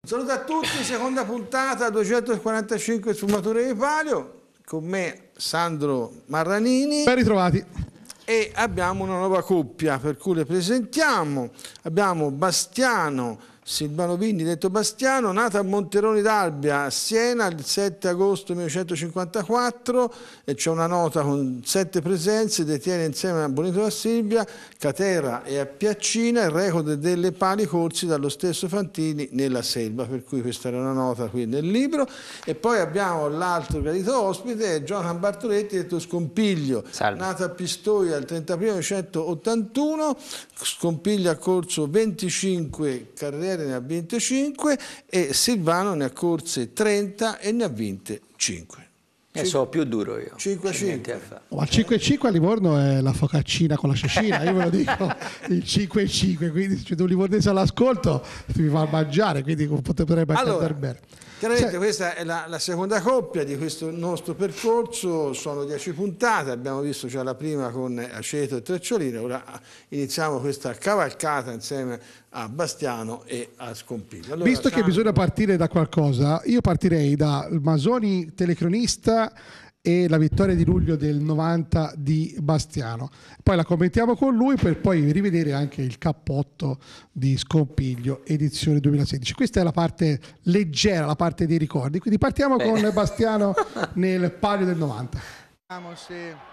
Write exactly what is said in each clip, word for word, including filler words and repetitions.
Saluto a tutti, seconda puntata, duecentoquarantacinque sfumature di palio, con me Sandro Marranini. Ben ritrovati. E abbiamo una nuova coppia per cui le presentiamo. Abbiamo Bastiano Silvano Vigni, detto Bastiano, nato a Monteroni d'Albia, a Siena, il sette agosto millenovecentocinquantaquattro, e c'è una nota con sette presenze, detiene insieme a Bonito da Silvia, Catera e a Piaccina il record delle pali corsi dallo stesso Fantini nella selva, per cui questa era una nota qui nel libro. E poi abbiamo l'altro gradito ospite, Jonathan Bartoletti, detto Scompiglio. Salve. Nato a Pistoia il trenta aprile millenovecentottantuno, Scompiglio ha corso venticinque carriere, ne ha vinte cinque, e Silvano ne ha corse trenta e ne ha vinte cinque. Ne so più duro io. cinque a cinque. Ma il cinque a cinque a Livorno è la focaccina con la cecina, io ve lo dico, il cinque a cinque, quindi se c'è un livornese all'ascolto mi fa mangiare, quindi potrebbe anche allora, andare bene. Chiaramente cioè, questa è la, la seconda coppia di questo nostro percorso, sono dieci puntate, abbiamo visto già la prima con Aceto e Trecciolino, ora iniziamo questa cavalcata insieme a Bastiano e a Scompiglio. Allora, visto che bisogna partire da qualcosa, io partirei da Masoni telecronista e la vittoria di luglio del novanta di Bastiano, poi la commentiamo con lui per poi rivedere anche il cappotto di Scompiglio edizione duemilasedici. Questa è la parte leggera, la parte dei ricordi, quindi partiamo Beh. con Bastiano nel palio del novanta. Vediamo se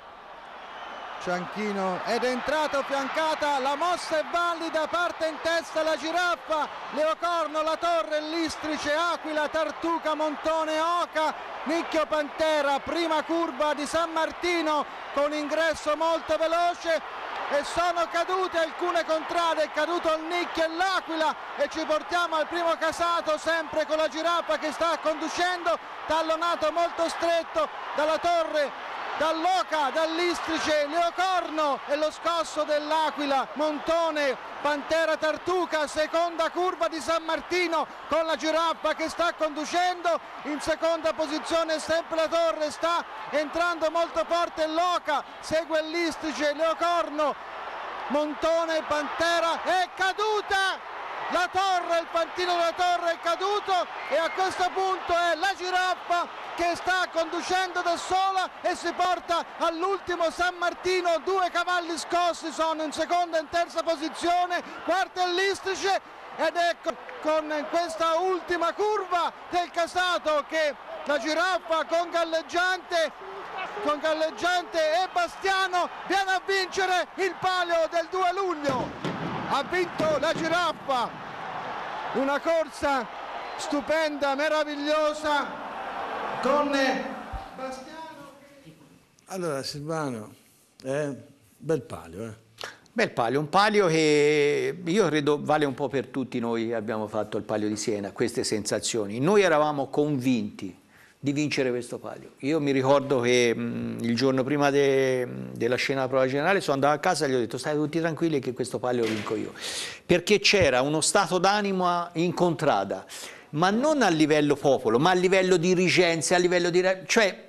Cianchino ed è entrato, fiancata, la mossa è valida, parte in testa la Giraffa, Leocorno, La Torre, Listrice, Aquila, Tartuca, Montone, Oca, Nicchio, Pantera, prima curva di San Martino con ingresso molto veloce e sono cadute alcune contrade, è caduto il Nicchio e l'Aquila e ci portiamo al primo casato sempre con la Giraffa che sta conducendo, tallonato molto stretto dalla Torre, dall'Oca, dall'Istrice, Leocorno e lo scosso dell'Aquila, Montone, Pantera, Tartuca, seconda curva di San Martino con la Giraffa che sta conducendo, in seconda posizione sempre la Torre, sta entrando molto forte l'Oca, segue l'Istrice, Leocorno, Montone, Pantera, è caduta! La Torre, il pantino della Torre è caduto e a questo punto è la Giraffa che sta conducendo da sola e si porta all'ultimo San Martino, due cavalli scossi sono in seconda e in terza posizione, quarta è l'Istrice ed ecco con questa ultima curva del casato che la Giraffa con Galleggiante, con Galleggiante e Bastiano viene a vincere il palio del due luglio. Ha vinto la Giraffa, una corsa stupenda, meravigliosa con Bastiano. Allora Silvano, eh, bel palio, eh. Bel palio, un palio che io credo vale un po' per tutti noi che abbiamo fatto il palio di Siena, queste sensazioni. Noi eravamo convinti di vincere questo palio. Io mi ricordo che mh, il giorno prima de, della scena della prova generale sono andato a casa e gli ho detto state tutti tranquilli che questo palio lo vinco io, perché c'era uno stato d'animo in contrada, ma non a livello popolo, ma a livello dirigenze, a livello di... cioè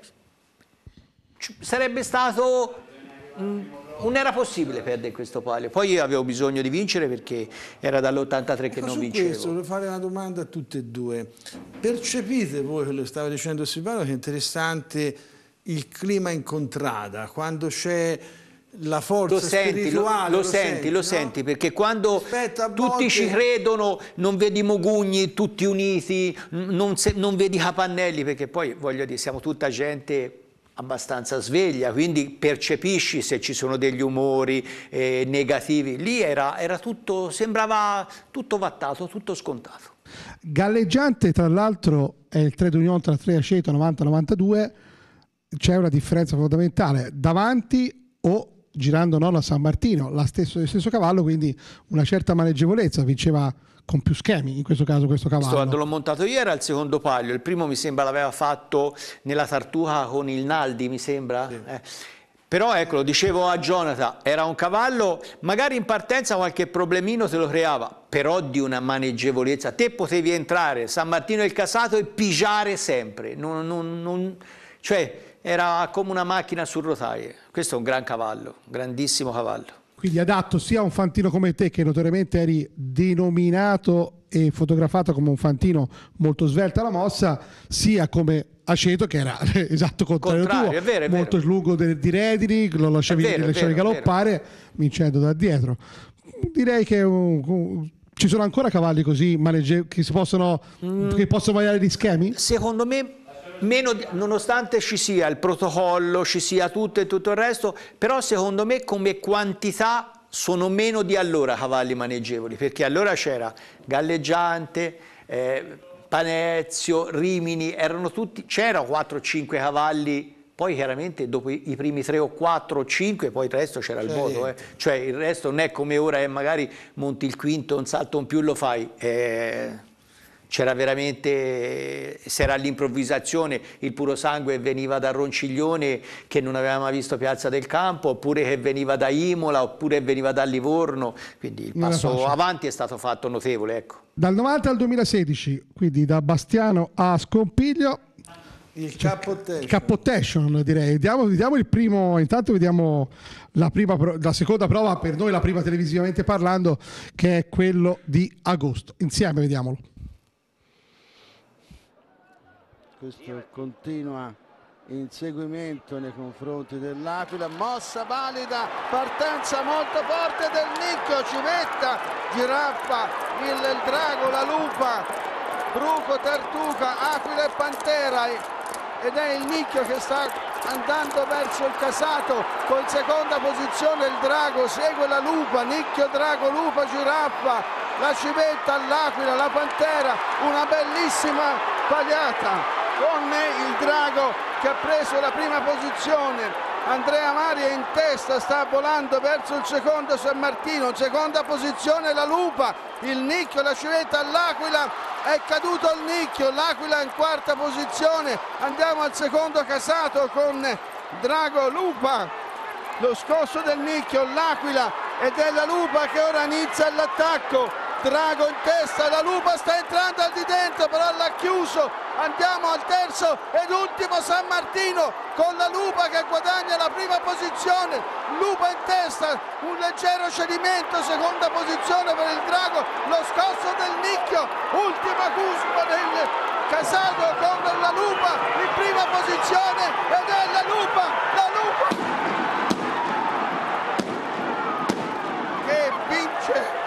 sarebbe stato... Mh, non era possibile perdere questo palio. Poi io avevo bisogno di vincere perché era dall'ottantatré che ecco, non su vincevo. Questo volevo fare una domanda a tutte e due. Percepite voi, quello che stava dicendo Silvano, che è interessante il clima in contrada, quando c'è la forza lo senti, spirituale? Lo, lo, lo senti, senti, lo no? senti, perché quando Aspetta, tutti volte... ci credono, non vedi Mogugni tutti uniti, non, se, non vedi Capannelli, perché poi voglio dire, siamo tutta gente abbastanza sveglia, quindi percepisci se ci sono degli umori eh, negativi. Lì era, era tutto, sembrava tutto vattato, tutto scontato. Galleggiante, tra l'altro, è il trade union tra tre Aceto novanta novantadue, c'è una differenza fondamentale, davanti o girando non a San Martino, la stesso, lo stesso cavallo, quindi una certa maneggevolezza, vinceva con più schemi in questo caso questo cavallo. Questo, quando l'ho montato io era il secondo palio, il primo mi sembra l'aveva fatto nella Tartuca con il Naldi, mi sembra. Sì. Eh. Però ecco, lo dicevo a Jonathan, era un cavallo, magari in partenza qualche problemino te lo creava, però di una maneggevolezza. Te potevi entrare San Martino e il Casato e pigiare sempre, non, non, non, cioè era come una macchina su rotaie. Questo è un gran cavallo, un grandissimo cavallo. quindi adatto sia a un fantino come te, che notoriamente eri denominato e fotografato come un fantino molto svelto alla mossa, sia come Aceto, che era esatto contrario, contrario tuo, è vero, è molto vero. lungo di, di redini, lo lasciavi, È vero, lo lasciavi è vero, galoppare vincendo da dietro. Direi che un, un, ci sono ancora cavalli così manegge, che si possono mm. che possono variare gli schemi? Secondo me meno, nonostante ci sia il protocollo, ci sia tutto e tutto il resto, però secondo me come quantità sono meno di allora cavalli maneggevoli, perché allora c'era Galleggiante, eh, Panezio, Rimini, erano tutti, c'era quattro o cinque cavalli, poi chiaramente dopo i, i primi tre o quattro o cinque, poi il resto c'era il modo, eh. Cioè il resto non è come ora, eh, magari monti il quinto, un salto in più lo fai, eh, c'era veramente, se era all'improvvisazione, il puro sangue veniva da Ronciglione che non aveva mai visto Piazza del Campo, oppure che veniva da Imola, oppure veniva da Livorno, quindi il passo avanti è stato fatto notevole, ecco. Dal novanta al duemilasedici, quindi da Bastiano a Scompiglio, il cappottation. Il cappottation, direi. Vediamo, vediamo il primo, intanto vediamo la, prima, la seconda prova, per noi la prima televisivamente parlando, che è quello di agosto. Insieme vediamolo. Questo continua inseguimento nei confronti dell'Aquila, mossa valida, partenza molto forte del Nicchio, Civetta, Giraffa, il, il Drago, la Lupa, Bruco, Tartuca, Aquila e Pantera, ed è il Nicchio che sta andando verso il Casato, con seconda posizione il Drago, segue la Lupa, Nicchio, Drago, Lupa, Giraffa, la Civetta, l'Aquila, la Pantera, una bellissima pagliata con il Drago che ha preso la prima posizione. Andrea Mari è in testa, sta volando verso il secondo San Martino, seconda posizione la Lupa, il Nicchio, la Civetta, l'Aquila, è caduto il Nicchio, l'Aquila in quarta posizione. Andiamo al secondo Casato con Drago, Lupa, lo scosso del Nicchio, l'Aquila ed è la Lupa che ora inizia l'attacco. Drago in testa, la Lupa sta entrando al di dentro, però l'ha chiuso. Andiamo al terzo ed ultimo San Martino con la Lupa che guadagna la prima posizione. Lupa in testa, un leggero cedimento, seconda posizione per il Drago, lo scosso del Nicchio, ultima curva del Casato con la Lupa in prima posizione ed è la Lupa, la Lupa che vince.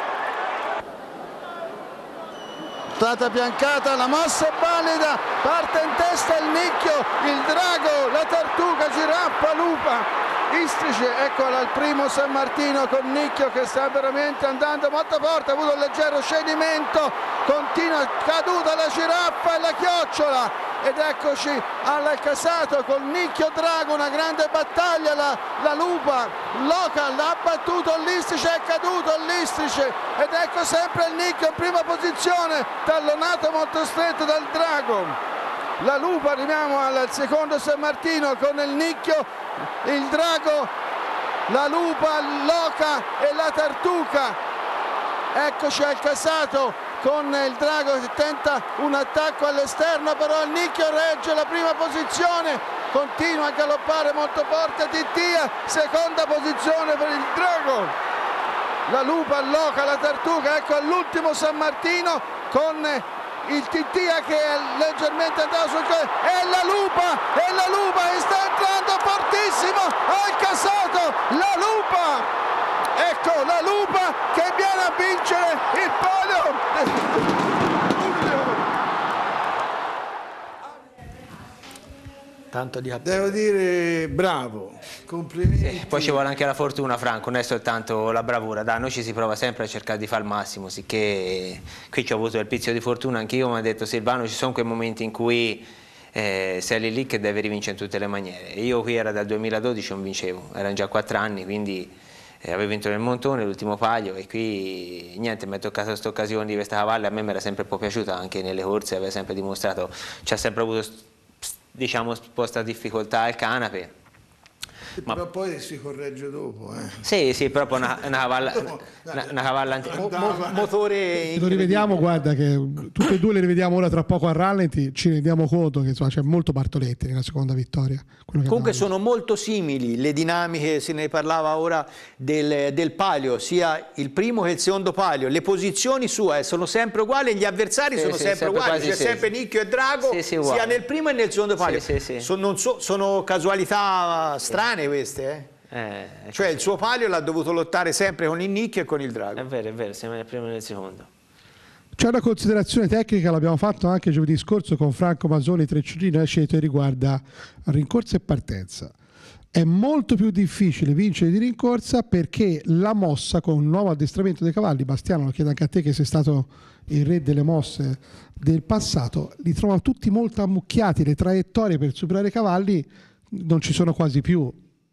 Strata piancata, la mossa è valida, parte in testa il Nicchio, il Drago, la Tartuca, Giraffa, Lupa, Istrice, eccola il primo San Martino con Nicchio che sta veramente andando molto forte, ha avuto un leggero cedimento, continua, caduta la Giraffa e la Chiocciola. Ed eccoci al Casato con Nicchio Drago, una grande battaglia, la, la Lupa, Local ha battuto l'Istrice, è caduto l'Istrice ed ecco sempre il Nicchio in prima posizione, tallonato molto stretto dal Drago. La Lupa, arriviamo al secondo San Martino con il Nicchio, il Drago, la Lupa, l'Oca e la Tartuca. Eccoci al Casato con il Drago che tenta un attacco all'esterno, però il Nicchio regge la prima posizione, continua a galoppare molto forte Tittia, seconda posizione per il Drago. La Lupa, l'Oca, la Tartuca, ecco all'ultimo San Martino con il Tittia che è leggermente andato sul co- e la Lupa, e la Lupa che sta entrando fortissimo al Casato, la Lupa! Ecco la Lupa che viene a vincere il palio. Tanto di Devo dire bravo, complimenti. Sì, poi ci vuole anche la fortuna, Franco, non è soltanto la bravura. Da noi ci si prova sempre a cercare di fare il massimo, sicché qui ci ho avuto il pizzico di fortuna anch'io, mi ha detto Silvano, ci sono quei momenti in cui eh, sei lì lì che deve rivincere in tutte le maniere. Io qui era dal duemiladodici, non vincevo, erano già quattro anni, quindi eh, avevo vinto nel Montone l'ultimo palio e qui niente, mi è toccata questa occasione di questa cavallo, a me mi era sempre un po' piaciuta anche nelle corse, aveva sempre dimostrato, ci ha sempre avuto diciamo sposta difficoltà al canape, Ma però poi si corregge dopo. Eh. Sì, sì, proprio una, una cavalla, una, una cavalla antica. Mo- mo- motore Se lo rivediamo, guarda che tutte e due le rivediamo ora tra poco a rallenti, ci rendiamo conto che insomma, c'è molto Bartoletti nella seconda vittoria. Quello che Comunque abbiamo sono molto simili le dinamiche, se ne parlava ora del, del palio, sia il primo che il secondo palio, le posizioni sue sono sempre uguali, gli avversari Sì, sono sì, sempre, sempre uguali, quasi c'è sì. sempre Nicchio e Drago, Sì, sì, uguali. sia nel primo e nel secondo palio. Sì, sì, sì. Sono, non so- sono casualità strane queste, eh? Eh, è Cioè così. il suo palio l'ha dovuto lottare sempre con il Nicchio e con il È Drago. vero, è vero, siamo nel primo e nel secondo. C'è una considerazione tecnica, l'abbiamo fatto anche giovedì scorso con Franco Mazzoni, Treccellino e Aceto, e riguarda rincorsa e partenza. È molto più difficile vincere di rincorsa perché la mossa con un nuovo addestramento dei cavalli, Bastiano, lo chiedo anche a te che sei stato il re delle mosse del passato, li trovo tutti molto ammucchiati, le traiettorie per superare i cavalli non ci sono quasi più.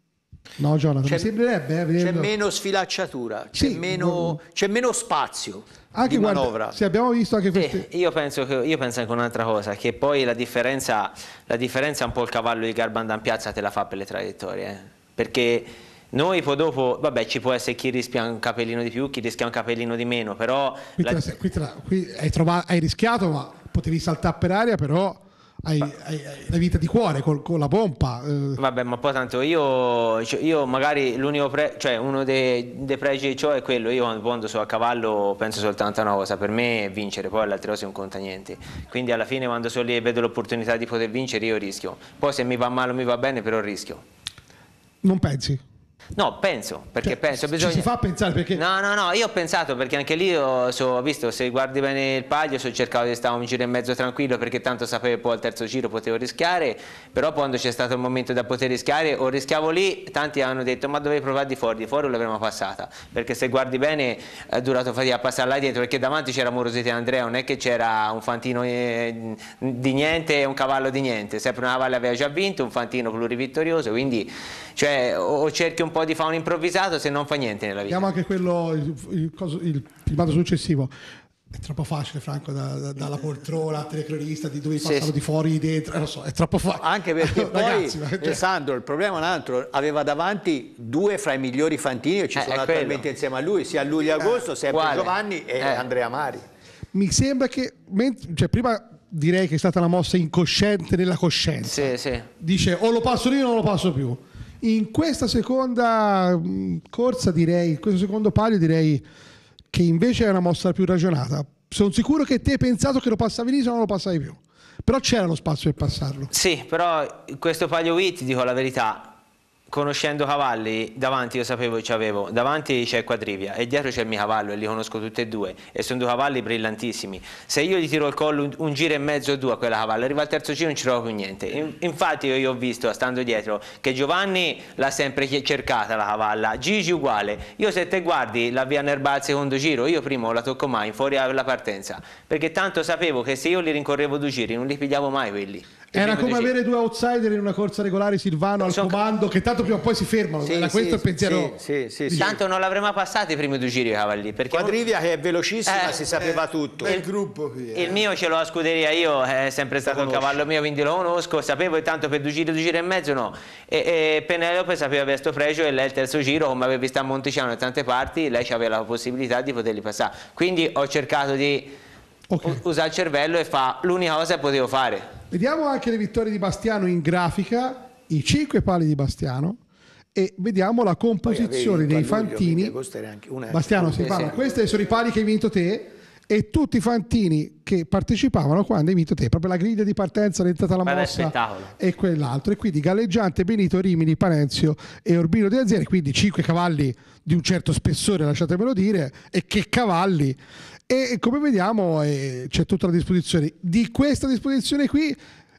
No, Jonathan, C'è- mi sembrerebbe, eh, C'è vedendo- meno sfilacciatura, c'è, Sì, meno, c'è meno spazio anche di guarda, manovra. sì, abbiamo visto anche queste... Sì, io penso, che, io penso anche un'altra cosa, che poi la differenza, la differenza un po' il cavallo di Garbandan Piazza te la fa per le traiettorie, eh. Perché noi poi dopo, vabbè, ci può essere chi rischia un capellino di più, chi rischia un capellino di meno, però... Qui, la- te la- qui te la- qui hai, trova- hai rischiato, ma potevi saltare per aria, però hai, hai- hai la vita di cuore col- con la pompa. eh. Vabbè, ma poi tanto io, cioè, io magari l'unico pre, cioè uno dei, dei pregi che ho è quello, io quando, quando sono a cavallo penso soltanto a una cosa, per me è vincere, poi le altre cose non conta niente, quindi alla fine quando sono lì e vedo l'opportunità di poter vincere io rischio, poi se mi va male o mi va bene però rischio. Non pensi? No, penso, perché Cioè, penso ci bisogna... si fa pensare perché No, no, no, io ho pensato perché anche lì ho so, visto, se guardi bene il palio, so cercato di stare un giro e mezzo tranquillo perché tanto sapevo che poi al terzo giro potevo rischiare, però quando c'è stato il momento da poter rischiare o rischiavo lì, tanti hanno detto ma dovevi provare di fuori, di fuori l'avremmo passata, perché se guardi bene è durato fatica a passare là dietro perché davanti c'era Morosete e Andrea, non è che c'era un fantino eh, di niente e un cavallo di niente, sempre una valle aveva già vinto, un fantino plurivittorioso, quindi cioè, o, o cerchi un po' di fare un improvvisato se non fa niente nella vita. vediamo anche quello, il, il, coso- il filmato successivo. È troppo facile, Franco, da- da- dalla poltrona al telecronista, di dove Sì, passano sì. di fuori, di dentro, eh, lo so, è troppo facile. Anche perché poi, Ragazzi, ma- cioè, Alessandro, il problema è un altro, aveva davanti due fra i migliori fantini che ci Eh, sono è attualmente quello. insieme a lui, sia a luglio e agosto, sempre uguale. Giovanni e Eh. Andrea Mari. mi sembra che, ment- cioè, prima direi che è stata una mossa incosciente nella coscienza. Sì, sì. Dice o lo passo lì o non lo passo più. In questa seconda mh, corsa direi, in questo secondo palio direi che invece è una mossa più ragionata. Sono sicuro che te hai pensato che lo passavi lì se non lo passavi più, però c'era lo spazio per passarlo. Sì, però questo palio Wheat, ti dico la verità, conoscendo cavalli, davanti io sapevo che c'avevo, davanti c'è Quadrivia e dietro c'è il mio cavallo e li conosco tutti e due e sono due cavalli brillantissimi. Se io gli tiro il collo un, un giro e mezzo o due a quella cavallo, arriva al terzo giro non ci trovo più niente. In- infatti io, io ho visto, stando dietro, che Giovanni l'ha sempre chi- cercata la cavalla, Gigi uguale. Io se te guardi la via Nerba al secondo giro, io prima non la tocco mai, in fuori alla partenza, perché tanto sapevo che se io li rincorrevo due giri non li pigliavo mai quelli. I Era primi come due giri. avere due outsider in una corsa regolare, Silvano al Sono- comando, che tanto prima o poi si fermano. Sì, Era sì, questo il pensiero. sì, sì, sì, sì. Tanto non l'avremmo passati i primi due giri i cavalli, perché Quadrivia che è velocissima, Eh, si sapeva tutto. Bel gruppo qui. eh. il mio ce l'ho a scuderia io, è sempre stato il conosci. cavallo mio, quindi lo conosco, sapevo che tanto per due giri, due giri e mezzo no. E, e Penelope sapeva avere sto pregio e lei il terzo giro, come aveva visto a Monticiano da tante parti, lei aveva la possibilità di poterli passare. Quindi ho cercato di Ok. u- usare il cervello e fa l'unica cosa che potevo fare. Vediamo anche le vittorie di Bastiano in grafica, i cinque pali di Bastiano, e vediamo la composizione dei fantini. Bastiano, Sì, Silvano, sì. questi sono i pali che hai vinto te e tutti i fantini che partecipavano quando hai vinto te, proprio la griglia di partenza, l'entrata alla Ma è mossa spettacolo. e quell'altro, e quindi Galleggiante, Benito, Rimini, Panenzio e Urbino De Azieri, quindi cinque cavalli di un certo spessore, lasciatemelo dire, e che cavalli. E come vediamo eh, c'è tutta la disposizione di questa disposizione qui,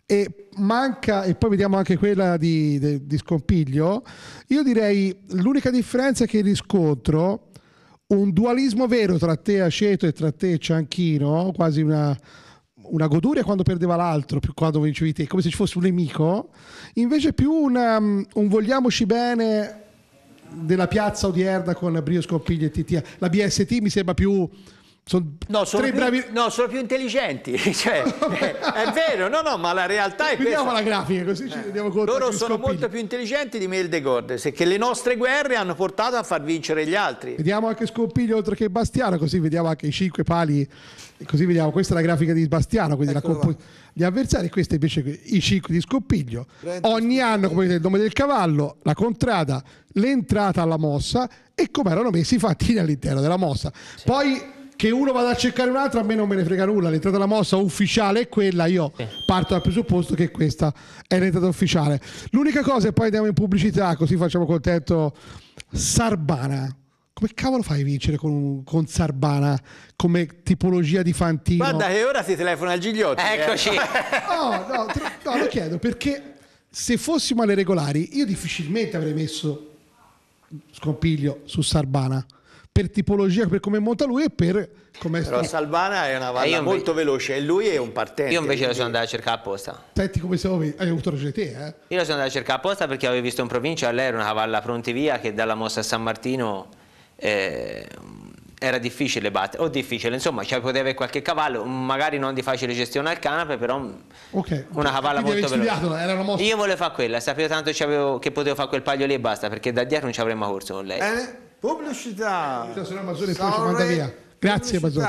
e manca, e poi vediamo anche quella di, de- di Scompiglio. Io direi l'unica differenza è che riscontro un dualismo vero tra te Aceto e tra te Cianchino, quasi una, una goduria quando perdeva l'altro, più quando vincevi te, come se ci fosse un nemico, invece più una, un vogliamoci bene della piazza odierna con Brio, Scompiglio e T T A. La B S T mi sembra più Sono No, sono, tre più, bravi... no, sono più intelligenti, cioè, è, è vero, no, no, ma la realtà è Vediamo questa. la grafica, così ci rendiamo conto. Loro che sono Scopiglio. molto più intelligenti di me e il De Gordes, e che le nostre guerre hanno portato a far vincere gli altri. Vediamo anche Scopiglio oltre che Bastiano, così vediamo anche i cinque pali, così vediamo, questa è la grafica di Bastiano, quindi la compo- gli avversari, questi invece i cinque di Scopiglio. Ogni anno, come vedete, il nome del cavallo, la contrada, l'entrata alla mossa e come erano messi i fantini all'interno della mossa. Sì. Poi che uno vada a cercare un altro, a me non me ne frega nulla, l'entrata alla mossa ufficiale è quella, io sì. parto dal presupposto che questa è l'entrata ufficiale. L'unica cosa, e poi andiamo in pubblicità, così facciamo contento Sarbana. Come cavolo fai a vincere con, con Sarbana come tipologia di fantino? Guarda che ora ti telefona il Gigliotti. Eccoci. Eh. No, no, no, lo chiedo perché se fossimo alle regolari io difficilmente avrei messo Scopiglio su Sarbana. Per tipologia, per come monta lui e per come è Però Sarbana è una valla molto veloce e lui è un partente. Io invece lo sono andato a cercare apposta. Senti come siamo, hai avuto ragione te, eh? Io lo sono andato a cercare apposta perché avevo visto in provincia, lei era una cavalla pronti via che dalla mossa a San Martino eh, era difficile battere, o difficile, insomma, cioè poteva avere qualche cavallo, magari non di facile gestione al canape, però okay. una cavalla Quindi molto veloce. Era una mossa... Io volevo fare quella, sapevo tanto che potevo fare quel paglio lì e basta, perché da dietro non ci avremmo corso con lei. Bene. Pubblicità. Se no Mazzoni poi ci manda via. Grazie Mazzoni.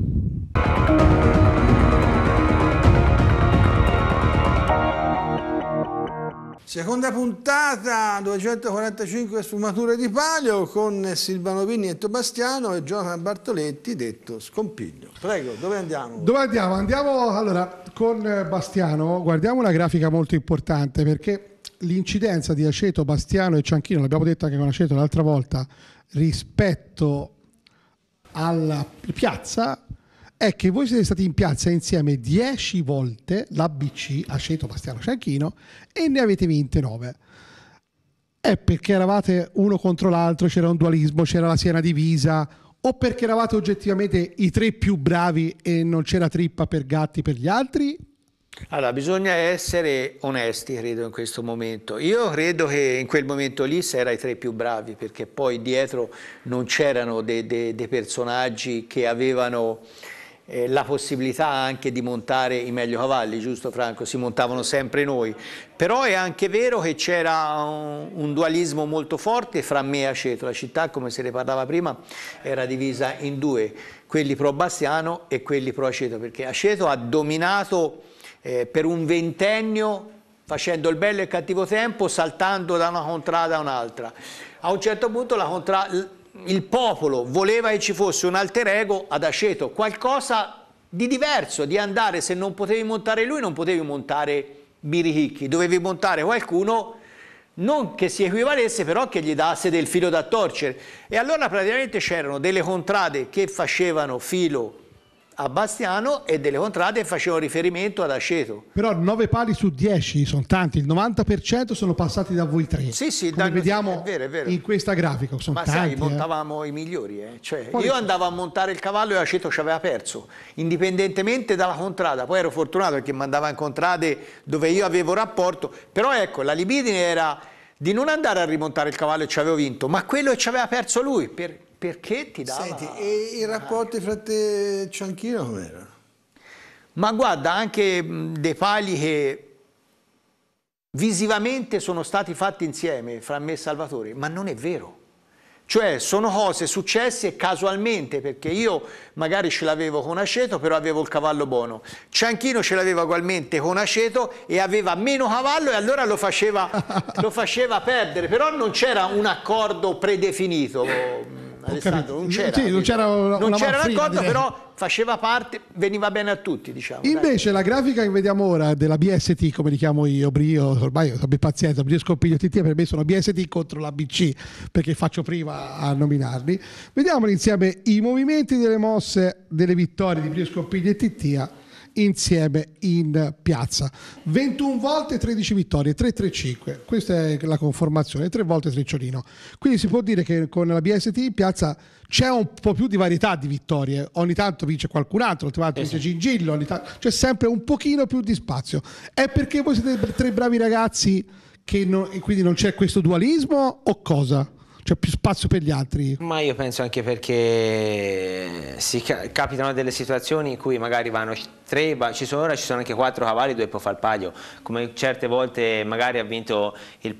Seconda puntata, duecentoquarantacinque sfumature di palio con Silvano Vignetto Bastiano e Jonathan Bartoletti, detto Scompiglio. Prego, dove andiamo? Dove andiamo? Andiamo allora con Bastiano, guardiamo una grafica molto importante perché l'incidenza di Aceto, Bastiano e Cianchino, l'abbiamo detto anche con Aceto l'altra volta, rispetto alla piazza è che voi siete stati in piazza insieme dieci volte l'A B C, Aceto, Bastiano, Cianchino, e ne avete vinte nove. È perché eravate uno contro l'altro, c'era un dualismo, c'era la Siena divisa, o perché eravate oggettivamente i tre più bravi e non c'era trippa per gatti per gli altri? Allora, bisogna essere onesti, credo, in questo momento. Io credo che in quel momento lì si era i tre più bravi, perché poi dietro non c'erano dei, dei, dei personaggi che avevano eh, la possibilità anche di montare i meglio cavalli, giusto Franco? Si montavano sempre noi. Però è anche vero che c'era un, un dualismo molto forte fra me e Aceto. La città, come se ne parlava prima, era divisa in due, quelli pro Bastiano e quelli pro Aceto, perché Aceto ha dominato Eh, per un ventennio facendo il bello e il cattivo tempo, saltando da una contrada a un'altra. A un certo punto la contra... il popolo voleva che ci fosse un alter ego ad Aceto, qualcosa di diverso, di andare, se non potevi montare lui non potevi montare Birichicchi, dovevi montare qualcuno non che si equivalesse, però che gli dasse del filo da torcere. E allora praticamente c'erano delle contrade che facevano filo a Bastiano e delle contrade facevano riferimento ad Aceto. Però nove pali su dieci sono tanti, il novanta per cento sono passati da voi tre. Sì, sì, come da, vediamo è vero, è vero. in questa grafica. Sono Ma tanti, sai, montavamo eh. i migliori. Eh. Cioè, Poi... io andavo a montare il cavallo e Aceto ci aveva perso, indipendentemente dalla contrada. Poi ero fortunato perché mi andava in contrade dove io avevo rapporto. Però ecco, la libidine era di non andare a rimontare il cavallo e ci avevo vinto, ma quello che ci aveva perso lui. Per, perché ti dava... Senti, e i rapporti fra te e Cianchino com'erano? Ma guarda, anche dei pali che visivamente sono stati fatti insieme fra me e Salvatore, ma non è vero. Cioè sono cose successe casualmente, perché io magari ce l'avevo con Aceto, però avevo il cavallo buono. Cianchino ce l'aveva ugualmente con Aceto e aveva meno cavallo e allora lo faceva, lo faceva perdere, però non c'era un accordo predefinito. Alessandro, non c'era sì, non c'era una, non una c'era un accordo, direi. però faceva parte, veniva bene a tutti, diciamo. Invece dai. La grafica che vediamo ora della B S T, come li chiamo io, Brio, ormai abbi pazienza, Brio, Scopiglio, T T, per me sono B S T contro la B C, perché faccio prima a nominarli. Vediamo insieme i movimenti delle mosse delle vittorie di Brio, Scopiglio e Tittia insieme in piazza. ventuno volte tredici vittorie, tre tre cinque, questa è la conformazione, tre volte Trecciolino. Quindi si può dire che con la B S T in piazza c'è un po' più di varietà di vittorie, ogni tanto vince qualcun altro, ogni tanto vince Gingillo, ogni tanto... c'è sempre un pochino più di spazio. È perché voi siete tre bravi ragazzi che non... e quindi non c'è questo dualismo o cosa? c'è più spazio per gli altri? Ma io penso anche perché si ca capitano delle situazioni in cui magari vanno tre, ci sono, ora ci sono anche quattro cavalli dove può fare il palio, come certe volte magari ha vinto il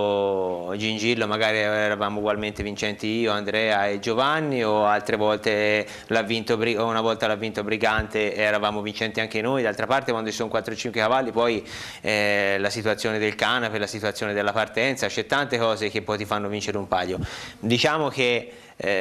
palio Gingillo, magari eravamo ugualmente vincenti io, Andrea e Giovanni, o altre volte l'ha vinto, o una volta l'ha vinto Brigante e eravamo vincenti anche noi. D'altra parte quando ci sono quattro cinque cavalli poi eh, la situazione del canape, la situazione della partenza, c'è tante cose che poi ti fanno vincere un palio. Diciamo che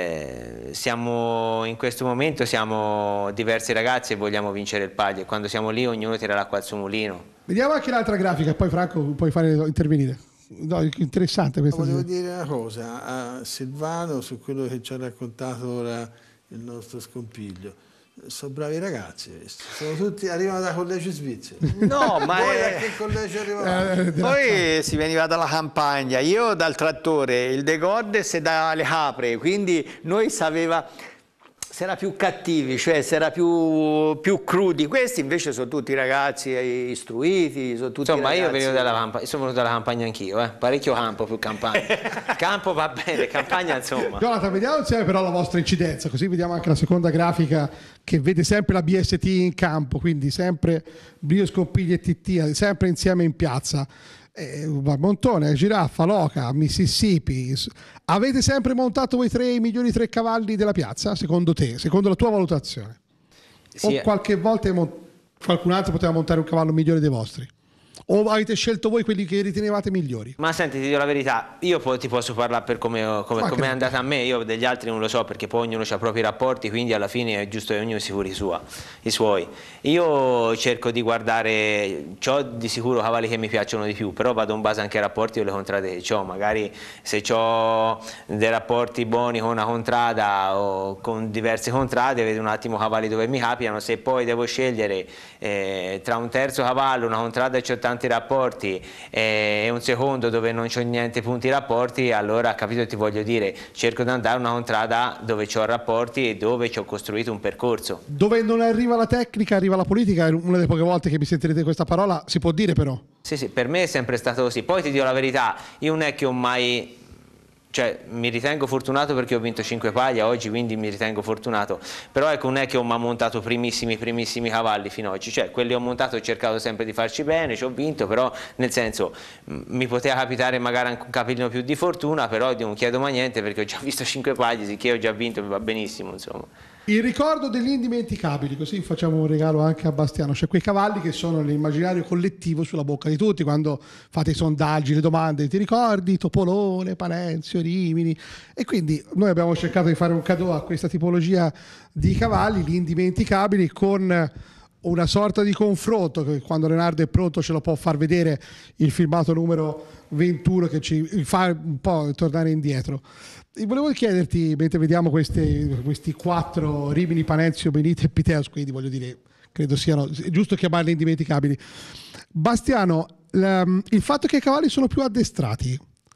eh, siamo in questo momento siamo diversi ragazzi e vogliamo vincere il palio, e quando siamo lì ognuno tira l'acqua al suo mulino. Vediamo anche l'altra grafica, poi Franco puoi fare intervenire. No, interessante questa. Volevo dire una cosa a Silvano su quello che ci ha raccontato ora il nostro scompiglio. Sono bravi ragazzi, sono tutti, arrivano da collegi svizzeri. No, ma voi è... da che collegio arrivate? Eh, poi si veniva dalla campagna, io dal trattore, il De Gordes e dalle capre, quindi noi sapeva, si era più cattivi, cioè si era più, più crudi. Questi invece sono tutti ragazzi istruiti, sono tutti insomma ragazzi... io venivo dalla campagna, sono venuto dalla campagna anch'io, eh? Parecchio campo più campagna. Campo va bene, campagna insomma. Jonathan, vediamo insieme però la vostra incidenza, così vediamo anche la seconda grafica che vede sempre la B S T in campo, quindi sempre Brio Scoppigli e T T, sempre insieme in piazza. Eh, Montone, Giraffa, Loca, Mississippi. Avete sempre montato voi tre i migliori tre cavalli della piazza, secondo te, secondo la tua valutazione? Sì, o qualche volta qualcun altro poteva montare un cavallo migliore dei vostri? O avete scelto voi quelli che ritenevate migliori? Ma senti, ti dico la verità, io po ti posso parlare per come, come, come è andata a me, io degli altri non lo so, perché poi ognuno ha i propri rapporti, quindi alla fine è giusto che ognuno si curi sua, i suoi. Io cerco di guardare, ho di sicuro cavalli che mi piacciono di più, però vado in base anche ai rapporti o le contrade che ho, magari se ho dei rapporti buoni con una contrada o con diverse contrade, vedo un attimo cavalli dove mi capitano, se poi devo scegliere eh, tra un terzo cavallo, una contrada che ho tanti rapporti e un secondo dove non c'ho niente punti rapporti, allora capito ti voglio dire, cerco di andare a una contrada dove ho rapporti e dove ci ho costruito un percorso. Dove non arriva la tecnica, arriva la politica, è una delle poche volte che mi sentirete questa parola, si può dire però. Sì, sì, per me è sempre stato così. Poi ti dico la verità, io non è che ho mai... Cioè, mi ritengo fortunato perché ho vinto cinque paglia oggi, quindi mi ritengo fortunato, però ecco non è che ho mai montato primissimi primissimi cavalli fino ad oggi, cioè quelli ho montato ho cercato sempre di farci bene, ci ho vinto, però nel senso mi poteva capitare magari anche un capellino più di fortuna, però non chiedo mai niente perché ho già visto cinque paglie, sicché ho già vinto, mi va benissimo insomma. Il ricordo degli indimenticabili, così facciamo un regalo anche a Bastiano, cioè quei cavalli che sono nell'immaginario collettivo sulla bocca di tutti quando fate i sondaggi, le domande, ti ricordi Topolone, Panenzio, Rimini, e quindi noi abbiamo cercato di fare un cadeau a questa tipologia di cavalli, gli indimenticabili, con una sorta di confronto che quando Leonardo è pronto ce lo può far vedere il filmato numero ventuno che ci fa un po' tornare indietro. E volevo chiederti, mentre vediamo queste, questi quattro, Rimini, Panenzio, Benito e Piteus, quindi voglio dire, credo siano, è giusto chiamarli indimenticabili. Bastiano, il fatto che i cavalli sono più addestrati,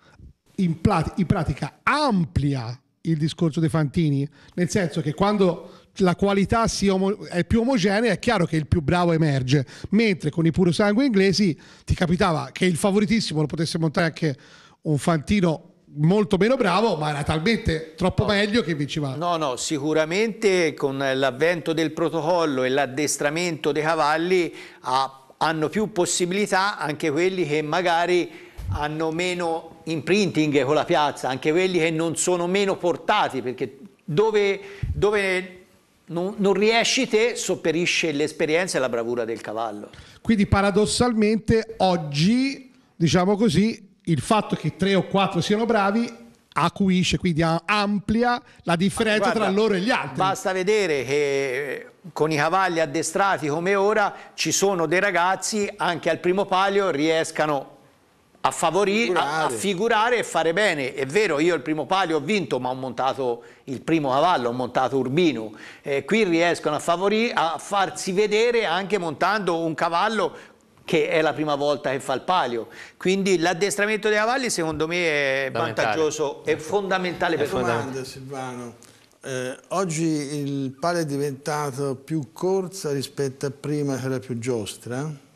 in, in pratica amplia il discorso dei fantini, nel senso che quando la qualità è più omogenea è chiaro che il più bravo emerge, mentre con i puro sangue inglesi ti capitava che il favoritissimo lo potesse montare anche un fantino molto meno bravo, ma era talmente troppo no. meglio che vinceva. No, no, sicuramente con l'avvento del protocollo e l'addestramento dei cavalli ha, hanno più possibilità anche quelli che magari hanno meno imprinting con la piazza, anche quelli che non sono meno portati, perché dove, dove non, non riesci te sopperisce l'esperienza e la bravura del cavallo. Quindi paradossalmente oggi, diciamo così, il fatto che tre o quattro siano bravi acuisce, quindi amplia la differenza guarda, tra loro e gli altri. Basta vedere che con i cavalli addestrati come ora ci sono dei ragazzi anche al primo palio riescano a favorire, a, a figurare e fare bene. È vero, io il primo palio ho vinto, ma ho montato il primo cavallo, ho montato Urbino. Eh, qui riescono a favorire, a farsi vedere anche montando un cavallo che è la prima volta che fa il palio. Quindi l'addestramento dei cavalli secondo me è vantaggioso, è fondamentale per fare. Domanda, Silvano, eh, oggi il palio è diventato più corsa rispetto a prima che era più giostra?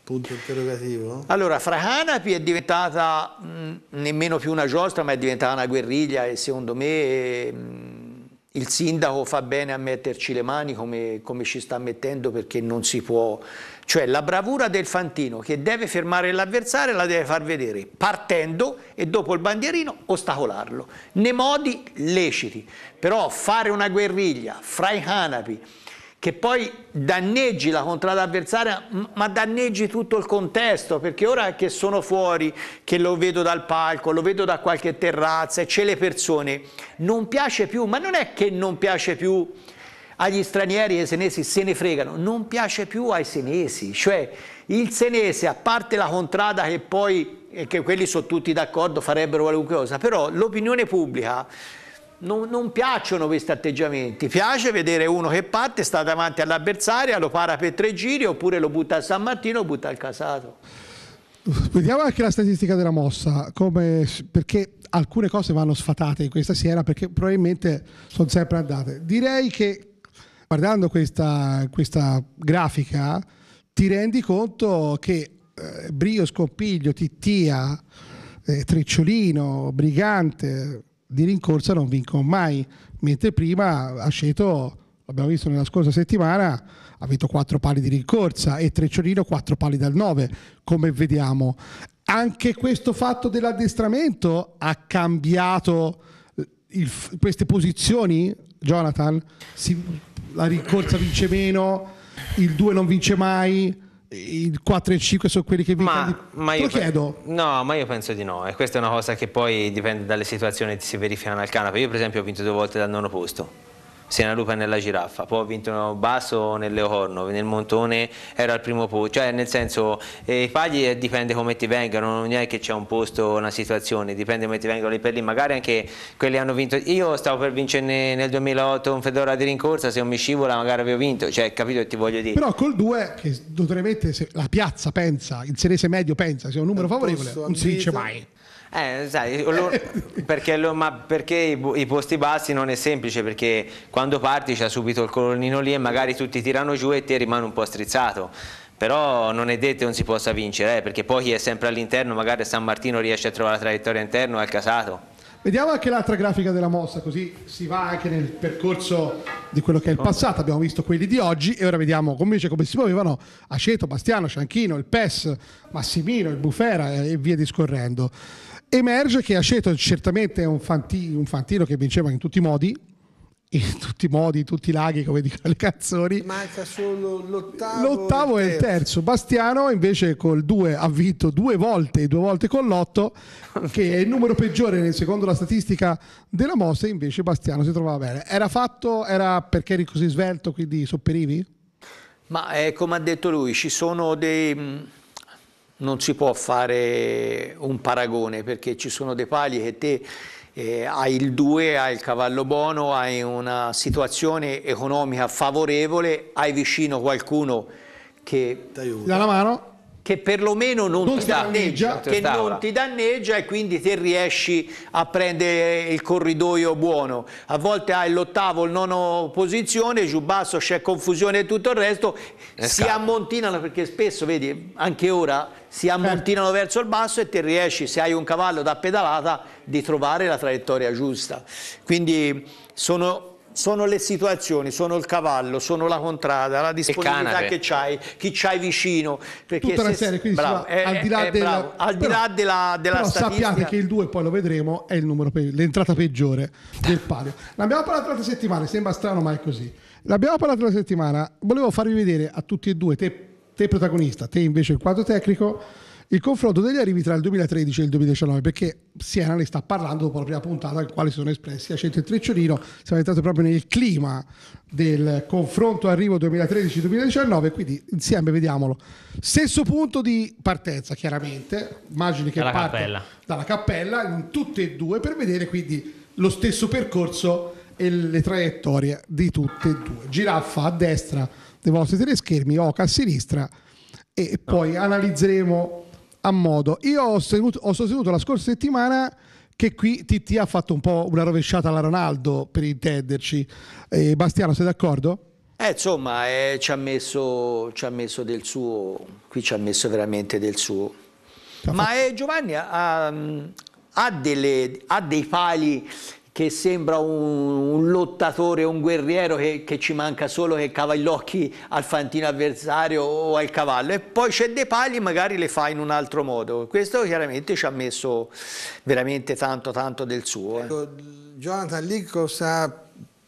Punto interrogativo. Allora, fra Hanapi è diventata mh, nemmeno più una giostra, ma è diventata una guerriglia e secondo me mh, il sindaco fa bene a metterci le mani come, come ci sta mettendo, perché non si può... Cioè la bravura del Fantino che deve fermare l'avversario la deve far vedere partendo e dopo il bandierino ostacolarlo, nei modi leciti. Però fare una guerriglia fra i Hanapi che poi danneggi la contrada avversaria, ma danneggi tutto il contesto, perché ora che sono fuori, che lo vedo dal palco, lo vedo da qualche terrazza e c'è le persone, non piace più, ma non è che non piace più agli stranieri e ai senesi, se ne fregano, non piace più ai senesi, cioè il senese, a parte la contrada che poi, e che quelli sono tutti d'accordo, farebbero qualunque cosa, però l'opinione pubblica Non, non piacciono questi atteggiamenti. Piace vedere uno che parte, sta davanti all'avversaria, lo para per tre giri oppure lo butta a San Martino o butta al Casato. Vediamo anche la statistica della mossa, come, perché alcune cose vanno sfatate in questa sera, perché probabilmente sono sempre andate. Direi che guardando questa, questa grafica ti rendi conto che eh, Brio, Scompiglio, Tittia, eh, Trecciolino, Brigante di rincorsa non vincono mai, mentre prima Aceto, l'abbiamo visto nella scorsa settimana, ha vinto quattro pali di rincorsa e Trecciolino quattro pali dal nove, come vediamo. Anche questo fatto dell'addestramento ha cambiato il, queste posizioni, Jonathan? Si, la rincorsa vince meno, il due non vince mai, il quattro e il cinque sono quelli che vincono. Ma, ma Te io lo chiedo. No, ma io penso di no, e questa è una cosa che poi dipende dalle situazioni che si verificano al canapa. Io per esempio ho vinto due volte dal nono posto, sia nella Lupa e nella Giraffa, poi ho vinto basso nel Leocorno, nel Montone era al primo posto, cioè nel senso eh, i pagli eh, dipende come ti vengano, non è che c'è un posto, una situazione, dipende come ti vengono lì per lì, magari anche quelli hanno vinto, io stavo per vincere nel duemilaotto un Fedora di rincorsa, se non mi scivola magari avevo vinto, cioè capito che ti voglio dire. Però col due, che notoriamente se la piazza pensa, il senese medio pensa sia un numero favorevole, non si vince mai. Eh, sai, lo, perché, lo, ma perché i, i posti bassi non è semplice, perché quando parti c'è subito il colonnino lì e magari tutti tirano giù e te rimane un po' strizzato, però non è detto che non si possa vincere, eh, perché poi chi è sempre all'interno magari a San Martino riesce a trovare la traiettoria interna o al Casato. Vediamo anche l'altra grafica della mossa, così si va anche nel percorso di quello che è il passato. Abbiamo visto quelli di oggi e ora vediamo invece come si muovevano Aceto, Bastiano, Cianchino, il P E S, Massimino, il Bufera e via discorrendo. Emerge che Aceto certamente è un, fanti, un fantino che vinceva in tutti i modi, in tutti i modi, in tutti i laghi, come dicono le canzoni. Manca solo l'ottavo. L'ottavo e il terzo. Bastiano invece col due ha vinto due volte e due volte con l'otto, che è il numero peggiore secondo la statistica della mossa, invece Bastiano si trovava bene. Era fatto, era perché eri così svelto, quindi sopperivi? Ma è come ha detto lui, ci sono dei... non si può fare un paragone, perché ci sono dei pali che te eh, hai il due, hai il cavallo buono, hai una situazione economica favorevole, hai vicino qualcuno che ti dà la mano, che perlomeno non, non ti danneggia, che non ti danneggia e quindi te riesci a prendere il corridoio buono. A volte hai l'ottavo, il nono posizione, giù basso c'è confusione e tutto il resto, e si scappa. Ammontinano, perché spesso, vedi, anche ora si ammontinano certo. verso il basso e te riesci, se hai un cavallo da pedalata, di trovare la traiettoria giusta. Quindi sono... sono le situazioni, sono il cavallo, sono la contrada, la disponibilità che c'hai, chi c'hai vicino. Perché tutta se, una serie, quindi bravo, è, al di là è, della, bravo, al di però, là della, della però statistica. Sappiate che il due, poi lo vedremo, è il numero pe- l'entrata peggiore del palio. L'abbiamo parlato l'altra settimana, sembra strano ma è così. L'abbiamo parlato l'altra settimana, volevo farvi vedere a tutti e due, te, te protagonista, te invece il quadro tecnico, il confronto degli arrivi tra il duemilatredici e il duemiladiciannove, perché Siena ne sta parlando dopo la prima puntata in quale si sono espressi Aceto e Trecciolino. Siamo entrati proprio nel clima del confronto arrivo duemilatredici duemiladiciannove, quindi insieme vediamolo. Stesso punto di partenza, chiaramente, immagini che dalla parte cappella. dalla cappella in tutte e due, per vedere quindi lo stesso percorso e le traiettorie di tutte e due. Giraffa a destra dei vostri teleschermi, Oca a sinistra, e poi no. analizzeremo a modo. Io ho sostenuto, ho sostenuto la scorsa settimana che qui T T ha fatto un po' una rovesciata alla Ronaldo, per intenderci. Eh, Bastiano, sei d'accordo? Eh, insomma, eh, ci ha messo, ci ha messo del suo, qui ci ha messo veramente del suo. Ma eh, Giovanni ha, ha, delle, ha dei pali che sembra un, un lottatore, un guerriero che, che ci manca solo che cava gli occhi al fantino avversario o al cavallo, e poi c'è dei pali magari le fa in un altro modo. Questo chiaramente ci ha messo veramente tanto tanto del suo. Eh. Ecco, Jonathan, lì cosa,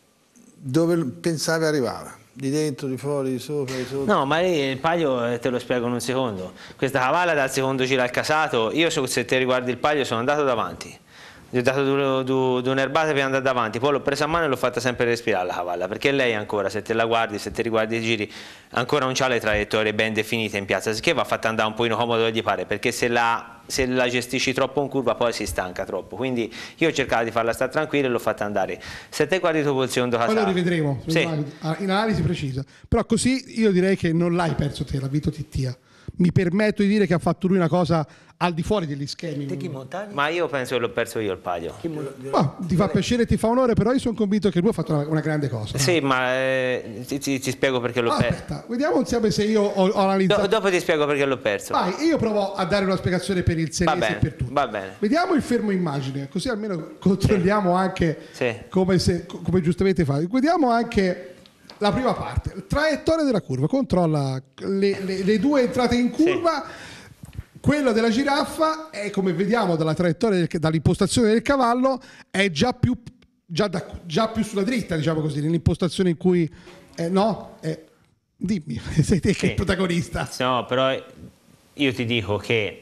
dove pensavi arrivava? Di dentro, di fuori, di sopra, di sotto? No, ma lì il palio te lo spiego in un secondo. Questa cavalla dal secondo giro al casato, io se te riguardi il palio sono andato davanti. Gli ho dato due, due, due nerbate per andare davanti, poi l'ho presa a mano e l'ho fatta sempre respirare la cavalla, perché lei ancora, se te la guardi, se ti riguardi i giri, ancora non ha le traiettorie ben definite in piazza, sicché va fatta andare un po' comodo dove gli pare, perché se la, se la gestisci troppo in curva poi si stanca troppo, quindi io ho cercato di farla stare tranquilla e l'ho fatta andare. Se te guardi dopo il secondo casato... Poi lo rivedremo, sì, in analisi precisa, però così io direi che non l'hai perso te, l'ha vinto Tittia. Mi permetto di dire che ha fatto lui una cosa al di fuori degli schemi. Chi Montagni? Ma io penso che l'ho perso io il palio. Ma ti fa piacere, ti fa onore, però io sono convinto che lui ha fatto una, una grande cosa. Sì, no? ma eh, ti, ti, ti spiego perché l'ho ah, perso. Aspetta, vediamo insieme se io ho, ho analizzato. Do, dopo ti spiego perché l'ho perso. Vai, io provo a dare una spiegazione per il Senese e per tutto. Va bene. Vediamo il fermo immagine, così almeno controlliamo sì. anche sì. come, se, come giustamente fa. Vediamo anche la prima parte, traiettoria della curva, controlla le, le, le due entrate in curva. Sì. Quello della giraffa è, come vediamo dalla traiettoria, dall'impostazione del cavallo, è già più, già da, già più sulla dritta, diciamo così, nell'impostazione in cui eh, no, eh, dimmi, sei te che sì. il protagonista. No, però io ti dico che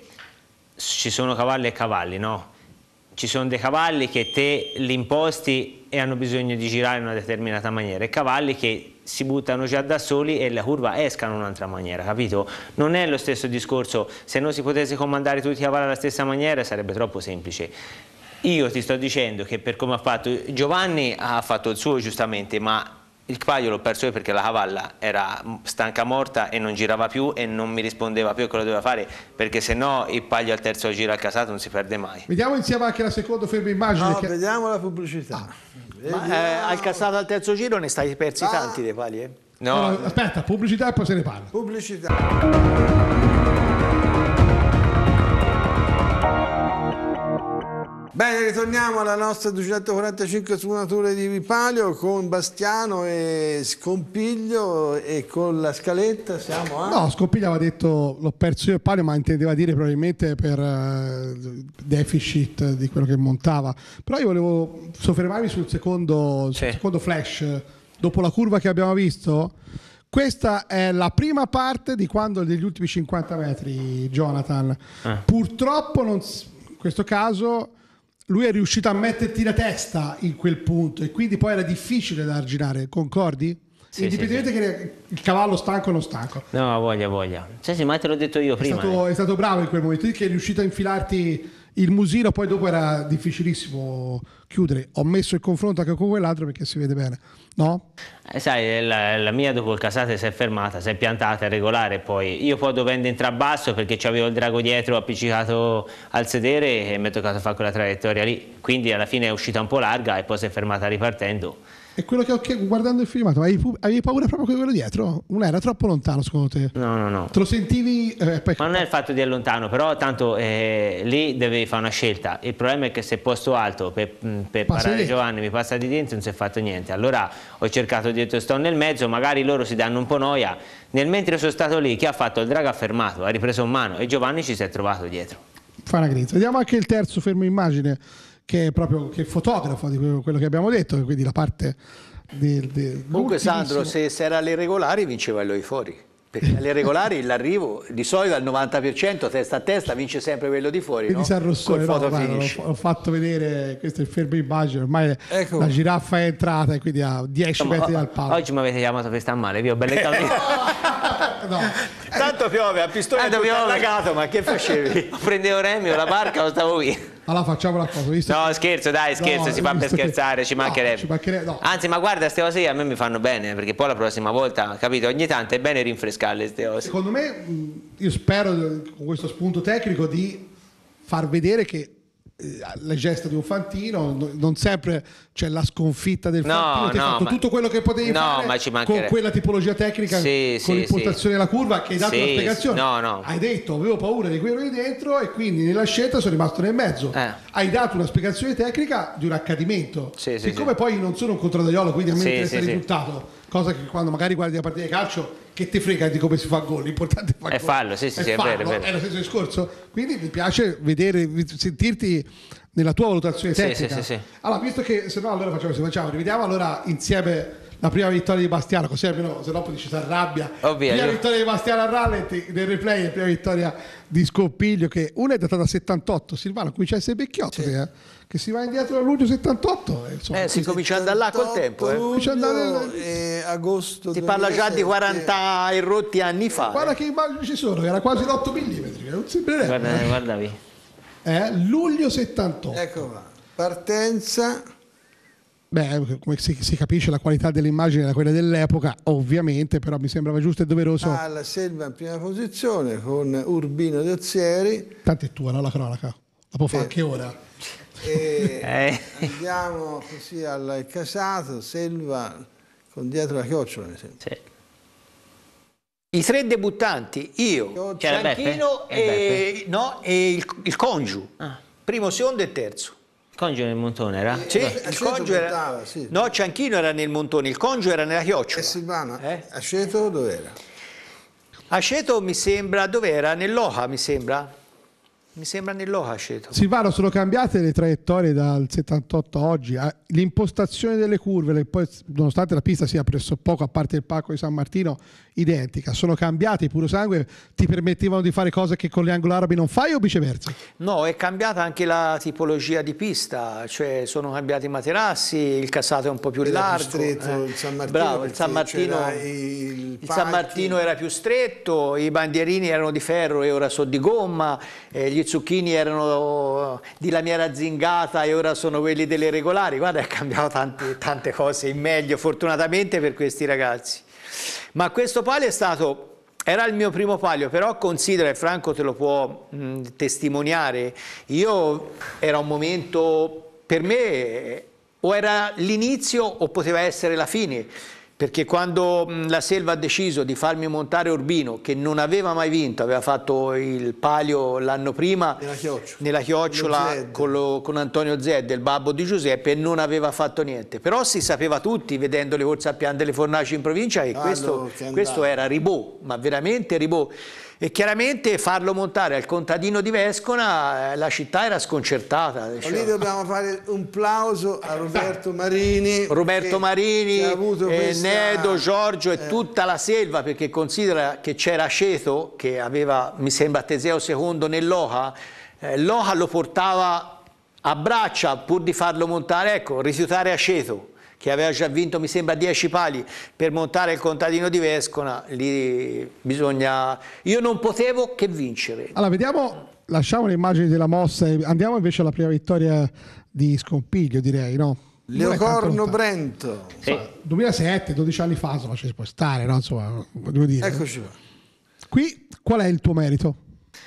ci sono cavalli e cavalli, no? Ci sono dei cavalli che te li imposti e hanno bisogno di girare in una determinata maniera, e cavalli che si buttano già da soli e la curva esca in un'altra maniera, capito? Non è lo stesso discorso, se non si potesse comandare tutti i cavalli alla stessa maniera sarebbe troppo semplice. Io ti sto dicendo che per come ha fatto Giovanni ha fatto il suo giustamente, ma il palio l'ho perso io perché la cavalla era stanca morta e non girava più e non mi rispondeva più a quello che doveva fare, perché se no il palio al terzo giro al casato non si perde mai. Vediamo insieme anche la seconda ferma immagine. No, che... vediamo la pubblicità. Ah. Ma eh, al casato al terzo giro ne stai persi ah. tanti dei pali, eh? No. No, aspetta, pubblicità e poi se ne parla. Pubblicità. Bene, ritorniamo alla nostra duecentoquarantacinque sfumature di palio con Bastiano e Scompiglio, e con la scaletta siamo a... No, Scompiglio aveva detto l'ho perso io il palio, ma intendeva dire probabilmente per uh, deficit di quello che montava. Però io volevo soffermarmi sul secondo, sì. sul secondo flash, dopo la curva che abbiamo visto. Questa è la prima parte di quando degli ultimi cinquanta metri, Jonathan. Eh. Purtroppo non, in questo caso... lui è riuscito a metterti la testa in quel punto e quindi poi era difficile da arginare, concordi? Sì, indipendentemente sì, sì. che il cavallo stanco o non stanco. No, voglia, voglia. Sì, sì, ma te l'ho detto io prima. È stato, eh. è stato bravo in quel momento, che è riuscito a infilarti il musino, poi dopo era difficilissimo chiudere. Ho messo il confronto anche con quell'altro perché si vede bene, no? Eh, sai, la, la mia dopo il casate si è fermata, si è piantata, è regolare, poi io poi dovendo entrare basso perché c'avevo il drago dietro appiccicato al sedere e mi è toccato fare quella traiettoria lì, quindi alla fine è uscita un po' larga e poi si è fermata ripartendo. E quello che ho guardando il filmato, avevi, avevi paura proprio di quello dietro? Non era troppo lontano secondo te? No, no, no. Te lo sentivi? Eh, poi... Ma non è il fatto di è lontano, però tanto eh, lì devi fare una scelta. Il problema è che se posto alto per, per parare Giovanni mi passa di dentro non si è fatto niente. Allora ho cercato dietro, sto nel mezzo, magari loro si danno un po' noia. Nel mentre sono stato lì, chi ha fatto il drago ha fermato, ha ripreso in mano e Giovanni ci si è trovato dietro. Fa una grinza. Vediamo anche il terzo fermo immagine, che è proprio che fotografa di quello che abbiamo detto, quindi la parte... Del, del, Comunque Sandro, se, se era alle regolari vinceva lui fuori, perché alle regolari l'arrivo di solito al novanta per cento testa a testa vince sempre quello di fuori. Quindi no? San Rossore, no, l'ho fatto vedere, questo è il fermo immagine, ormai ecco. La giraffa è entrata e quindi a dieci Insomma, metri dal palo. Oggi mi avete chiamato per stare male, vi ho belle calde. No. Tanto piove, a pistone tutto allagato, ma che facevi? Prendevo Remio, la barca o stavo qui? Allora facciamo la cosa, visto no che... scherzo dai scherzo, no, si fa per scherzare, che... ci mancherebbe, no, ci mancherebbe no. Anzi ma guarda queste cose a me mi fanno bene, perché poi la prossima volta, capito, ogni tanto è bene rinfrescarle queste cose. Secondo me, io spero con questo spunto tecnico di far vedere che le gesta di un fantino, non sempre c'è la sconfitta del No, fantino, ti hai no, fatto ma- tutto quello che potevi no, fare ma ci con mancherebbe. quella tipologia tecnica, Sì, con sì, l'impostazione sì. della curva, che hai dato Sì, una spiegazione. sì, no, no. Hai detto avevo paura di quello lì dentro e quindi nella scelta sono rimasto nel mezzo. Eh. Hai dato una spiegazione tecnica di un accadimento. Sì, sì, Siccome sì. poi non sono un contraddaiolo, quindi a me Sì, interessa sì, il sì. risultato, cosa che quando magari guardi la partita di calcio che ti frega di come si fa gol, l'importante è fare È gol. fallo, sì, sì, sì, è vero, è vero. È lo stesso discorso. Quindi mi piace vedere, sentirti nella tua valutazione Sì, tecnica. sì, sì, sì. Allora, visto che se no allora facciamo così, facciamo, rivediamo allora insieme la prima vittoria di Bastiano, così almeno se no poi ci si arrabbia. Ovvio, prima io- vittoria di Bastiano a rallenti nel replay, la prima vittoria di Scompiglio, che una è datata settantotto, Silvano, qui c'è sei Becchiotto, che, eh, che si va indietro a luglio settantotto. eh, insomma, Eh, si comincia ad andare là col tempo. Eh. luglio Comincia ad andare- e agosto Si parla già di duemilasette. quaranta e rotti anni fa. Guarda eh. che immagini ci sono, era quasi l'otto millimetri, non sembrerebbe. Guarda, guardavi. Eh, luglio settantotto. Ecco qua, partenza. Beh, come si, si capisce la qualità dell'immagine era quella dell'epoca, ovviamente, però mi sembrava giusto e doveroso. Alla Selva in prima posizione con Urbino Dozzieri. Tanto è tua, no, la cronaca? La può fare Sì. anche ora. E Eh. andiamo così al Casato, Selva con dietro la chiocciola, mi sembra. Sì. I tre debuttanti, io, C'era Cianchino Beppe? E e, no, e il, il Congiu, Ah. primo, secondo e terzo. Congio nel montone era? Sì, Eh, il Aceto Congiu era, portava, sì. no, Cianchino era nel montone, il Congiu era nella E chiocciola. Silvano, Eh? Aceto dov'era? Aceto mi sembra, dov'era? Nell'Oca mi sembra? Mi sembra nell'Oca Aceto. Silvano, sono cambiate le traiettorie dal settantotto a oggi, eh, l'impostazione delle curve, le- poi, nonostante la pista sia pressopoco, a parte il Parco di San Martino, identica, sono cambiate, puro sangue, ti permettevano di fare cose che con le anglo-arabi non fai o viceversa? No, è cambiata anche la tipologia di pista, cioè sono cambiati i materassi, il Cassato è un po' più Era largo. più stretto eh. il San Martino, Bravo, il San perché Martino, c'era il il San Palchi. Martino era più stretto, i bandierini erano di ferro e ora sono di gomma, eh, gli zucchini erano di lamiera zingata e ora sono quelli delle regolari. Guarda, è cambiato tante, tante cose in meglio, fortunatamente per questi ragazzi. Ma questo palio è stato, era il mio primo palio, però considera, e Franco te lo può mh, testimoniare, io era un momento, per me, o era l'inizio o poteva essere la fine, perché quando mh, la Selva ha deciso di farmi montare Urbino, che non aveva mai vinto, aveva fatto il palio l'anno prima Nella chiocciola. nella chiocciola Con lo Zed. con, lo- con Antonio Zed, il babbo di Giuseppe, e non aveva fatto niente. Però si sapeva tutti, vedendo le corse a Pian delle Fornaci in provincia, che Ah, questo, no, che andava. questo era Ribot, ma veramente Ribot. E chiaramente farlo montare al contadino di Vescona, eh, la città era sconcertata. Ma cioè. lì dobbiamo fare un plauso a Roberto Marini. Roberto che- Marini, che ha avuto eh, questa- Nedo, Giorgio e eh, tutta la Selva, perché considera che c'era Aceto, che aveva, mi sembra, Teseo secondo nell'Oca, eh, l'Oca lo portava a braccia pur di farlo montare, ecco, rifiutare Aceto, che aveva già vinto, mi sembra, dieci pali per montare il contadino di Vescona, lì bisogna... Io non potevo che vincere. Allora, vediamo, lasciamo le immagini della mossa e andiamo invece alla prima vittoria di Scompiglio, direi, no? Non è tanto Leocorno lontano. Brento. Sì. duemilasette, dodici anni fa, insomma, ci si può stare, no? Insomma, devo dire. Eccoci qua. Qui qual è il tuo merito?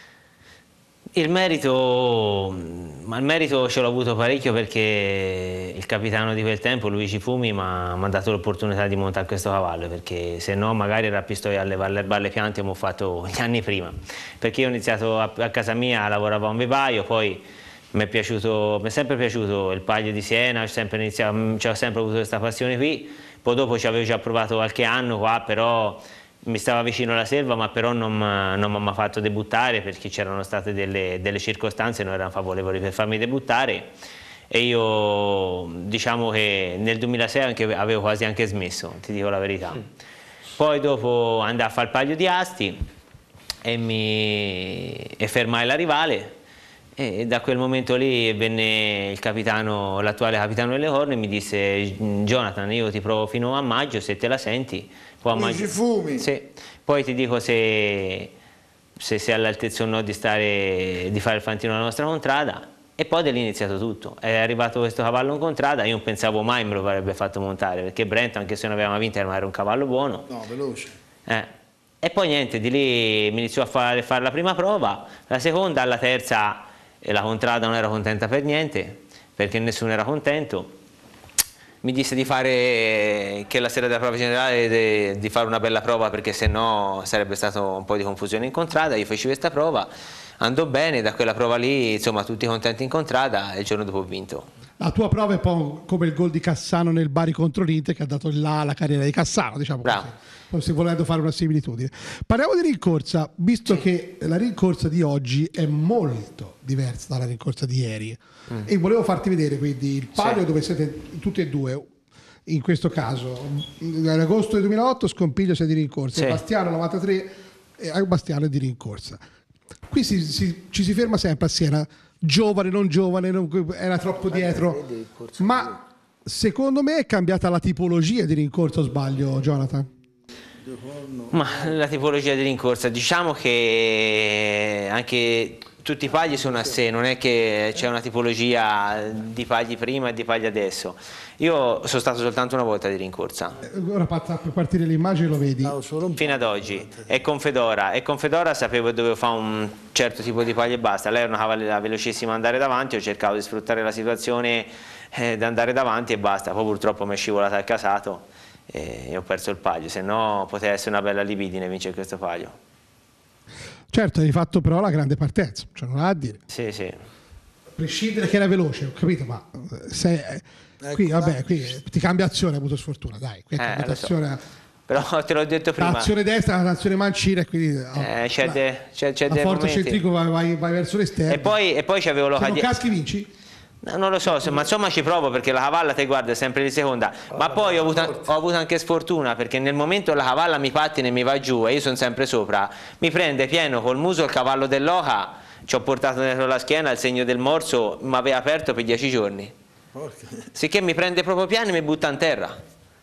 Il merito, ma il merito ce l'ho avuto parecchio perché il capitano di quel tempo, Luigi Fumi, mi ha dato l'opportunità di montare questo cavallo, perché se no magari era a Pistoia a levare le piante come ho fatto gli anni prima, perché io ho iniziato a, a casa mia, lavoravo a un vivaio, poi mi è piaciuto, mi è sempre piaciuto il Palio di Siena, ho sempre, iniziato, ho sempre avuto questa passione qui, poi dopo ci avevo già provato qualche anno qua, però mi stava vicino alla Selva, ma però non, non mi ha mai fatto debuttare perché c'erano state delle, delle circostanze che non erano favorevoli per farmi debuttare, e io diciamo che nel duemilasei anche, avevo quasi anche smesso, ti dico la verità. Poi dopo andai a fare il Palio di Asti e, mi, e fermai la rivale, e da quel momento lì venne il capitano, l'attuale capitano delle Corne, e mi disse: Jonathan, io ti provo fino a maggio, se te la senti. Poi a Luigi maggio, Fumi. sì, poi ti dico se, se sei all'altezza o no di, stare, di fare il fantino alla nostra contrada. E poi da lì è iniziato tutto. È arrivato questo cavallo in contrada, io non pensavo mai me lo avrebbe fatto montare, perché Brento, anche se non aveva mai vinto, era un cavallo buono. No, veloce. Eh. E poi niente, di lì mi iniziò a fare, fare la prima prova, la seconda, alla terza e la contrada non era contenta per niente, perché nessuno era contento. Mi disse di fare, che la sera della prova generale de, di fare una bella prova, perché sennò sarebbe stato un po' di confusione in contrada. Io feci questa prova, andò bene, da quella prova lì insomma tutti contenti in contrada e il giorno dopo ho vinto. La tua prova è un po' come il gol di Cassano nel Bari contro l'Inter, che ha dato là la carriera di Cassano, diciamo così, se volendo fare una similitudine. Parliamo di rincorsa, visto sì. che la rincorsa di oggi è molto diversa dalla rincorsa di ieri. Mm. E volevo farti vedere quindi il palio sì. dove siete tutti e due. In questo caso, nell'agosto del duemilaotto Scompiglio sei di rincorsa, sì. Bastiano novantatré e Bastiano è di rincorsa. Qui si, si, ci si ferma sempre a Siena, giovane, non giovane, non, era troppo dietro, ma secondo me è cambiata la tipologia di rincorsa, o sbaglio, Jonathan? Ma la tipologia di rincorsa, diciamo che anche tutti i pagli sono a sé, non è che c'è una tipologia di pagli prima e di pagli adesso. Io sono stato soltanto una volta di rincorsa. Ora per partire l'immagine lo vedi. Fino ad oggi. E con Fedora. E con Fedora sapevo che dovevo fare un certo tipo di paglia e basta. Lei era una cavaliera velocissima andare davanti, io cercavo di sfruttare la situazione eh, di andare davanti e basta. Poi purtroppo mi è scivolata al casato e ho perso il paglio, se no poteva essere una bella libidine vincere questo paglio. Certo, hai fatto però la grande partenza, cioè non ha a dire. Sì, sì. A prescindere che era veloce, ho capito, ma sei, ecco, qui, vabbè, qui ti cambia azione, hai avuto sfortuna, dai. Qui eh, lo so. Però te l'ho detto prima. L'azione destra, l'azione mancina, quindi eh, c'è de, c'è, c'è la forza centrifuga vai, vai, vai verso l'esterno. E poi, e poi c'avevo Se non caschi vinci? No, non lo so, ma insomma ci provo, perché la cavalla te guarda è sempre di seconda, ma poi ho avuto, ho avuto anche sfortuna, perché nel momento la cavalla mi pattina e mi va giù e io sono sempre sopra, mi prende pieno col muso il cavallo dell'oca, ci ho portato dentro la schiena il segno del morso, mi aveva aperto per dieci giorni, sicché mi prende proprio piano e mi butta in terra.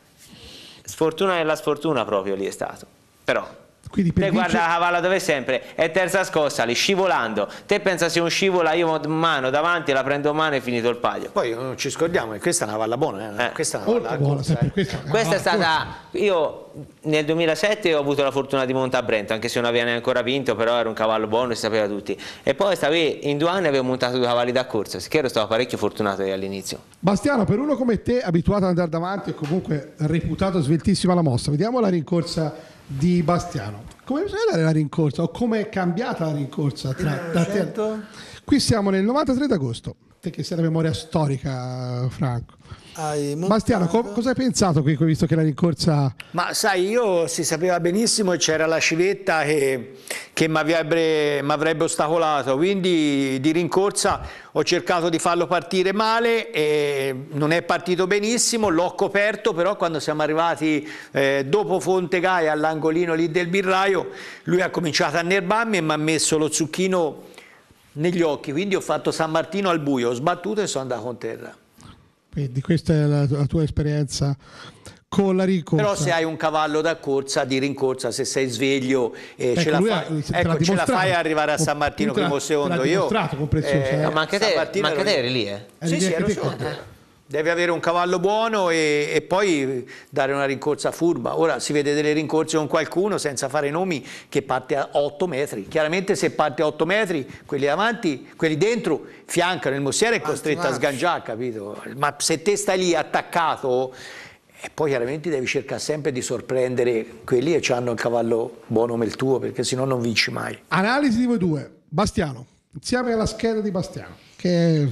Sfortuna nella sfortuna proprio lì è stato, però quindi per te vince... guarda la cavalla dove è sempre, è terza scossa lì, scivolando, te pensa se un scivola io mano davanti la prendo in mano e finito il paglio. Poi non ci scordiamo che questa è una cavalla buona, eh? Eh. Questa è una cavalla buona, corsa, eh. questa, questa è stata, io nel duemilasette ho avuto la fortuna di montare a Brento, anche se non aveva ancora vinto, però era un cavallo buono e si sapeva tutti, e poi stavi, in due anni avevo montato due cavalli da corsa, sicché ero stato parecchio fortunato all'inizio. Bastiano, per uno come te abituato ad andare davanti e comunque reputato sveltissima la mossa, vediamo la rincorsa di Bastiano. Come bisogna dare la rincorsa o come è cambiata la rincorsa tra, da te? Qui siamo nel novantatré d'agosto, te che sei la memoria storica, Franco. Bastiano, co cosa hai pensato qui, visto che la rincorsa... Ma sai, io si sapeva benissimo che c'era la civetta che, che mi avrebbe, avrebbe ostacolato, quindi di rincorsa ho cercato di farlo partire male e non è partito benissimo, l'ho coperto, però quando siamo arrivati eh, dopo Fonte Gaia all'angolino lì del birraio, lui ha cominciato a nervarmi e mi ha messo lo zucchino negli occhi, quindi ho fatto San Martino al buio, ho sbattuto e sono andato con terra. Quindi questa è la, la tua esperienza con la rincorsa. Però se hai un cavallo da corsa, di rincorsa, se sei sveglio e ecco, ce, la fai, ha, ecco, ce la fai a arrivare a San Martino primo secondo. Io con Preziosa, eh, eh. Ma anche te, ma anche te eri lì, eh? Sì, sì, ero so. Devi avere un cavallo buono e, e poi dare una rincorsa furba. Ora si vede delle rincorse con qualcuno, senza fare nomi, che parte a otto metri. Chiaramente se parte a otto metri, quelli davanti, quelli dentro fiancano, il mossiere è costretto a sgangiare, capito? Ma se te stai lì attaccato, e poi chiaramente devi cercare sempre di sorprendere quelli che hanno il cavallo buono come il tuo, perché sennò non vinci mai. Analisi di voi due. Bastiano, insieme alla scheda di Bastiano, che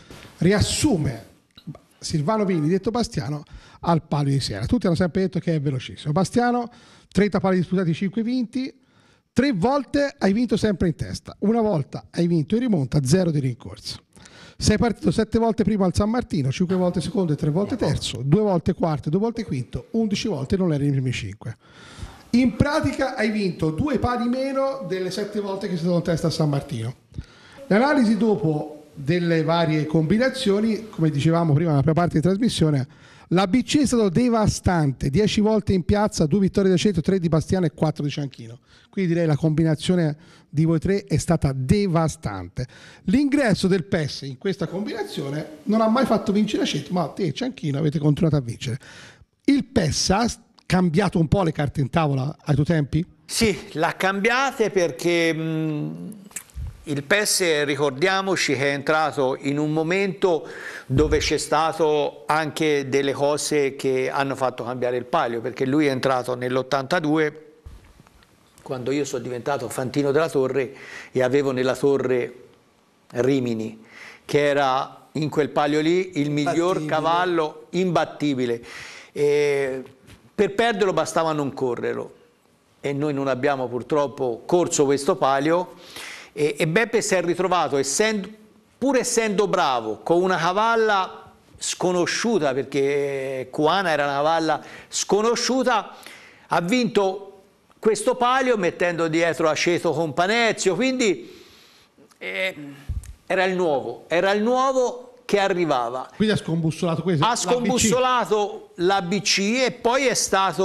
riassume Silvano Vini, detto Bastiano, al palio di Siena. Tutti hanno sempre detto che è velocissimo. Bastiano, trenta pali disputati, cinque vinti, tre volte hai vinto sempre in testa, una volta hai vinto in rimonta, zero di rincorsa. Sei partito sette volte primo al San Martino, cinque volte secondo e tre volte terzo, due volte quarto e due volte quinto, undici volte non eri nei primi cinque. In pratica hai vinto due pali meno delle sette volte che sei stato in testa a San Martino. L'analisi dopo delle varie combinazioni, come dicevamo prima nella prima parte di trasmissione, la B C è stato devastante, dieci volte in piazza, due vittorie da centro, tre di Bastiano e quattro di Cianchino, quindi direi la combinazione di voi tre è stata devastante. L'ingresso del P E S in questa combinazione non ha mai fatto vincere centro, ma te e Cianchino avete continuato a vincere. Il P E S ha cambiato un po' le carte in tavola ai tuoi tempi? Sì, l'ha cambiate perché mh, Il P E S, ricordiamoci, che è entrato in un momento dove c'è stato anche delle cose che hanno fatto cambiare il palio, perché lui è entrato nell'ottantadue, quando io sono diventato Fantino della Torre e avevo nella torre Rimini, che era in quel palio lì il miglior cavallo imbattibile. E per perderlo bastava non correrlo, e noi non abbiamo purtroppo corso questo palio. E, e Beppe si è ritrovato, essendo, pur essendo bravo, con una cavalla sconosciuta, perché Cuana era una cavalla sconosciuta, ha vinto questo palio mettendo dietro Aceto Companezio, quindi eh, era il nuovo, era il nuovo che arrivava. Quindi ha scombussolato questo. Ha scombussolato l'A B C e poi è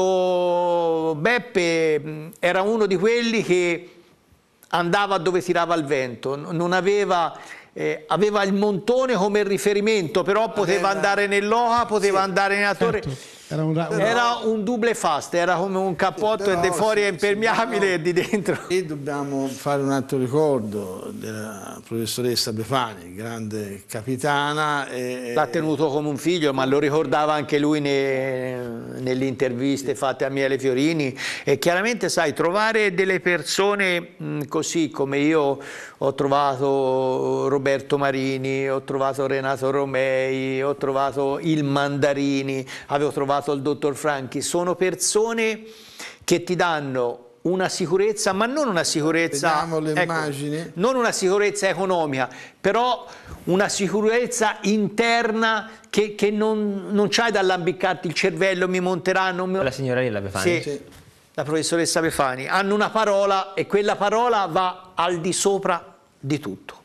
stato, Beppe era uno di quelli che andava dove tirava il vento, non aveva, eh, aveva il montone come riferimento, però poteva andare nell'Oca, poteva sì, andare nella torre. Certo. Era un, un... era un double fast, era come un cappotto, sì, e di fuori è impermeabile e di dentro. E dobbiamo fare un altro ricordo della professoressa Befani, grande capitana. E... l'ha tenuto come un figlio, ma lo ricordava anche lui ne, nelle interviste fatte a Miele Fiorini. E chiaramente, sai, trovare delle persone mh, così come io ho trovato Roberto Marini, ho trovato Renato Romei, ho trovato il Mandarini, avevo trovato il dottor Franchi, sono persone che ti danno una sicurezza, ma non una sicurezza, vediamo le ecco, immagini, non una sicurezza economica, però una sicurezza interna che, che non, non c'hai da allambiccarti il cervello, mi monteranno. Mi... La signorina Befani? Sì, sì, la professoressa Befani. Hanno una parola e quella parola va al di sopra di tutto.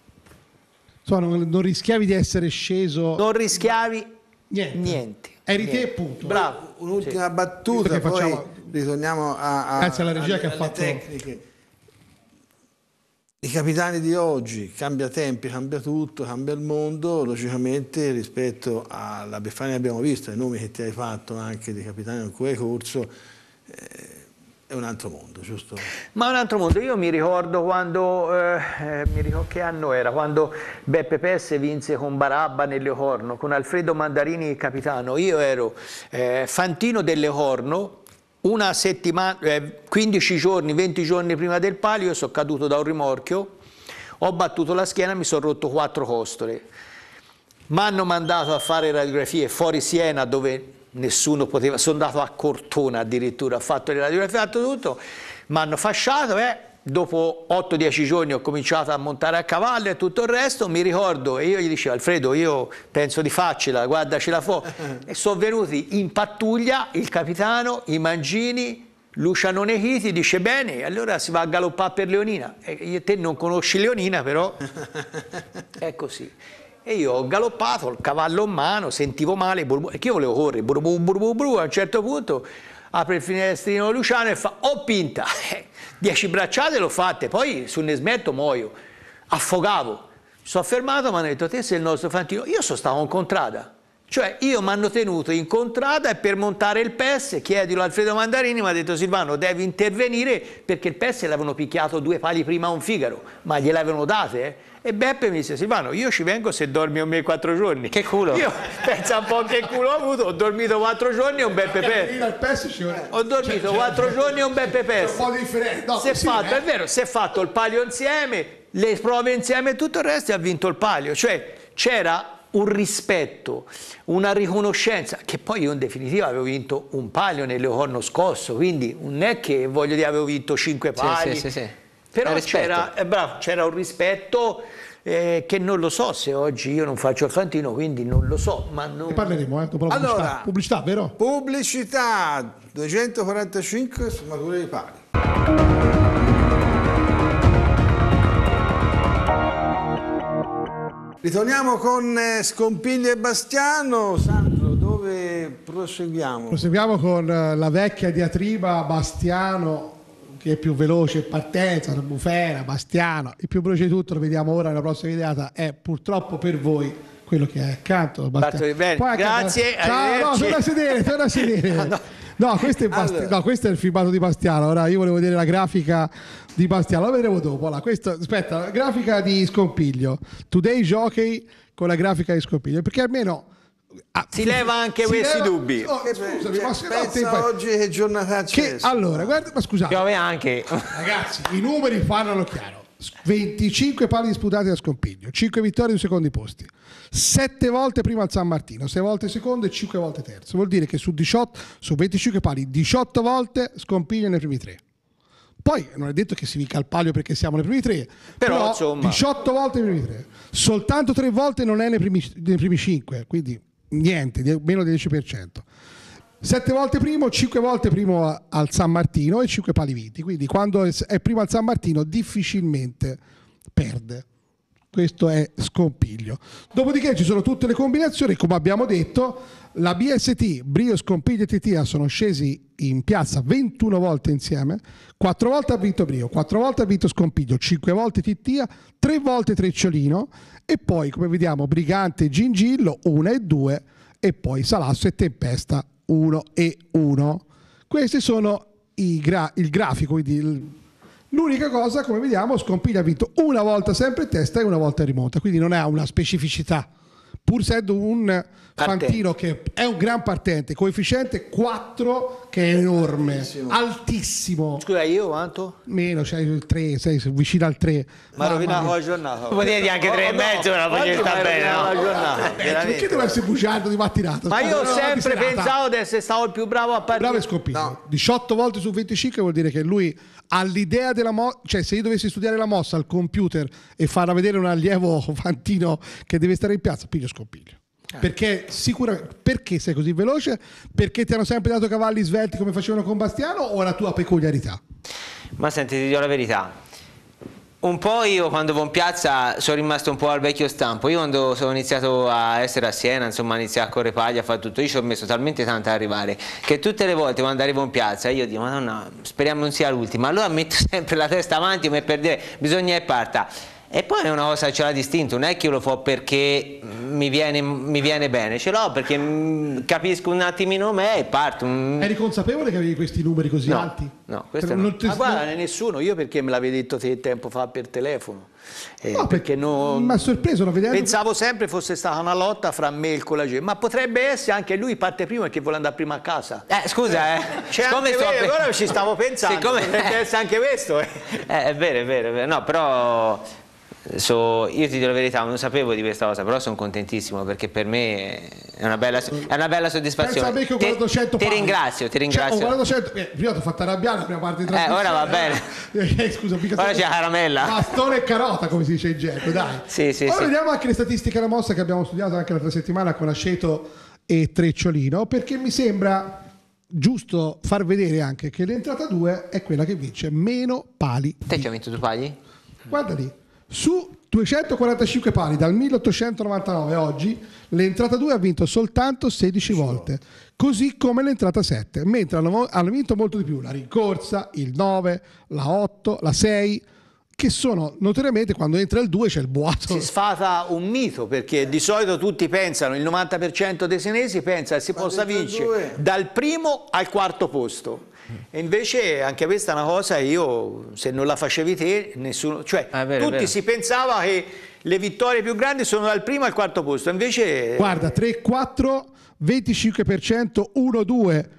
So, non, non rischiavi di essere sceso? Non rischiavi niente. niente. Eri niente. te, punto. Bravo. Un'ultima sì. battuta, poi facciamo... ritorniamo a, a, grazie alla regia alle, che ha fatto tecniche. I capitani di oggi, cambia tempi, cambia tutto, cambia il mondo, logicamente rispetto alla Befani abbiamo visto, i nomi che ti hai fatto anche di capitani con cui hai corso, eh, è un altro mondo, giusto? Ma è un altro mondo. Io mi ricordo quando, eh, mi ricordo che anno era, quando Beppe Pesse vinse con Barabba nel Leocorno, con Alfredo Mandarini capitano. Io ero eh, Fantino del Leocorno, una settimana, eh, quindici giorni, venti giorni prima del palio, io sono caduto da un rimorchio, ho battuto la schiena, mi sono rotto quattro costole. Mi hanno mandato a fare radiografie fuori Siena, dove nessuno poteva, sono andato a Cortona addirittura, ho fatto le radiografie, ho fatto tutto, mi hanno fasciato, eh, dopo otto dieci giorni ho cominciato a montare a cavallo e tutto il resto, mi ricordo, e io gli dicevo: Alfredo, io penso di farcela, guardacela fuori, e sono venuti in pattuglia il capitano, i Mangini, Luciano Nechiti, dice: bene, allora si va a galoppare per Leonina, e io, te non conosci Leonina, però è così. E io ho galoppato, il cavallo in mano, sentivo male, perché io volevo correre, buru, buru, buru, buru, a un certo punto apre il finestrino Luciano e fa: ho pinta, dieci bracciate l'ho fatte, poi sul Nesmetto muoio, affogavo, mi sono fermato, mi hanno detto: te sei il nostro Fantino. Io sono stato in contrada, cioè io mi hanno tenuto in contrada e per montare il P E S, chiedilo a Alfredo Mandarini, mi ha detto: Silvano, devi intervenire, perché il P E S l'avevano picchiato due pali prima a un Figaro, ma gliel'avevano date, eh? E Beppe mi disse: Silvano, io ci vengo se dormi con me quattro giorni. Che culo! Io pensa un po' che culo ho avuto, ho dormito quattro giorni e un Beppe Pes. Ho dormito quattro giorni e un Beppe Pes. Un po' differente. No, si è sì, fatto, eh. è vero, si è fatto il palio insieme, le prove insieme e tutto il resto, e ha vinto il palio. Cioè c'era un rispetto, una riconoscenza, che poi io in definitiva avevo vinto un palio nel Leocorno scosso, quindi non è che voglio dire avevo vinto cinque pali. Sì, sì, sì, sì. Però c'era eh, un rispetto eh, che non lo so se oggi io non faccio il Fantino, quindi non lo so. Ma non... Ne parleremo, eh, dopo la Allora, pubblicità. Pubblicità, vero? Pubblicità, duecentoquarantacinque sfumature di pali. Ritorniamo con eh, Scompiglio e Bastiano. Sandro, dove proseguiamo? Proseguiamo con eh, la vecchia diatriba Bastiano, che è più veloce, partenza, Bufera, Bastiano. Il più veloce di tutto, lo vediamo ora nella prossima videata, è purtroppo per voi quello che è accanto a Bastiano. Bene, Poi grazie, ciao, no, torna a sedere, torna a sedere. No, no. No, questo è, Basti- Allora. no, questo è il filmato di Bastiano. Ora io volevo vedere la grafica di Bastiano, la vedremo dopo. Allora, questo, aspetta, la grafica di Scompiglio. Today Jockey con la grafica di Scompiglio, perché almeno ah, Si leva anche si questi leva- dubbi. Oh, scusami, Cioè, ma se no, pensa te- oggi che giornata c'è. che, allora, guarda, ma scusate, Piove anche. ragazzi, i numeri parlano chiaro. venticinque pali disputati da Scompiglio, cinque vittorie, due secondi posti, sette volte primo al San Martino, sei volte secondo e cinque volte terzo. Vuol dire che su diciotto, su venticinque pali, diciotto volte Scompiglio nei primi tre. Poi non è detto che si vinca il palio perché siamo nei primi tre, Però, però, insomma, diciotto volte nei primi tre, soltanto tre volte non è nei primi, nei primi cinque, quindi niente, di- meno del dieci per cento. Sette volte primo, cinque volte primo a- al San Martino e cinque pali vinti. Quindi quando è è primo al San Martino difficilmente perde. Questo è Scompiglio. Dopodiché ci sono tutte le combinazioni, come abbiamo detto, la B S T, Brio, Scompiglio e Titia sono scesi in piazza ventuno volte insieme, quattro volte ha vinto Brio, quattro volte ha vinto Scompiglio, cinque volte Titia, tre volte Trecciolino e poi, come vediamo, Brigante e Gingillo, una e due, e poi Salasso e Tempesta, uno e uno. Questi sono i gra- il grafico, quindi il- l'unica cosa, come vediamo, Scompiglio ha vinto una volta sempre in testa e una volta in rimonta, quindi non ha una specificità, pur essendo un fantino che è un gran partente, coefficiente quattro che è enorme, altissimo. Scusa, io quanto? Meno, c'hai il tre, sei vicino al tre. Ma rovinato la giornata. Potevi anche tre e mezzo, la facevi Oggi sta mi hai bene, rovinato no? la giornata, Perché veramente. deve essere bugiardo di mattinata? Ma io ho Scusa, no, di sempre serata. pensato di essere stato il più bravo a partire. Bravo e Scompiglio, diciotto volte su venticinque vuol dire che lui ha l'idea della mossa, cioè se io dovessi studiare la mossa al computer e farla vedere un allievo fantino che deve stare in piazza, piglio Scompiglio. Perché sicuramente, perché sei così veloce? Perché ti hanno sempre dato cavalli svelti come facevano con Bastiano o la tua peculiarità? Ma senti, ti dico la verità. Un po' io quando vo in piazza sono rimasto un po' al vecchio stampo. Io quando sono iniziato a essere a Siena, insomma, a iniziare a correre paglia, a fare tutto, io ci ho messo talmente tanto ad arrivare che tutte le volte quando arrivo in piazza io dico, madonna, speriamo non sia l'ultima. Allora metto sempre la testa avanti come per dire, bisogna che parta. E poi è una cosa che ce l'ha distinto, non è che io lo faccio perché mi viene, mi viene bene, ce l'ho perché mh, capisco un attimino me e parto. Mm. Eri consapevole che avevi questi numeri così No, alti? no, questo Per- no. non ti- Ma guarda, nessuno, io perché me l'avevi detto te tempo fa per telefono. Eh, No, perché non... mi ha sorpreso, no, vedendo- Pensavo sempre fosse stata una lotta fra me e il Colagè, ma potrebbe essere anche lui parte prima perché vuole andare prima a casa. Eh, scusa, eh. C'è Siccome anche sto vero, pe- ora ci stavo pensando, Siccome- potrebbe essere anche questo. Eh. Eh, è vero, è vero, è vero. No, però so, io ti dico la verità, non sapevo di questa cosa, però sono contentissimo perché per me è una bella, è una bella soddisfazione. Pensa a me che ho Ti- guardato cento ti pali. ringrazio, ti Cioè, ringrazio. ho guardato cento, eh, prima ti ho fatto arrabbiare la prima parte di Eh, trasmissione. ora va bene. Eh, scusa, mica Ora stato- c'è la caramella. Bastone e carota, come si dice in gergo, dai. Sì, sì, Ora sì. vediamo anche le statistiche della mossa che abbiamo studiato anche l'altra settimana con Aceto e Trecciolino, perché mi sembra giusto far vedere anche che l'entrata due è quella che vince meno pali. Te ci hai vinto tu pagli? Guarda lì, su duecentoquarantacinque pali dal milleottocentonovantanove a oggi, l'entrata due ha vinto soltanto sedici volte, così come l'entrata sette, mentre hanno, hanno vinto molto di più la rincorsa, il nove, la otto, la sei, che sono notoriamente quando entra il due c'è il boato. Si sfata un mito perché di solito tutti pensano, il novanta per cento dei senesi pensa che si possa entra il vincere due? dal primo al quarto posto. E invece anche questa è una cosa che io, se non la facevi te, nessuno, cioè Ah, è vero, è tutti vero. si pensava che le vittorie più grandi sono dal primo al quarto posto, invece Guarda, tre quattro, venticinque per cento, uno due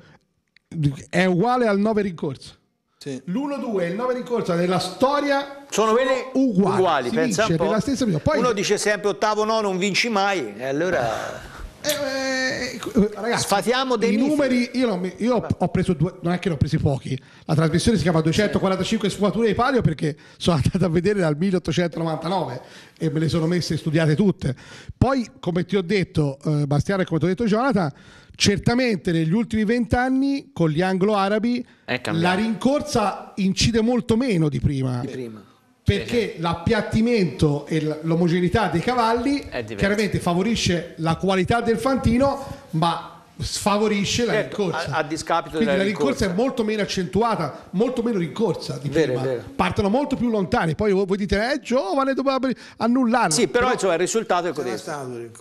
è uguale al nove rincorsa. Sì. L'uno due e il nove rincorsa nella storia sono quelli uguali, uguali, si pensa vince un po'. nella stessa misura. Poi, Uno dice sempre ottavo nono non vinci mai, e allora eh, eh, ragazzi, Sfatiamo dei i miti. numeri. Io, non mi- io ho preso due, non è che ne ho presi pochi. La trasmissione si chiama duecentoquarantacinque sfumature di palio perché sono andato a vedere dal milleottocentonovantanove e me le sono messe studiate tutte. Poi, come ti ho detto, eh, Bastiano, e come ti ho detto, Jonathan, certamente negli ultimi vent'anni con gli anglo-arabi È cambiato. la rincorsa incide molto meno di prima. prima. Perché l'appiattimento e l- l'omogeneità dei cavalli È diverso. chiaramente favorisce la qualità del fantino, ma sfavorisce la Certo, rincorsa. a- a discapito Quindi della la rincorsa rincorsa. è molto meno accentuata, molto meno rincorsa di Vero, prima. è vero. Partono molto più lontani. Poi voi voi dite, è giovane, doveva annullarlo. Sì, però, insomma il risultato è Non è questo. stato rincorso.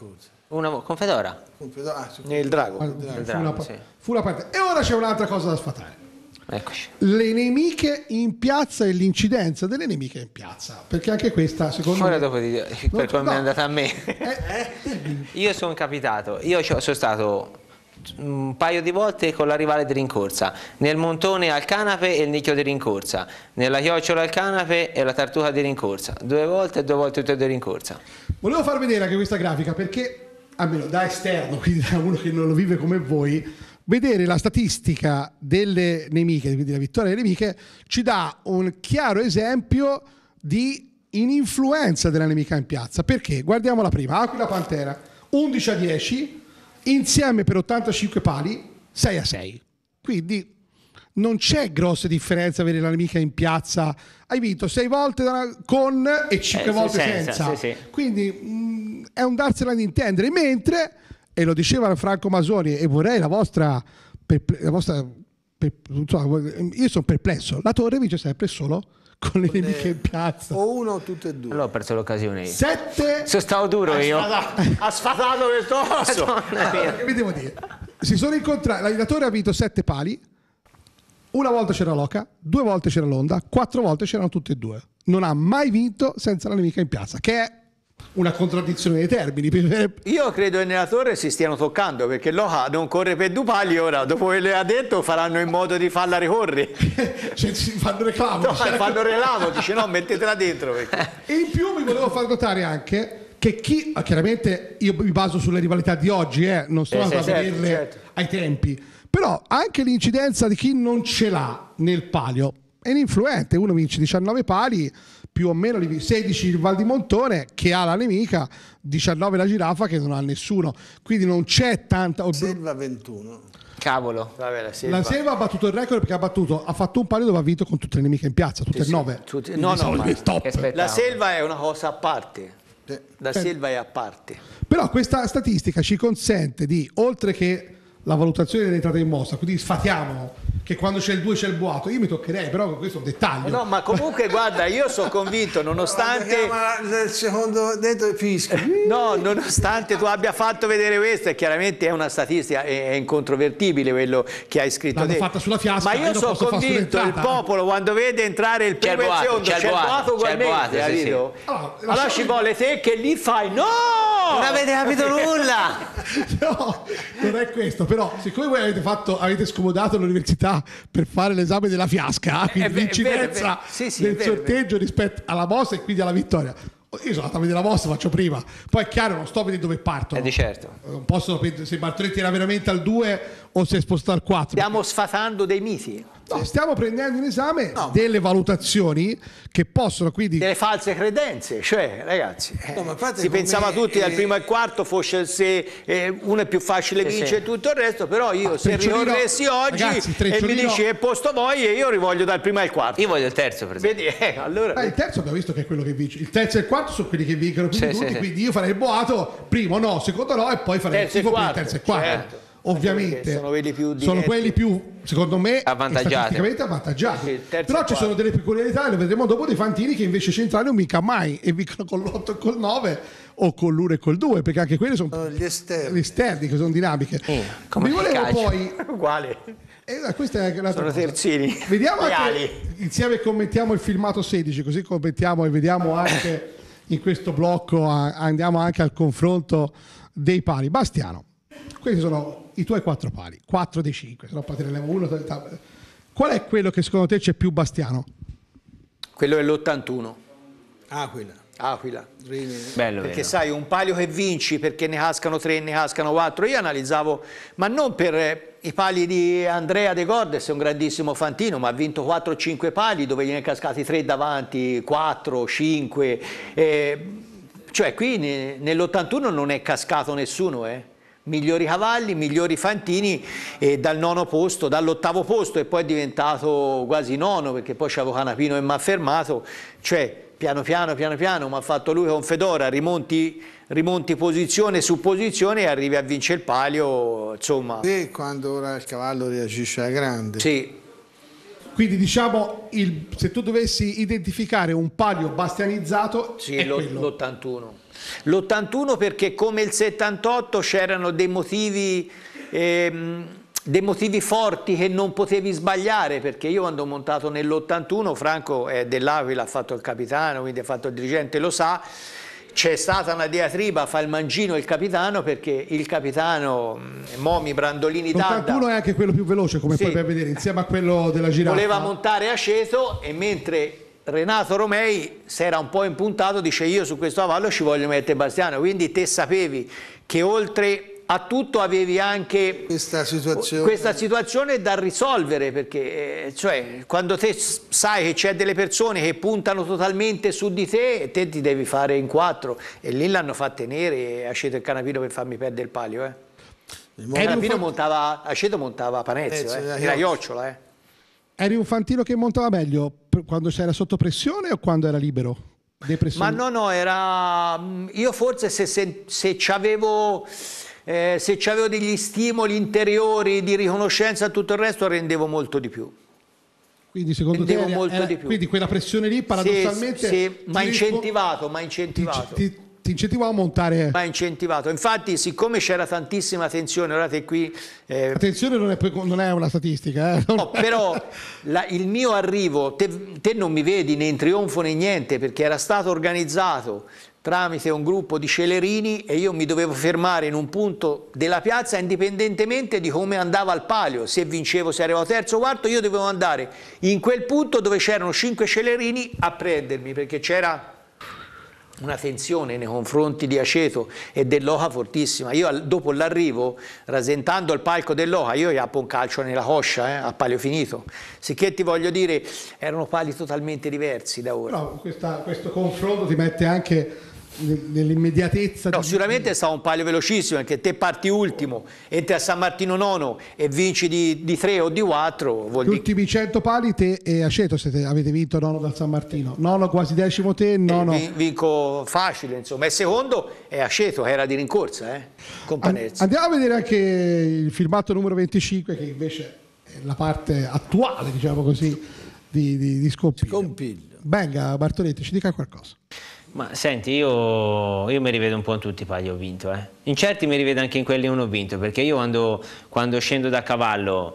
Una con Fedora. Con Fedora, ah, sì, Nel Drago. Il fu, Drago, una, sì. fu una parte. E ora c'è un'altra cosa da sfatare. Eccoci. Le nemiche in piazza e l'incidenza delle nemiche in piazza, perché anche questa secondo Ora me dopo di, per come no. è andata a me. Eh, Io sono capitato, io sono stato un paio di volte con la rivale di rincorsa, nel montone al canape e il nicchio di rincorsa, nella chiocciola al canape e la tartuca di rincorsa, due volte e due volte tutte e due rincorsa. volevo far vedere anche questa grafica perché, almeno da esterno, quindi da uno che non lo vive come voi, vedere la statistica delle nemiche, quindi la vittoria delle nemiche, ci dà un chiaro esempio di ininfluenza della nemica in piazza. Perché? Guardiamo la prima, Aquila Pantera, undici a dieci, insieme per ottantacinque pali, sei a sei. Quindi non c'è grossa differenza avere la nemica in piazza. Hai vinto sei volte con e cinque Eh, sì, volte senza, senza. sì, sì. Quindi mh, è un darsela ad intendere, mentre, e lo diceva Franco Masoni, e vorrei la vostra, perple- la vostra per- non so, io sono perplesso, la Torre vince sempre solo con le nemiche in piazza. o uno o tutte e due. Allora ho perso l'occasione io. Sette. Sono stato duro io. Ha sfatato questo osso. Madonna mia. Che vi devo dire? Si sono incontrati, la Torre ha vinto sette pali, una volta c'era Loca, due volte c'era l'Onda, quattro volte c'erano tutte e due. Non ha mai vinto senza la nemica in piazza, che è una contraddizione dei termini. Io credo che nella Torre si stiano toccando, perché Loca non corre per due pali, ora dopo che le ha detto faranno in modo di farla ricorrere. Cioè, si fanno reclamo. No, fanno relamo, dice no, mettetela dentro. Perché... E in più vi volevo far notare anche che chi, chiaramente io mi baso sulle rivalità di oggi, eh, non sto Eh, andando sì, a certo, vederle certo. ai tempi, però anche l'incidenza di chi non ce l'ha nel palio è ininfluente. Uno vince diciannove pali, più o meno sedici il Val di Montone che ha la nemica, diciannove la Giraffa che non ha nessuno, quindi non c'è tanta... Selva ventuno. Cavolo. Vabbè, la Selva. La Selva ha battuto il record perché ha battuto, ha fatto un palio dove ha vinto con tutte le nemiche in piazza, tutte e sì, nove. tutti- Quindi no, no, sono ma- il top. Che spettacolo. La Selva è una cosa a parte. Sì. La Selva è a parte. Però questa statistica ci consente di, oltre che la valutazione delle entrate in mostra, quindi sfatiamo che quando c'è il due c'è il boato, io mi toccherei, però questo è un dettaglio. No, ma comunque guarda, io sono convinto, nonostante... Il secondo dentro fischio. No, nonostante tu abbia fatto vedere questo, e chiaramente è una statistica, è, è incontrovertibile quello che hai scritto L'hanno te. fatta sulla fiasca, Ma io io non sono posso fare convinto, il sull'entrata. popolo quando vede entrare il C'è il primo e il boato, secondo, c'è il c'è il boato, boato c'è il ugualmente, boato, sì, capito? Allora, Allora lascia- ci vuole te che lì fai no! Non avete capito nulla. No, non è questo, però siccome voi avete, fatto, avete scomodato l'università per fare l'esame della fiasca, quindi È ve- è vero, è l'incidenza vero. Sì, sì, è del vero, è sorteggio rispetto alla mossa e quindi alla vittoria. Io sono andato a vedere la mossa, faccio prima. Poi è chiaro, non sto a vedere dove partono. Eh, di certo. Non posso sapere se Bartoletti era veramente al due o se è spostato al quattro. Stiamo sfatando dei miti, No, stiamo prendendo in esame delle valutazioni che possono quindi... delle false credenze, cioè ragazzi, eh, No, ma infatti si come- pensava tutti dal eh, primo al quarto fosse se eh, uno è più facile Sì, vince sì. e tutto il resto, però io Ah, se Treccionino- ricorressi oggi ragazzi, e mi Treccionino- dici che posto vuoi e io rivoglio dal primo al quarto. Io voglio il terzo, per esempio. Vedi, eh, allora... Ah, il terzo abbiamo visto che è quello che vince. Il terzo e il quarto sono quelli che vincono più Sì, di tutti, sì, sì. quindi io farei il boato, primo no, secondo no, e poi farei Terzo e il tifo per il quarto, terzo e quarto. certo. Ovviamente Perché sono quelli più sono diretti. quelli più, secondo me, Avvantaggiati. statisticamente avvantaggiati. Sì, il terzo Però e ci sono quarto. delle peculiarità, e lo vedremo dopo, dei fantini che invece centrali non vinca mai e vincono con l'otto e col nove o con l'uno e col due, perché anche quelli sono Sono gli esterni. gli esterni che sono dinamiche. Eh, come Mi il volevo calcio. poi Uguale. eh, questa è anche un'altra Sono cosa. terzini. Vediamo anche, Reali. insieme commentiamo il filmato sedici, così commentiamo e vediamo anche in questo blocco, a- andiamo anche al confronto dei pali. Bastiano, questi sono i tuoi quattro pali, quattro dei cinque, se no poi te ne levo uno. Qual è quello che secondo te c'è più Bastiano? Quello è l'ottantuno, Aquila. Aquila. Rimini. Bello, Perché vero. sai, un palio che vinci perché ne cascano tre, ne cascano quattro. Io analizzavo, ma non per eh, i pali di Andrea De Gordes, è un grandissimo fantino, ma ha vinto quattro o cinque pali dove gliene cascati tre davanti, quattro, cinque. Eh, cioè qui ne- nell'ottantuno non è cascato nessuno, eh. Migliori cavalli, migliori fantini, e dal nono posto, dall'ottavo posto, e poi è diventato quasi nono perché poi c'avevo Canapino e mi ha fermato, cioè piano piano piano piano mi ha fatto lui con Fedora, rimonti, rimonti posizione su posizione e arrivi a vincere il palio, insomma. E quando ora il cavallo reagisce alla grande. Sì, Quindi diciamo, il, se tu dovessi identificare un palio bastianizzato, sì, è l'ottantuno. L'ottantuno perché come il settantotto c'erano dei motivi, ehm, dei motivi forti che non potevi sbagliare, perché io quando ho montato nell'ottantuno, Franco è dell'Aquila, ha fatto il capitano, quindi ha fatto il dirigente, lo sa, c'è stata una diatriba fra il Mangino e il capitano, perché il capitano Momi Brandolini D'Adda l'ottantuno è anche quello più veloce, come sì, puoi vedere, insieme a quello della Giraffa, voleva montare Aceto, e mentre Renato Romei si era un po' impuntato, dice io su questo cavallo ci voglio mettere Bastiano, quindi te sapevi che oltre a tutto avevi anche questa situazione, questa situazione da risolvere, perché eh, cioè, quando te sai che c'è delle persone che puntano totalmente su di te, te ti devi fare in quattro, e lì l'hanno fatto tenere Aceto e Canapino per farmi perdere il palio. Eh. Il Canapino montava, Aceto montava Panezio, eh, era Iocciola. Eh. Eri un fantino che montava meglio quando era sotto pressione o quando era libero? Ma no, no, era... Io forse se, se, se c'avevo... Eh, se avevo degli stimoli interiori di riconoscenza e tutto il resto, rendevo molto di più. Quindi secondo rendevo te molto era, di più. Quindi quella pressione lì paradossalmente... Sì, sì, ma incentivato, ma incentivato. Ti, ti, ti incentivava a montare... Ma incentivato. Infatti, siccome c'era tantissima tensione, guardate qui... Eh... Attenzione, non è, non è una statistica. Eh? No, però la, il mio arrivo, te, te non mi vedi né in trionfo né niente, perché era stato organizzato tramite un gruppo di celerini e io mi dovevo fermare in un punto della piazza indipendentemente di come andava il palio. Se vincevo, se arrivavo terzo o quarto, io dovevo andare in quel punto dove c'erano cinque celerini a prendermi, perché c'era una tensione nei confronti di Aceto e dell'Oca fortissima. Io dopo l'arrivo, rasentando il palco dell'Oca, io gli appo un calcio nella coscia, eh, a palio finito. Sicché ti voglio dire, erano pali totalmente diversi da ora. Però questa, questo confronto ti mette anche nell'immediatezza. No, di... sicuramente è stato un palio velocissimo, perché te parti ultimo, entri a San Martino nono e vinci di, di tre o di quattro. Vuol Gli ultimi cento pali te e Aceto siete, avete vinto nono dal San Martino, nono quasi decimo te, nono... Eh, vinco facile, insomma, e secondo è Aceto, che era di rincorsa, eh, con Panezzi. Andiamo a vedere anche il filmato numero venticinque, che invece è la parte attuale, diciamo così, di, di, di Scompiglio. Scompiglio. Venga Bartoletti, ci dica qualcosa. Ma senti, io, io mi rivedo un po' in tutti i pali ho vinto, eh. In certi mi rivedo anche in quelli non ho vinto, perché io quando, quando scendo da cavallo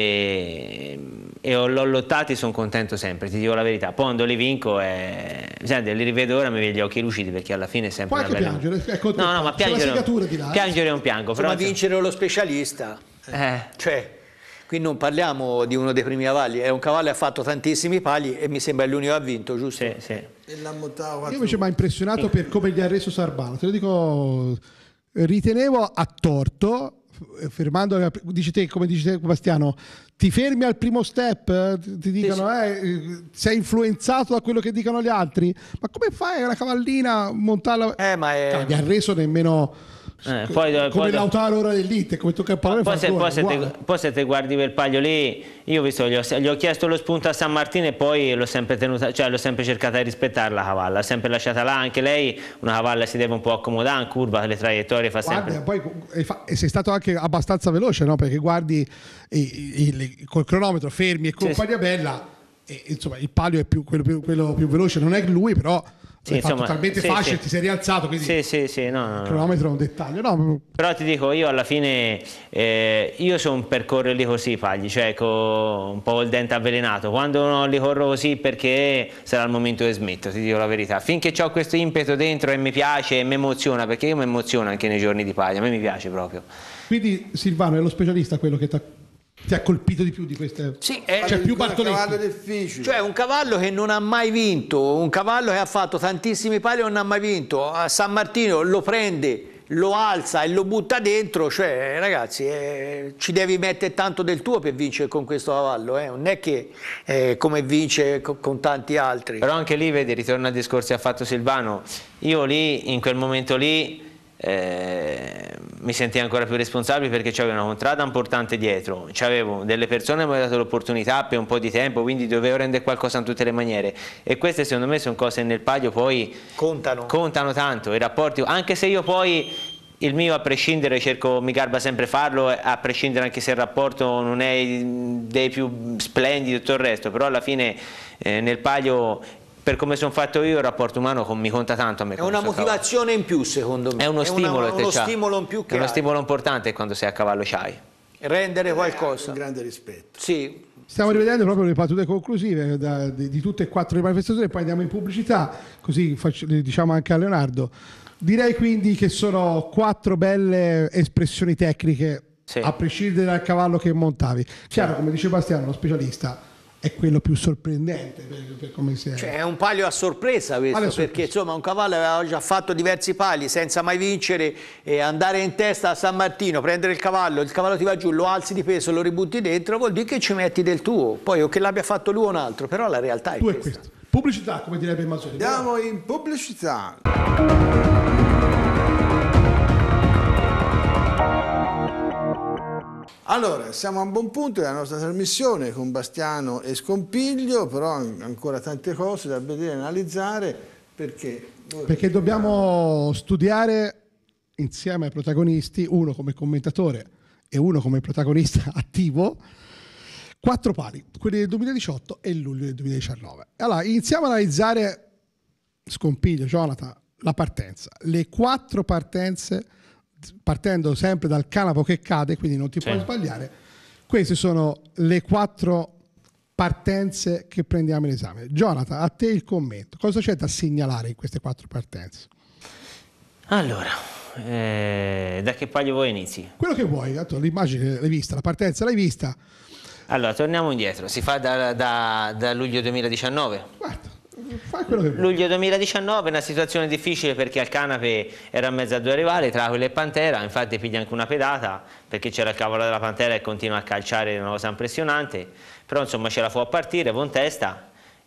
e, e l'ho lottati sono contento sempre, ti dico la verità. Poi quando li vinco, eh, senti, li rivedo ora mi vedo gli occhi lucidi, perché alla fine è sempre Puoi una bella... piangere, ecco, no, no, ma piangere, non, di là, piangere non piango. Però vincere lo specialista, eh. cioè... Qui non parliamo di uno dei primi cavalli, è un cavallo che ha fatto tantissimi pali e mi sembra l'unico che ha vinto, giusto? Sì, sì. E l'ha montato Io invece mi ha impressionato sì. per come gli ha reso Sarbano, te lo dico, ritenevo a torto, fermando, dici te, come dici te Bastiano, ti fermi al primo step, ti dicono sì, sì. Eh, sei influenzato da quello che dicono gli altri, ma come fai una cavallina montarla? Eh, ma è... no, gli ha reso nemmeno... Eh, poi, come poi, Lautaro ora dell'Inter, come tocca il pallone. Poi, se, poi, se te, poi se te guardi quel paglio lì, io ho visto, gli ho, gli ho chiesto lo spunto a San Martino e poi l'ho sempre tenuta, cioè l'ho sempre cercata di rispettare la cavalla, sempre lasciata là, anche lei una cavalla si deve un po' accomodare in curva, le traiettorie fa Guarda, sempre. Poi e sei stato anche abbastanza veloce, no? Perché guardi i, i, i, col cronometro fermi e compagnia sì, bella, e, insomma il palio è più, quello, più, quello più veloce, non è lui, però sì, hai fatto talmente sì, facile, sì. ti sei rialzato, quindi sì, sì, sì, no, no, il cronometro è un dettaglio, no? Però ti dico, io alla fine eh, io sono un percorrerli così pagli, cioè con un po' il dente avvelenato, quando non li corro così perché sarà il momento che smetto, ti dico la verità, finché ho questo impeto dentro e mi piace e mi emoziona, perché io mi emoziono anche nei giorni di paglia, a me mi piace proprio. Quindi Silvano è lo specialista, quello che ti ti ha colpito di più di queste? Sì, è cioè più Bartoletti. Un cavallo difficile. Cioè un cavallo che non ha mai vinto, un cavallo che ha fatto tantissimi pali e non ha mai vinto. A San Martino lo prende, lo alza e lo butta dentro, cioè ragazzi eh, ci devi mettere tanto del tuo per vincere con questo cavallo, eh? Non è che eh, come vince con, con tanti altri. Però anche lì, vedi, ritorno al discorso che ha fatto Silvano, io lì, in quel momento lì, Eh, mi sentivo ancora più responsabile perché c'avevo una contrada importante dietro, c'avevo delle persone che mi hanno dato l'opportunità per un po' di tempo, quindi dovevo rendere qualcosa in tutte le maniere, e queste secondo me sono cose nel palio poi contano, contano tanto, i rapporti, anche se io poi il mio, a prescindere, cerco, mi garba sempre farlo, a prescindere anche se il rapporto non è dei più splendidi e tutto il resto, però alla fine eh, nel palio, per come sono fatto io, il rapporto umano mi conta tanto a me. È una motivazione in più, secondo me. È uno è stimolo, una, uno stimolo in più che è uno hai. stimolo importante quando sei a cavallo c'hai. Rendere qualcosa. Un grande rispetto. Sì. Stiamo rivedendo proprio le battute conclusive da, di, di tutte e quattro le manifestazioni, poi andiamo in pubblicità, così faccio, diciamo anche a Leonardo. Direi quindi che sono quattro belle espressioni tecniche, sì, a prescindere dal cavallo che montavi. Chiaro, sì, come dice Bastiano, lo specialista è quello più sorprendente per, per come si è. Cioè, è un palio a sorpresa questo, palio perché sorpresa. Insomma un cavallo aveva già fatto diversi pali senza mai vincere, e andare in testa a San Martino, prendere il cavallo, il cavallo ti va giù, lo alzi di peso, lo ributti dentro, vuol dire che ci metti del tuo, poi o che l'abbia fatto lui o un altro, però la realtà è tu questa. È questo. Pubblicità, come direbbe Mazzoni. Andiamo in pubblicità. Allora, siamo a un buon punto della nostra trasmissione con Bastiano e Scompiglio, però ancora tante cose da vedere e analizzare, perché... Perché dobbiamo studiare insieme ai protagonisti, uno come commentatore e uno come protagonista attivo, quattro pali, quelli del duemiladiciotto e il luglio del duemiladiciannove. Allora, iniziamo a analizzare, Scompiglio, Jonathan, la partenza. Le quattro partenze, partendo sempre dal canapo che cade, quindi non ti, sì, puoi sbagliare. Queste sono le quattro partenze che prendiamo in esame. Jonathan, a te il commento. Cosa c'è da segnalare in queste quattro partenze? Allora, eh, da che palio vuoi inizi? Quello che vuoi, l'immagine l'hai vista, la partenza l'hai vista. Allora, torniamo indietro, si fa da, da, da luglio duemiladiciannove. Guarda, fai quello che vuoi. Luglio duemiladiciannove è una situazione difficile perché al canape era in mezzo a due rivali, tra quello e Pantera, infatti piglia anche una pedata perché c'era il cavallo della Pantera e continua a calciare, una cosa impressionante, però insomma ce la fu a partire, buon testa,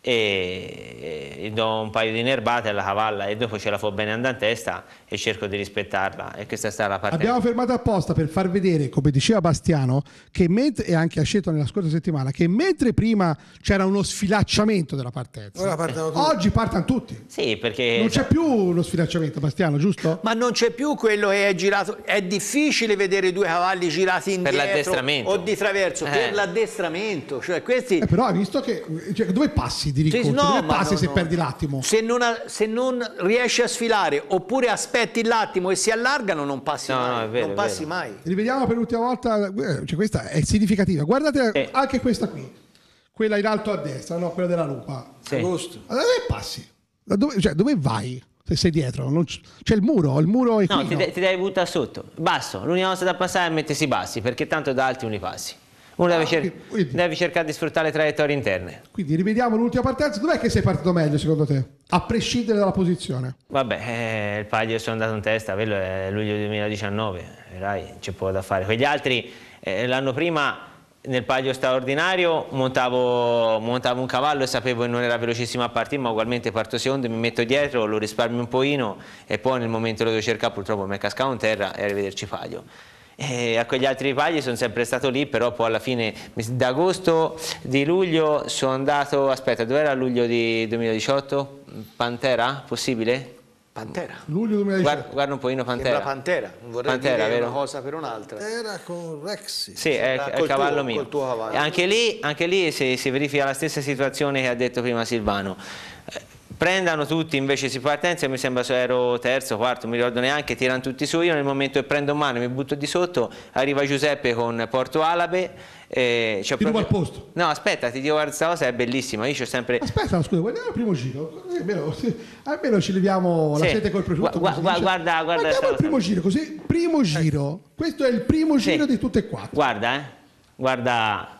e, e do un paio di nerbate alla cavalla e dopo ce la fu bene andare in testa e cerco di rispettarla, e questa è stata la partenza. Abbiamo fermato apposta per far vedere, come diceva Bastiano, che mentre, e anche Asceto nella scorsa settimana, che mentre prima c'era uno sfilacciamento della partenza, ora partono tutti. Oggi partono tutti. Sì, perché non c'è più lo sfilacciamento, Bastiano, giusto? Ma non c'è più quello che è girato. È difficile vedere due cavalli girati indietro per l'addestramento o di traverso, eh. per l'addestramento, cioè questi... eh, però hai visto che, cioè, dove passi di rincorso? Sì, no, dove passi no, se no. perdi l'attimo? Se non, ha, se non riesci a sfilare oppure aspetti l'attimo e si allargano, non passi no, mai. No, è vero, non è passi vero. mai. Rivediamo per l'ultima volta, cioè, questa è significativa. Guardate sì. anche questa qui, quella in alto a destra, no? Quella della lupa. Sì. Agosto. Da dove passi? Da dove, cioè, dove vai? Se sei dietro, non c- c'è il muro, il muro è no, qui. ti, No, de- ti devi buttare sotto, basso, l'unica cosa da passare è mettersi bassi, perché tanto da alti non li passi. Uno deve, cer- quindi- deve cercare di sfruttare le traiettorie interne. Quindi rivediamo l'ultima partenza. Dov'è che sei partito meglio secondo te? A prescindere dalla posizione. Vabbè, eh, il palio sono andato in testa, quello è luglio duemiladiciannove, dai, c'è poco da fare. Quegli altri, eh, l'anno prima nel palio straordinario montavo, montavo un cavallo e sapevo che non era velocissimo a partire, ma ugualmente parto secondo, mi metto dietro, lo risparmio un pochino e poi nel momento lo devo cercare purtroppo mi cascavo in terra e arrivederci palio. E a quegli altri pagli sono sempre stato lì, però poi alla fine d'agosto, di luglio sono andato, aspetta, dove era luglio di duemiladiciotto? Pantera? Possibile? Pantera. Luglio duemiladiciotto. Guarda, guarda un pochino Pantera. Sembra Pantera, non vorrei Pantera, dire vero? una cosa per un'altra. Era con Rexi. Sì, è, Ah, è il col cavallo tuo- mio. col tuo cavallo. E anche lì, anche lì si, si verifica la stessa situazione che ha detto prima Silvano. Eh, Prendano tutti invece si partenza, mi sembra se ero terzo, quarto, mi ricordo neanche, tirano tutti su, io nel momento che prendo mano mi butto di sotto, arriva Giuseppe con Porto Alabe. Eh, Ti ruba il posto. No, aspetta, ti dico questa cosa, è bellissima, io c'ho sempre... Aspetta, scusa, guardiamo il primo giro. Almeno, almeno ci leviamo la Sì. sete col prosciutto. Gua- come si gua- dice. guarda, guarda Guardiamo questa il primo cosa. giro, così. Primo giro. Questo è il primo giro Sì. di tutte e quattro. Guarda, eh, guarda...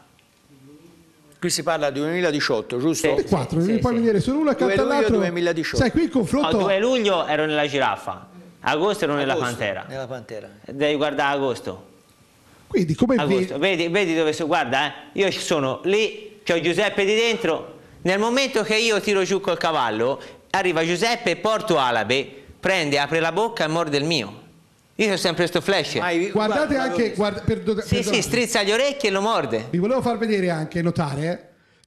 Qui si parla di duemiladiciotto, giusto? Sì. E quattro, sì, puoi sì. venire solo uno accanto due luglio all'altro. duemiladiciotto. Sai, qui il No, confronto. due luglio ero nella giraffa, agosto ero nella Agosto, Pantera. Nella Pantera. Devi guardare agosto. Quindi, come Agosto. Vedi, vedi dove sono? Guarda, eh, io ci sono lì, c'ho Giuseppe di dentro. Nel momento che io tiro giù col cavallo, arriva Giuseppe, Porto Alabe, prende, apre la bocca e morde il mio. Io ho sempre questo flash. Mai- Guardate guarda, anche. Guarda, perdo- Sì, perdonate. sì, strizza le orecchie e lo morde. Vi volevo far vedere anche, notare,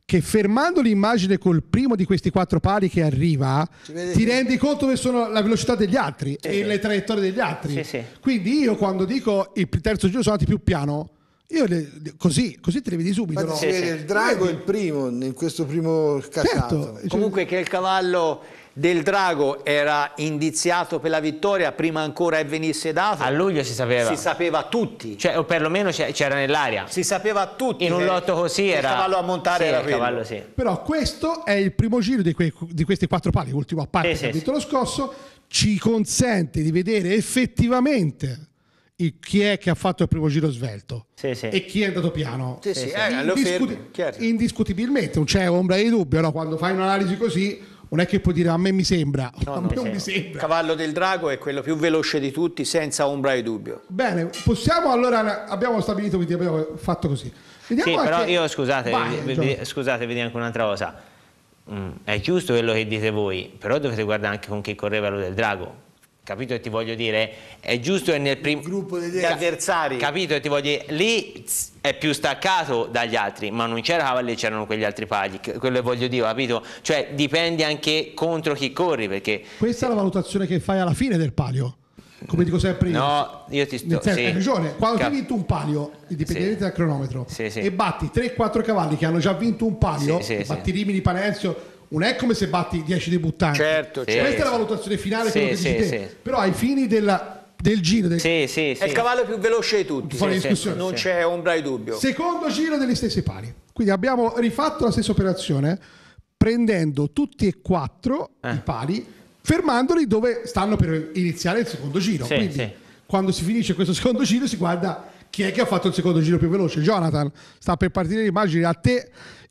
che fermando l'immagine col primo di questi quattro pali che arriva ti rendi conto dove sono la velocità degli altri sì, e sì. le traiettorie degli altri. Sì, sì. Quindi io quando dico il terzo giro sono andati più piano, io le, così, così te le vedi subito. No? Si vede il drago è il primo, in questo primo casato. Certo. Comunque che il cavallo del drago era indiziato per la vittoria prima ancora che venisse dato. A luglio si sapeva. Si sapeva tutti. Cioè, o perlomeno c'era nell'aria. Si sapeva tutti. In un lotto così era... Il cavallo a montare sì, era il cavallo, sì. Però questo è il primo giro di, quei, di questi quattro pali, l'ultimo a parte sì, che ha sì, vinto sì. lo scosso, ci consente di vedere effettivamente il, chi è che ha fatto il primo giro svelto sì, sì. e chi è andato piano. Sì, sì. Sì, Eh, lo fermi, certo. Indiscutibilmente, non c'è ombra di dubbio, no? Quando fai un'analisi così non è che puoi dire a me mi sembra, No, a no, me non sì. mi Il sembra. cavallo del drago è quello più veloce di tutti, senza ombra di dubbio. Bene, possiamo allora, abbiamo stabilito, quindi abbiamo fatto così. Vediamo Sì, però anche... io scusate, Vai, vi, vi, scusate, vedi anche un'altra cosa. Mm, è giusto quello che dite voi, però dovete guardare anche con chi correva lo del drago. Capito che ti voglio dire? È giusto che nel primo gruppo degli Gli avversari. Capito che ti voglio dire? Lì è più staccato dagli altri, ma non c'era cavalli, c'erano quegli altri pali, quello che voglio dire, capito? Cioè dipende anche contro chi corri, perché Questa è la valutazione che fai alla fine del palio. Come dico sempre io. no, io ti sto Nel senso, sì. hai ragione, quando Cap- tu hai vinto un palio, indipendentemente Sì. dal cronometro, Sì, sì. e batti tre quattro cavalli che hanno già vinto un palio, Sì, sì, batti sì. Rimini, Panenzio, non è come se batti dieci debuttanti. Certo, Sì. certo. Questa è la valutazione finale, Sì, quello che sì, dici te. sì. Però ai fini della, del giro, del Sì, sì, sì. È il cavallo più veloce di tutti. fuori Sì, sì, discussione. Non sì. c'è ombra di dubbio. Secondo giro degli stessi pali. Quindi abbiamo rifatto la stessa operazione prendendo tutti e quattro Eh. i pali, fermandoli dove stanno per iniziare il secondo giro. Sì, Quindi sì. quando si finisce questo secondo giro si guarda chi è che ha fatto il secondo giro più veloce. Jonathan, sta per partire l'immagine, a te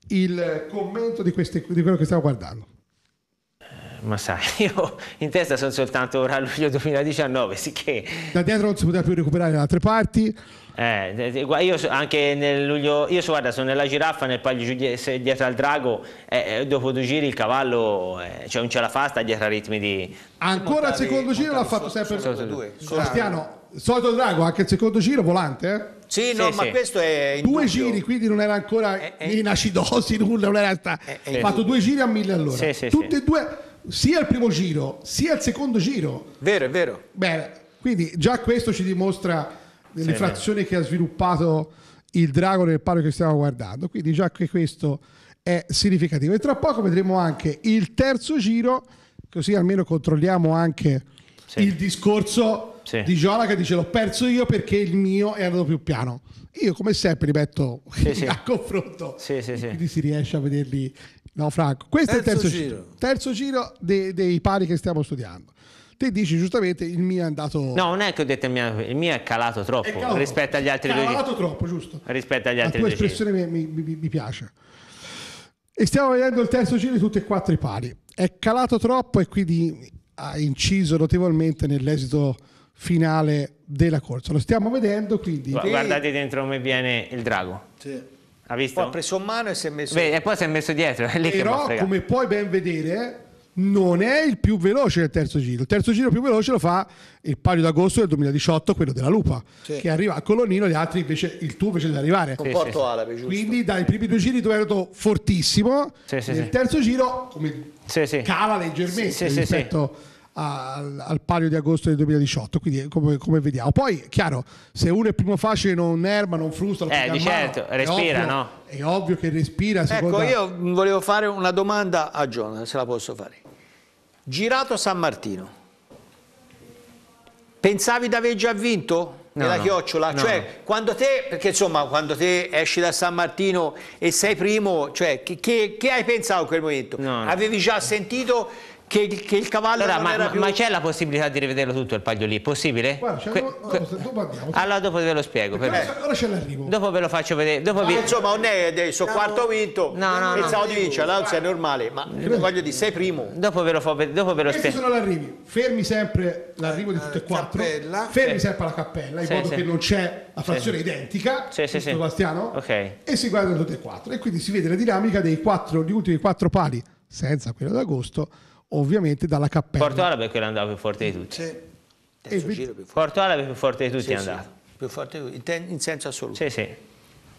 il commento di, queste, di quello che stiamo guardando. Ma sai, io in testa sono soltanto ora a luglio duemiladiciannove, sicché Da dietro non si poteva più recuperare le altre parti. eh, guarda, io so- anche nel luglio, io so, guarda, sono nella giraffa, nel paglio giù die- se- dietro al drago, eh, eh, dopo due giri il cavallo eh, cioè non ce la fa, sta dietro a ritmi di... Ancora il secondo giro l'ha fatto sempre Sotto due. Sebastiano. Solito drago, anche il secondo giro volante, eh? Sì, no, Sì, ma sì. questo è in Due dubbio. giri, quindi non era ancora Eh, eh. in acidosi, nulla, non era sta... Eh, ha eh, fatto due giri a mille all'ora. Sì, sì, Tutte sì. e due, sia il primo giro, sia il secondo giro. Vero, è vero. Bene, quindi già questo ci dimostra le Sì, frazioni che ha sviluppato il drago nel palo che stiamo guardando, quindi già che questo è significativo. E tra poco vedremo anche il terzo giro, così almeno controlliamo anche Sì. il discorso Sì. di Giola che dice l'ho perso io perché il mio è andato più piano. Io come sempre li metto Sì, sì. a confronto, Sì, sì, sì. quindi si riesce a vederli. No, Franco, questo è il Terzo terzo giro. giro, terzo giro dei, dei pali che stiamo studiando. Te dici giustamente il mio è andato... No, non è che ho detto il mio, il mio è calato troppo È calato rispetto troppo. agli altri due Calato giri. troppo, giusto. Rispetto agli La altri tua due giri. espressione mi, mi- mi- mi piace. E stiamo vedendo il terzo giro di tutti e quattro i pali. È calato troppo e quindi ha inciso notevolmente nell'esito finale della corsa. Lo stiamo vedendo, quindi... Gu- Guardate dentro come viene il drago. Sì. Ha Poi visto? ha preso in mano e si è messo... Vedi, e poi si è messo dietro. È lì che mi ha Però, fregato. come puoi ben vedere, non è il più veloce del terzo giro. Il terzo giro più veloce lo fa il palio d'agosto del duemiladiciotto, quello della Lupa, Sì. che arriva a Colonnino, gli altri invece, il tuo invece deve arrivare. Con Sì, Porto sì. Alape, giusto? Quindi dai primi due giri dove è andato fortissimo, Sì, sì, nel sì. terzo giro come Sì, sì. cala leggermente Sì, sì, rispetto al, al palio di agosto del duemiladiciotto, quindi come, come vediamo. Poi chiaro, se uno è primo facile non erba, non frusta, lo Eh, piega di a mano, certo, è respira, ovvio- no? È ovvio che respira. a Ecco, seconda- io volevo fare una domanda a Jonathan, se la posso fare. Girato San Martino, pensavi di aver già vinto No, nella no. chiocciola? No, Cioè, no. quando te, perché insomma, quando te esci da San Martino e sei primo, cioè, che, che- che hai pensato in quel momento? No, no. Avevi già sentito che, che il cavallo Allora, non ma, era ma- più... ma c'è la possibilità di rivederlo tutto il paglio lì? Possibile? Guarda, c'è- Que- dopo- que- dopo andiamo. allora dopo ve lo spiego. Ora per- c'è- ora c'è l'arrivo. Dopo ve lo faccio vedere. Dopo Ma vi- insomma, non è adesso quarto vinto, No, no, no. pensavo di vincere, allora è normale, ma voglio dire, sei primo. dopo ve lo, fa- dopo ve lo Questi spiego. sono gli arrivi. Fermi sempre l'arrivo di tutte e quattro. Cappella. Fermi Sì. sempre alla cappella, in Sì, modo sì. che non c'è la frazione identica. Sì, sì, giusto, sì. Sebastiano? Ok. E si guardano tutte e quattro. E quindi si vede la dinamica dei quattro, gli ultimi quattro pali, senza quello d'agosto, ovviamente dalla cappella. Porto Alape è quello andava più forte di tutti. Sì. Terzo E- giro più forte. Porto Alape è più forte di tutti Sì, è sì, andato. più forte di tutti, in, te- in senso assoluto. Sì, sì.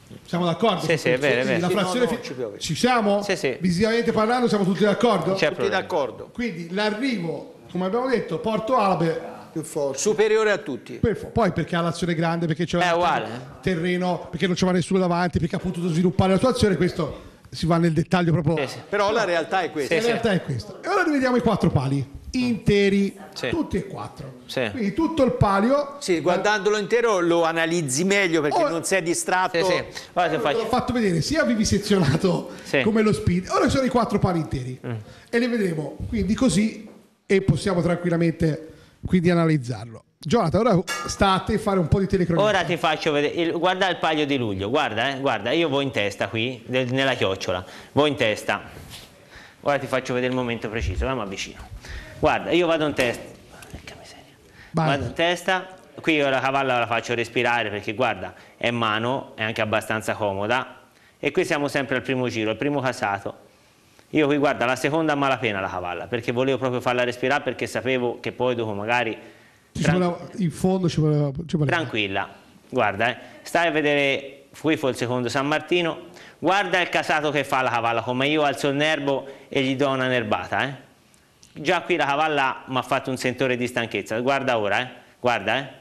Siamo d'accordo? Sì, sì, è vero, è vero. La Sì, frazione no, no, fi- ci piove. ci siamo? Sì, sì. Visivamente parlando siamo tutti d'accordo? C'è Tutti problema. d'accordo. Quindi l'arrivo, come abbiamo detto, Porto Alabe, Più forte. Superiore a tutti. per- poi perché ha l'azione grande, perché c'è È un uguale. terreno, perché non c'era nessuno davanti, perché ha potuto sviluppare la sua azione, questo si va nel dettaglio proprio. Sì, sì. Però la realtà è questa. In realtà è questo. E ora rivediamo i quattro pali, interi, Sì. tutti e quattro. Sì. Quindi tutto il palio. Sì, guardandolo intero lo analizzi meglio perché Oh. non sei distratto. Sì, sì. Guarda se L'ho faccio. fatto vedere sia vivisezionato Sì. come lo speed. Ora sono i quattro pali interi e li vedremo quindi così e possiamo tranquillamente quindi analizzarlo. Jonathan, ora sta a te fare un po' di telecronismo. Ora ti faccio vedere, il- guarda il palio di luglio, guarda, eh, guarda, io vo in testa qui, del- nella chiocciola, vo in testa. Ora ti faccio vedere il momento preciso, ma avvicino. Guarda, io vado in testa, porca miseria. Vai. Vado in testa, qui io la cavalla la faccio respirare perché guarda, è mano, è anche abbastanza comoda e qui siamo sempre al primo giro, al primo casato. Io qui guarda, la seconda a malapena la cavalla, perché volevo proprio farla respirare perché sapevo che poi dopo magari... Ci tran- voleva- in fondo ci voleva, ci voleva. Tranquilla, guarda, eh. Stai a vedere, qui fu il secondo San Martino, guarda il casato che fa la cavalla, come io alzo il nervo e gli do una nerbata, eh. Già qui la cavalla mi ha fatto un sentore di stanchezza, guarda ora, eh. Guarda, eh.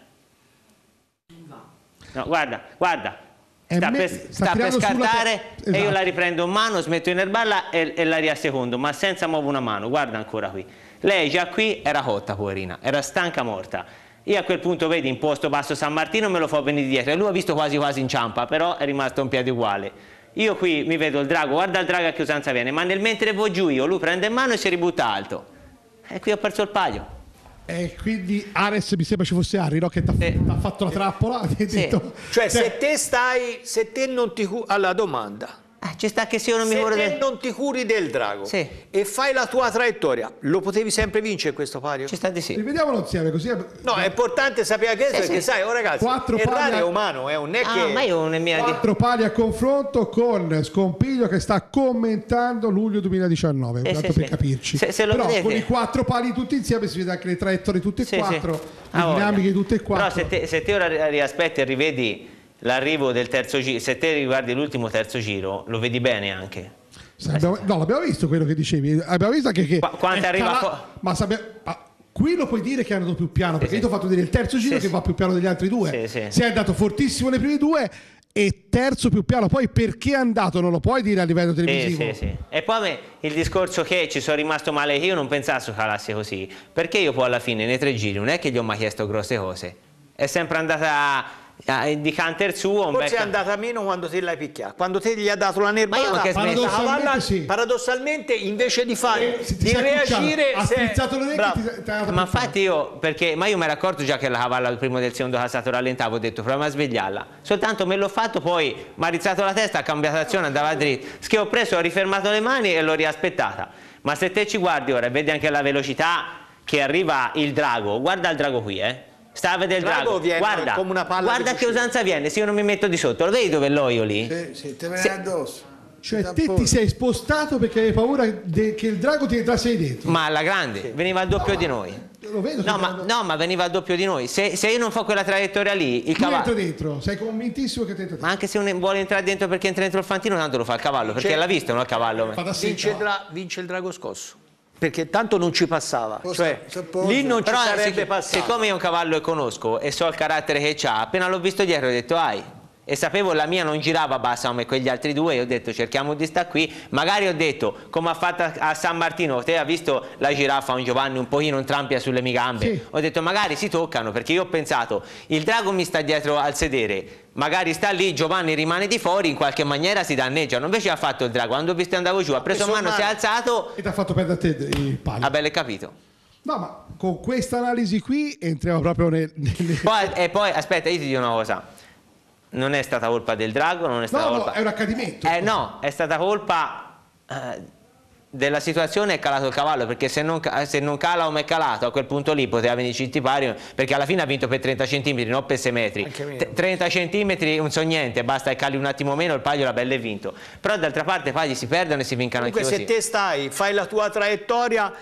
No, guarda, guarda. È Sta me- per, sta sta per tirando sulla scartare te- e io esatto. la riprendo in mano, smetto di nerbarla e, e la riassecondo, ma senza muovere una mano, guarda ancora qui. Lei già qui era cotta, poverina, era stanca morta. Io a quel punto, vedi, in posto basso San Martino me lo fa venire dietro e lui ha visto quasi quasi inciampa, però è rimasto un piede uguale. Io qui mi vedo il drago, guarda il drago a che usanza viene, ma nel mentre vo giù io, lui prende in mano e si ributta alto. E qui ho perso il palio. E quindi Ares mi sembra ci fosse Harry, no? Che ti Sì. ha fatto la trappola. Ti ha Sì. detto, Cioè, se te stai, se te non ti curi, alla domanda, Eh, ci sta che se io non mi se curo te del... non ti curi del drago Sì. e fai la tua traiettoria, lo potevi sempre vincere questo palio? Ci sta di sì. rivediamolo insieme così. No, è importante sapere questo Sì, perché sì. sai, oh ragazzi, Quattro errare pali- è umano, eh, non è Ah, che... ma io non è mia... di- Quattro pali a confronto con Scompiglio che sta commentando luglio duemiladiciannove, Eh, tanto sì, per sì. capirci. Se- se lo Però vedete- con i quattro pali tutti insieme si vede anche le traiettorie tutte e Sì, quattro, sì. le Ah, voglia. dinamiche tutte e quattro. Però se te, se te ora ri- riaspetti e rivedi l'arrivo del terzo giro, se te riguardi l'ultimo terzo giro, lo vedi bene anche. Se abbiamo- no, l'abbiamo visto quello che dicevi, abbiamo visto anche che... Qua- quanto è arriva cala- fo- ma sappia- ma qui lo puoi dire che è andato più piano, perché sì. io ti ho fatto vedere il terzo giro Sì, che sì. va più piano degli altri due. Sì, sì. Si è andato fortissimo nei primi due e terzo più piano, poi perché è andato non lo puoi dire a livello Sì, televisivo. sì, sì. E poi a me il discorso che ci sono rimasto male, che io non pensassi calasse così, perché io poi alla fine nei tre giri non è che gli ho mai chiesto grosse cose, è sempre andata a, di canter suo. Un Forse bel è ca- andata meno quando te l'hai picchiato, quando te gli ha dato la nerbata. Ma io che smetto. la cavalla, Paradossalmente sì. paradossalmente invece di fare, Eh, si- ti di sei reagire, accucciato, ha se- strizzato le orecchie Bravo. e ti- ti è andato Ma più piano. infatti io, perché, ma io mi ero accorto già che la cavalla al primo del secondo casato rallentavo, ho detto proviamo a svegliarla, soltanto me l'ho fatto, poi mi ha rizzato la testa, ha cambiato azione, andava dritto, che ho preso, ho rifermato le mani e l'ho riaspettata. Ma se te ci guardi ora e vedi anche la velocità che arriva il drago, guarda il drago qui, eh. Sta a vedere il Il drago drago, viene guarda, come una palla guarda di che cucina. usanza viene, se io non mi metto di sotto, lo vedi dove l'ho io lì? Sì, sì, te viene Se- addosso. Cioè Ti te tamponi. ti sei spostato perché avevi paura de- che il drago ti entrasse lì dentro. Ma alla grande, veniva al doppio di noi. Lo vedo che No ma, no, ma veniva al doppio di noi. Se, se io non fa quella traiettoria lì, il tu entra cavallo... dentro, sei convintissimo che ti entra Ma dentro. anche se uno vuole entrare dentro perché entra dentro il fantino, tanto lo fa il cavallo, perché Cioè- l'ha visto, non il cavallo. Fa da sé, Vince, il no? dra- vince il drago scosso, perché tanto non ci passava, Poi cioè si appoggia. lì non ci Però sarebbe sic- passato. siccome io un cavallo lo conosco e so il carattere che ha, appena l'ho visto dietro ho detto ai. E sapevo la mia non girava bassa come quegli altri due, e ho detto cerchiamo di stare qui. Magari ho detto, come ha fatto a- a San Martino, te hai visto la giraffa, un Giovanni un pochino in trampia sulle mie gambe. Sì. Ho detto magari si toccano, perché io ho pensato, il drago mi sta dietro al sedere, magari sta lì, Giovanni rimane di fuori, in qualche maniera si danneggiano. Invece ha fatto il drago, quando ho visto andavo giù, ha preso preso mano, si è mano. alzato, E ti ha fatto perdere a te il palo. ah beh, l'hai capito. No, ma con questa analisi qui entriamo proprio nel... nel- Poi, e poi, aspetta, io ti dico una cosa. Non è stata colpa del drago, non è stata No, no, colpa... è un accadimento. Eh no, è stata colpa eh, della situazione, è calato il cavallo, perché se non, ca- se non cala come è calato, a quel punto lì poteva venire cinti pari, perché alla fine ha vinto per trenta centimetri, non per sei metri. Anche meno. T- trenta centimetri non so niente, basta che cali un attimo meno, il paglio la bella è vinto. Però d'altra parte i pagli si perdono e si vincono Comunque anche se così. te stai, fai la tua traiettoria,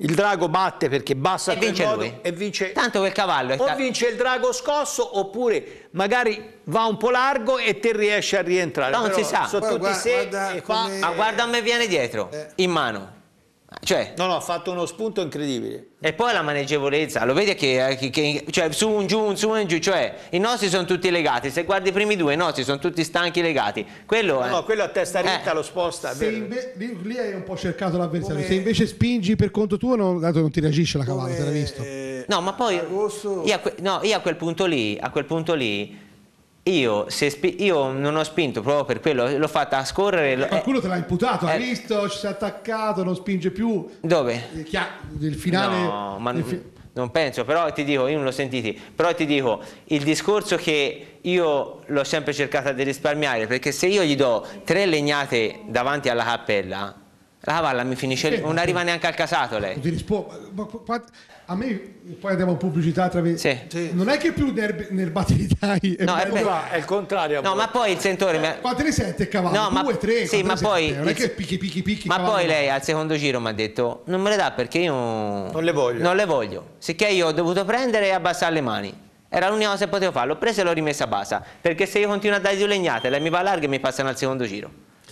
il drago batte perché bassa e vince modo, lui. E vince, tanto quel cavallo è o vince il drago scosso oppure magari va un po' largo e te riesci a rientrare. Non Però si sa. sono tutti Guarda, se guarda e fa... come- Ma guarda a me viene dietro, Eh. in mano. Cioè, No, no, ha fatto uno spunto incredibile. e poi la maneggevolezza, lo vedi che, che, che cioè, su un giù, un su un giù, cioè i nostri sono tutti legati, se guardi i primi due i nostri sono tutti stanchi legati. Quello No, è... no, quello a testa ritta Eh. lo sposta. è Se vero. inve- lì, lì hai un po' cercato l'avversario, Come- se invece spingi per conto tuo, non, dato non ti reagisce la cavallo, Come, te l'hai visto? eh, No, ma poi agosto- io, a que- no, io a quel punto lì, a quel punto lì, io, se spi- io non ho spinto proprio per quello, l'ho fatta scorrere. lo- Qualcuno te l'ha imputato, eh. hai visto, ci si è attaccato, non spinge più. Dove? Il, chia- il finale... No, ma il fi- non penso, però ti dico, io non l'ho sentiti, però ti dico, il discorso che io l'ho sempre cercata di risparmiare, perché se io gli do tre legnate davanti alla cappella, la cavalla mi finisce, lì, non arriva neanche al casato lei. Non ti rispondo. Ma- ma- ma- A me, poi andiamo in pubblicità tra ve- Sì. Sì. Non è che più nerb- nerbati li dai. No, è bello. bello. Qua è il contrario. a No, voi. ma poi il sentore mi ha... Quante ne sente cavallo? No, ma- Due, tre, sì, quante ma ne poi sente? Non è il- che picchi picchi picchi Ma cavallo. poi lei al secondo giro mi ha detto non me le dà perché io Non le voglio. non le voglio. Sicché io ho dovuto prendere e abbassare le mani. Era l'unica cosa che potevo fare, l'ho presa e l'ho rimessa a bassa. Perché se io continuo a dare due legnate, lei mi va larga e mi passano al secondo giro.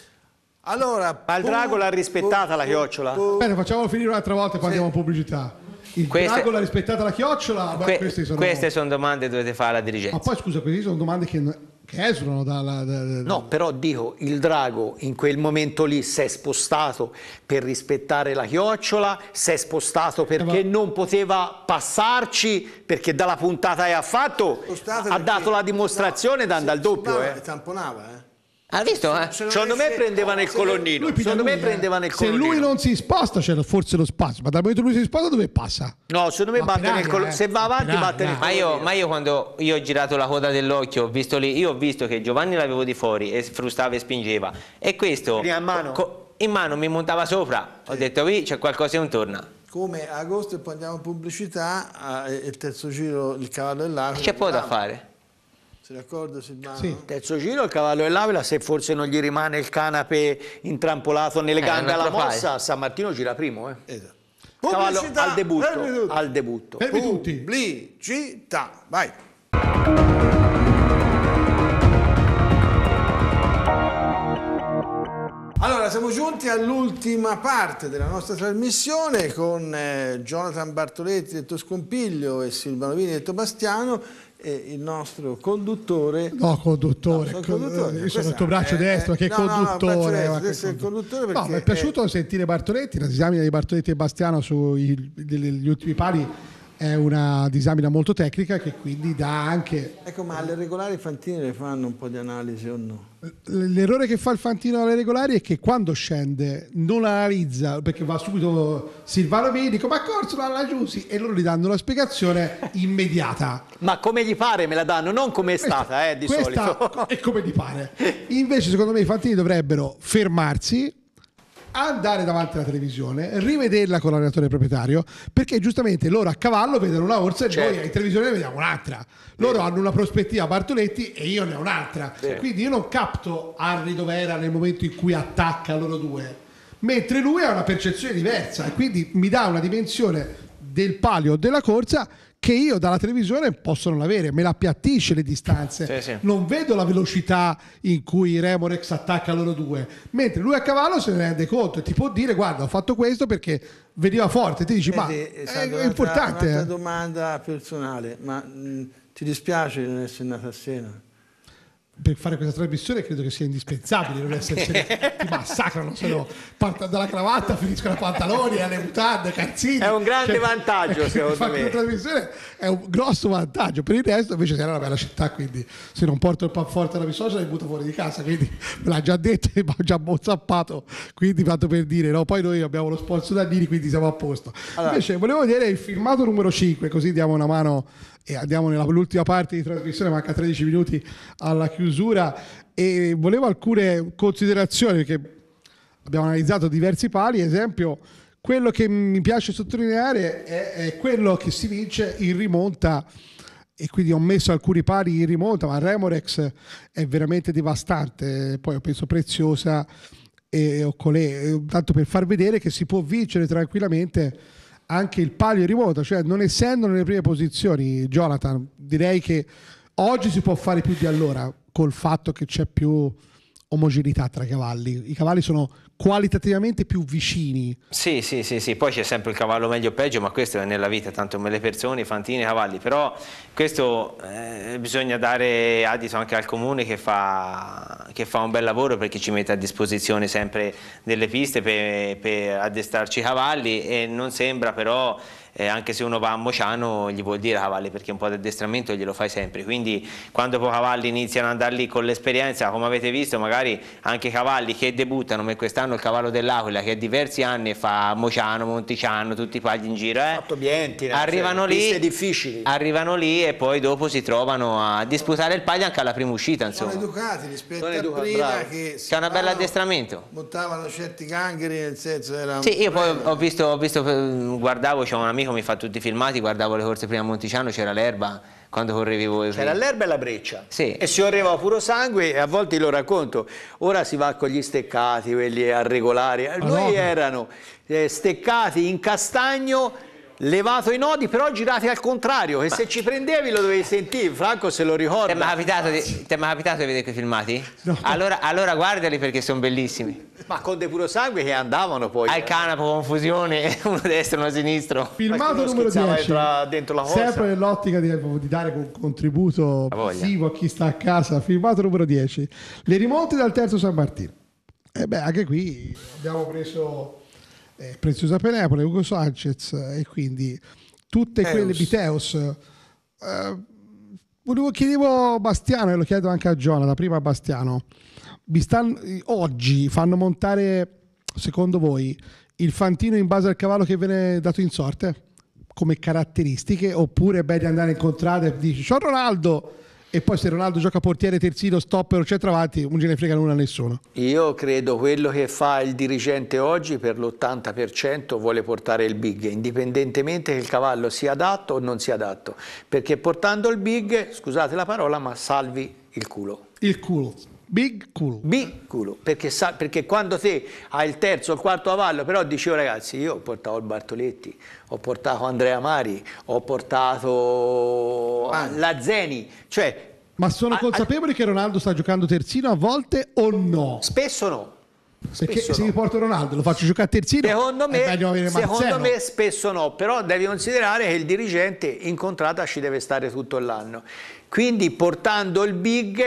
Allora, Ma il drago l'ha rispettata la chiocciola? Bene, facciamolo finire un'altra volta e poi andiamo in pubblicità. Il Queste- drago l'ha rispettata la chiocciola? Beh, Que- queste sono... Queste sono domande che dovete fare alla dirigenza. Ma poi scusa, queste sono domande che, che esulano dalla... da- da- No, però dico, il drago in quel momento lì si è spostato per rispettare la chiocciola, si è spostato perché Eh, ma- non poteva passarci, perché dalla puntata che ha fatto Spostate ha perché- dato la dimostrazione no, dando al doppio. Silvano Eh. tamponava, eh. Ha visto? Eh? Se non Secondo me avesse- prendeva nel se- colonnino, Lui piglia secondo me lui, eh. prendeva nel Se colonnino. lui non si sposta c'è forse lo spazio, ma dal momento che lui si sposta dove passa? No, secondo me Ma batte per nel aria, colonnino, eh. se va avanti Per aria, batte nel eh. Ma io, colonnino. ma io quando io ho girato la coda dell'occhio, ho visto lì, io ho visto che Giovanni l'avevo di fuori e frustava e spingeva. E questo Veniva in mano? co- in mano mi montava sopra. Ho detto, qui c'è qualcosa che non torna. Come a agosto e poi andiamo in pubblicità, eh, il terzo giro il cavallo e l'aquila. C'è poco da fare. Sei d'accordo Silvano? Sì. Terzo giro il cavallo e l'Aquila, se forse non gli rimane il canape intrampolato nelle Eh, gambe un alla altro mossa, San Martino gira primo. Eh. Esatto. Cavallo Pubblicità, al debutto, fermi tutti. al debutto. Fermi tutti. Pubblicità, vai. Allora, siamo giunti all'ultima parte della nostra trasmissione con eh, Jonathan Bartoletti detto Scompiglio e Silvano Vini detto Bastiano e il nostro conduttore. No, conduttore. No, sono con- conduttore. Io sono Questa il tuo braccio è- destro, è- che no, no, no, conduttore. braccio destro, ma che questo è il conduttore perché No, mi è è- piaciuto sentire Bartoletti, la disamina di Bartoletti e Bastiano sugli gli ultimi pali è una disamina molto tecnica che quindi dà anche... Ecco, ma alle regolari Fantini le fanno un po' di analisi o no? L'errore che fa il Fantino alle regolari è che quando scende non analizza, perché va subito Silvano Vini, dico ma corso alla Giussi e loro gli danno la spiegazione immediata. Ma come gli pare me la danno, non come è stata, eh, di Questa solito. è come ti pare. Invece secondo me i Fantini dovrebbero fermarsi, andare davanti alla televisione, rivederla con l'allenatore proprietario, perché giustamente loro a cavallo vedono una orsa e Certo. noi in televisione ne vediamo un'altra. Loro hanno una prospettiva Bartoletti e io ne ho un'altra. Quindi io non capto Harry dove era nel momento in cui attacca loro due, mentre lui ha una percezione diversa e quindi mi dà una dimensione del palio della corsa che io dalla televisione posso non avere, me la appiattisce le distanze, Sì, sì. non vedo la velocità in cui Remorex attacca loro due, mentre lui a cavallo se ne rende conto e ti può dire guarda ho fatto questo perché veniva forte, ti dici ma Senti, è, Sandro, è un'altra- importante. Un'altra eh. domanda personale, ma mh, ti dispiace di non essere nata a Siena? Per fare questa trasmissione credo che sia indispensabile non esserci, ti massacrano, se no partono dalla cravatta, finiscono a pantaloni, alle mutande, calzini. È un grande vantaggio, secondo fare me. una trasmissione è un grosso vantaggio, per il resto invece Siena è una bella città, quindi se non porto il panforte alla mia socia mi butto fuori di casa, quindi me l'ha già detto e mi ha già bozzappato, quindi fatto per dire, no? Poi noi abbiamo lo sponsor da Nini, quindi siamo a posto. Invece volevo vedere il filmato numero cinque, così diamo una mano e andiamo nell'ultima parte di trasmissione, manca tredici minuti alla chiusura e volevo alcune considerazioni perché abbiamo analizzato diversi pali, esempio quello che mi piace sottolineare è, è quello che si vince in rimonta e quindi ho messo alcuni pali in rimonta, ma Remorex è veramente devastante, poi ho penso Preziosa e Occolè, tanto per far vedere che si può vincere tranquillamente anche il palio rimonta, cioè non essendo nelle prime posizioni, Jonathan, direi che oggi si può fare più di allora col fatto che c'è più omogeneità tra i cavalli. I cavalli sono qualitativamente più vicini. Sì, sì, sì, sì, poi c'è sempre il cavallo meglio o peggio, ma questo è nella vita, tanto come le persone, i fantini, i cavalli, però questo eh, bisogna dare adito anche al comune che fa, che fa un bel lavoro, perché ci mette a disposizione sempre delle piste per, per addestrarci i cavalli, e non sembra però, eh, anche se uno va a Mociano gli vuol dire cavalli, perché un po' di addestramento glielo fai sempre, quindi quando poi i cavalli iniziano ad andare lì con l'esperienza, come avete visto, magari anche i cavalli che debuttano, come quest'anno il cavallo dell'Aquila che diversi anni fa Mociano, Monticiano, tutti i pagli in giro, eh, fatto Bientina, arrivano, cioè, lì, difficili. arrivano lì e poi dopo si trovano a disputare il palio anche alla prima uscita, insomma. Sono educati rispetto Sono a educati, prima, bravo. che C'è un bel addestramento. montavano certi gangheri, nel senso era Sì, io poi ho visto, ho visto guardavo, c'è un amico mi fa tutti i filmati, guardavo le corse prima a Monticiano, c'era l'erba quando correvi voi. C'era l'erba e la breccia, sì, e si correva puro sangue, e a volte lo racconto, ora si va con gli steccati, quelli a regolari, noi erano eh, steccati in castagno, levato i nodi, però girati al contrario, che ma se ci prendevi lo dovevi sentire. Franco se lo ricorda. Ti è mai capitato di, ti è mai capitato di vedere quei filmati? No. Allora, allora guardali, perché sono bellissimi. Ma con De Puro Sangue che andavano poi. Al canapo, confusione, uno destro, uno sinistro. Filmato numero dieci, entra dentro la cosa. sempre nell'ottica di, di dare un contributo positivo a chi sta a casa. Filmato numero dieci, le rimonte dal terzo San Martino. E beh, anche qui abbiamo preso eh, Preziosa Penepole, Ugo Sanchez, e quindi tutte quelle Biteus. Eh, volevo chiedevo Bastiano, e lo chiedo anche a Jonathan, prima a Bastiano. Vi stanno, oggi fanno montare, secondo voi, il fantino in base al cavallo che viene dato in sorte come caratteristiche, oppure è bene andare in contrada e dici c'ho Ronaldo, e poi se Ronaldo gioca portiere, terzino, stopper o centravanti non ce ne frega nulla a nessuno? Io credo quello che fa il dirigente oggi per l'ottanta per cento vuole portare il big, indipendentemente che il cavallo sia adatto o non sia adatto, perché portando il big, scusate la parola, ma salvi il culo. Il culo. Big culo. Big culo, perché, sa, perché quando te hai il terzo o il quarto cavallo, però dicevo ragazzi, io ho portato il Bartoletti, ho portato Andrea Mari, ho portato ah. la Zeni, cioè... Ma sono a, consapevoli a... che Ronaldo sta giocando terzino a volte o no? Spesso no. Perché spesso se no. mi porto Ronaldo lo faccio giocare terzino, secondo me, è meglio avere Marcello. Secondo me spesso no, però devi considerare che il dirigente in contratta ci deve stare tutto l'anno, quindi portando il big...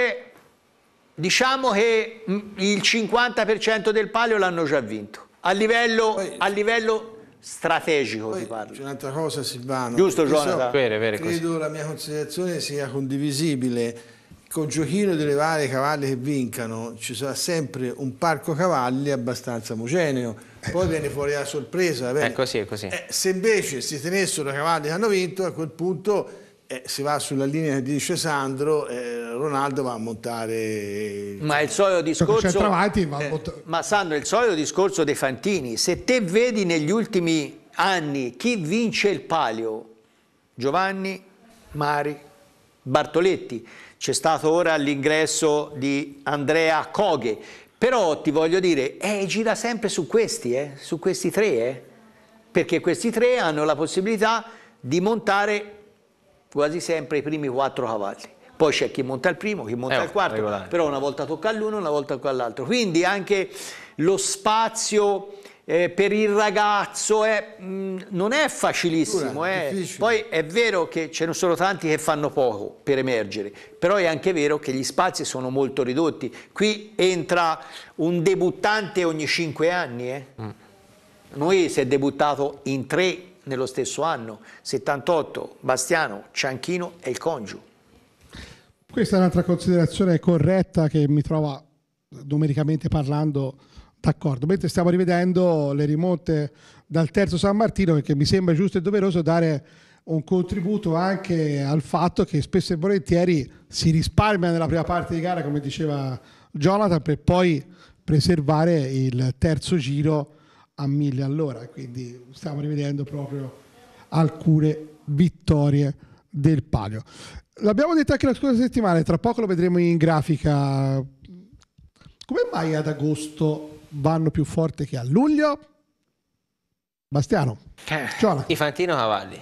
Diciamo che il cinquanta per cento del palio l'hanno già vinto, a livello, poi, a livello strategico ti parlo. C'è un'altra cosa, Silvano. Giusto, Jonathan? So, vero, vero, credo così. La mia considerazione sia condivisibile. Col giochino delle varie cavalli che vincano ci sarà sempre un parco cavalli abbastanza omogeneo, poi viene fuori la sorpresa. È così, è così. Eh, se invece si tenessero i cavalli che hanno vinto, a quel punto... Eh, si va sulla linea che dice Sandro, eh, Ronaldo va a montare... Ma il solito discorso... Avanti, ma, eh, ma Sandro, il solito discorso dei fantini, se te vedi negli ultimi anni chi vince il palio, Giovanni, Mari, Bartoletti, c'è stato ora l'ingresso di Andrea Coghe, però ti voglio dire, eh, gira sempre su questi, eh, su questi tre, eh, perché questi tre hanno la possibilità di montare quasi sempre i primi quattro cavalli, poi c'è chi monta il primo, chi monta eh, il quarto, regolare. Però una volta tocca all'uno, una volta tocca all'altro, quindi anche lo spazio eh, per il ragazzo è, mh, non è facilissimo, eh. Poi è vero che ce ne sono tanti che fanno poco per emergere, però è anche vero che gli spazi sono molto ridotti, qui entra un debuttante ogni cinque anni, eh. mm. Noi si è debuttato in tre nello stesso anno, settantotto, Bastiano, Cianchino e il Congiu. Questa è un'altra considerazione corretta che mi trova numericamente parlando d'accordo, mentre stiamo rivedendo le rimonte dal terzo San Martino, perché mi sembra giusto e doveroso dare un contributo anche al fatto che spesso e volentieri si risparmia nella prima parte di gara, come diceva Jonathan, per poi preservare il terzo giro a mille all'ora, quindi stiamo rivedendo proprio alcune vittorie del palio. L'abbiamo detto anche la scorsa settimana, tra poco lo vedremo in grafica. Come mai ad agosto vanno più forte che a luglio? Bastiano. Eh, I Fantino Cavalli.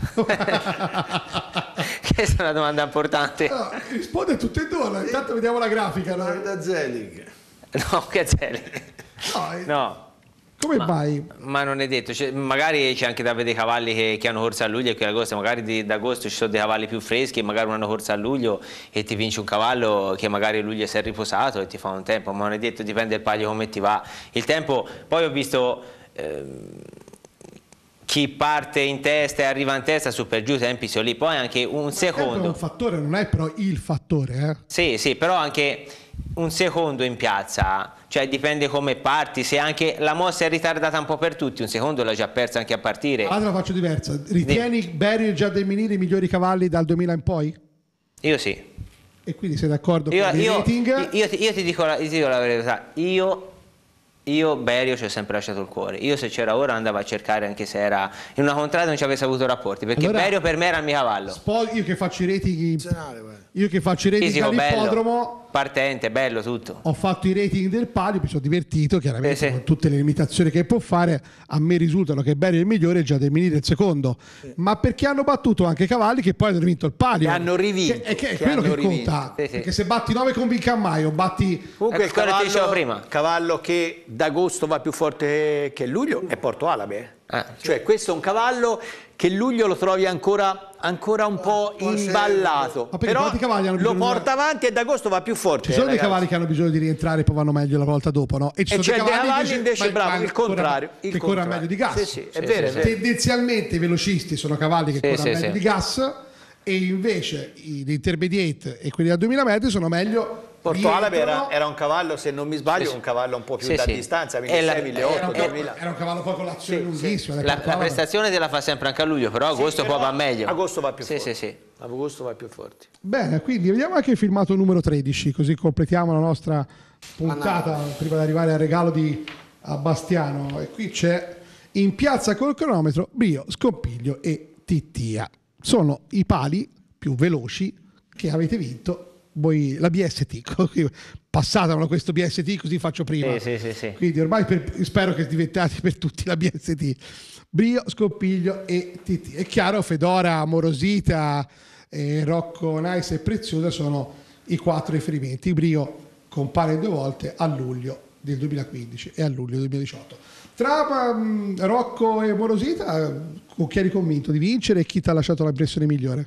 Questa è una domanda importante. No, risponde a tutte e due, intanto vediamo la grafica. No? Da Zelig. No, che Zelig. No. No. Come ma, mai? Ma non è detto, cioè, magari c'è anche da vedere cavalli che, che hanno corso a luglio e che agosto, magari d'agosto ci sono dei cavalli più freschi e magari non hanno corso a luglio e ti vince un cavallo che magari a luglio si è riposato e ti fa un tempo, ma non è detto, dipende dal palio come ti va. Il tempo, poi ho visto ehm, chi parte in testa e arriva in testa su per giù, i tempi sono lì, poi anche un ma secondo. È un fattore, non è però il fattore. Eh? Sì, sì, però anche un secondo in piazza, cioè dipende come parti, se anche la mossa è ritardata un po' per tutti, un secondo l'ha già persa anche a partire. Allora la faccio diversa, ritieni Dì. Berio e Giardemini i migliori cavalli dal duemila in poi? Io sì. E quindi sei d'accordo io, con il io, rating? Io, io, ti, io ti, dico la, ti dico la verità, io... Io Berio ci ho sempre lasciato il cuore. Io se c'era ora andavo a cercare anche se era in una contrada non ci avesse avuto rapporti, perché allora, Berio per me era il mio cavallo. Io che faccio i rating Io che faccio i rating Fisico, all'ippodromo, partente, bello tutto. Ho fatto i rating del palio, mi sono divertito chiaramente sì, sì. con tutte le limitazioni che può fare. A me risultano che Berio è il migliore e Giardemini il secondo, sì. Ma perché hanno battuto anche cavalli che poi hanno vinto il palio. Che hanno rivinto. Che, è, che è che quello che rivinto. conta. Sì, sì. Perché se batti nove con Vincamaio, batti. Comunque ecco, il cavallo, prima. cavallo che d'agosto va più forte che luglio è Porto Alabe. Eh. Cioè questo è un cavallo che luglio lo trovi ancora, ancora un po' imballato, però lo porta avanti e d'agosto va più forte. Ci sono eh, dei ragazzi. cavalli che hanno bisogno di rientrare e poi vanno meglio la volta dopo, no? E c'è dei cavalli, cavalli invece, invece bravo, il contrario. Il che corrono meglio di gas. Sì, sì, è sì, vero, sì, è vero. Tendenzialmente i velocisti sono cavalli che sì, corrono sì, meglio sì. di gas, e invece gli intermediate e quelli da duemila metri sono meglio. Porto Alabe era, era un cavallo, se non mi sbaglio, sì, sì. un cavallo un po' più sì, da sì. distanza, milleseicento, milleottocento, duemila. Era un cavallo poi con l'azione sì, lunghissima. Sì. La, la prestazione te la fa sempre anche a luglio, però agosto sì, poi va meglio. Agosto va più sì, forte. Sì, sì. Agosto va più forte. Bene, quindi vediamo anche il filmato numero tredici, così completiamo la nostra puntata ah, no. prima di arrivare al regalo di a Bastiano. E qui c'è in piazza col cronometro Brio, Scompiglio e Tittia. Sono i pali più veloci che avete vinto voi, la B S T. Passatelo questo B S T, così faccio prima. Sì, sì, sì. Quindi ormai per, spero che diventiate per tutti la B S T. Brio, Scompiglio e T T. È chiaro, Fedora, Morosita, eh, Rocco, Nice e Preziosa sono i quattro riferimenti. Brio compare due volte a luglio del duemilaquindici e a luglio del duemiladiciotto. Tra um, Rocco e Morosita, con chi eri convinto di vincere e chi ti ha lasciato l'impressione migliore?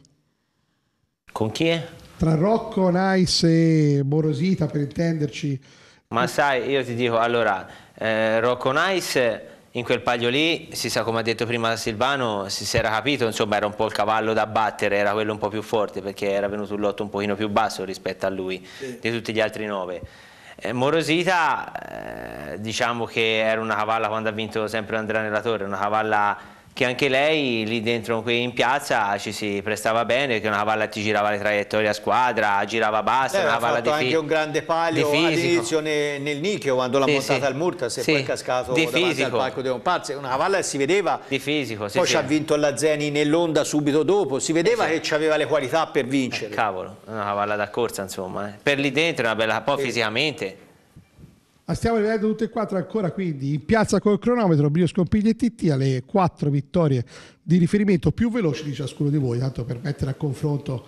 Con chi è? Tra Rocco, Nice e Morosita, per intenderci. Ma sai, io ti dico, allora, eh, Rocco Nice in quel paglio lì, si sa, come ha detto prima Silvano, si, si era capito, insomma era un po' il cavallo da battere, era quello un po' più forte perché era venuto un lotto un pochino più basso rispetto a lui, sì. di tutti gli altri nove. Eh, Morosita, eh, diciamo che era una cavalla quando ha vinto sempre Andrea Nella Torre, una cavalla che anche lei lì dentro qui in piazza ci si prestava bene, che una cavalla ti girava le traiettorie a squadra, girava bassa, eh, una cavalla fatto di anche un grande palio all'inizio nel, nel nicchio quando l'ha sì, montata sì. al Murtas e sì. poi è cascato di davanti fisico. Al palco dei comparse, una cavalla che si vedeva di fisico, sì, poi sì. ci ha vinto la Zeni nell'onda subito dopo, si vedeva sì, sì. che aveva le qualità per vincere. Eh, cavolo, una cavalla da corsa insomma, eh. per lì dentro una bella, poi sì. fisicamente. Stiamo rivedendo tutte e quattro ancora, quindi in piazza col cronometro Brio, Scompiglio e T T alle quattro vittorie di riferimento più veloci di ciascuno di voi, tanto per mettere a confronto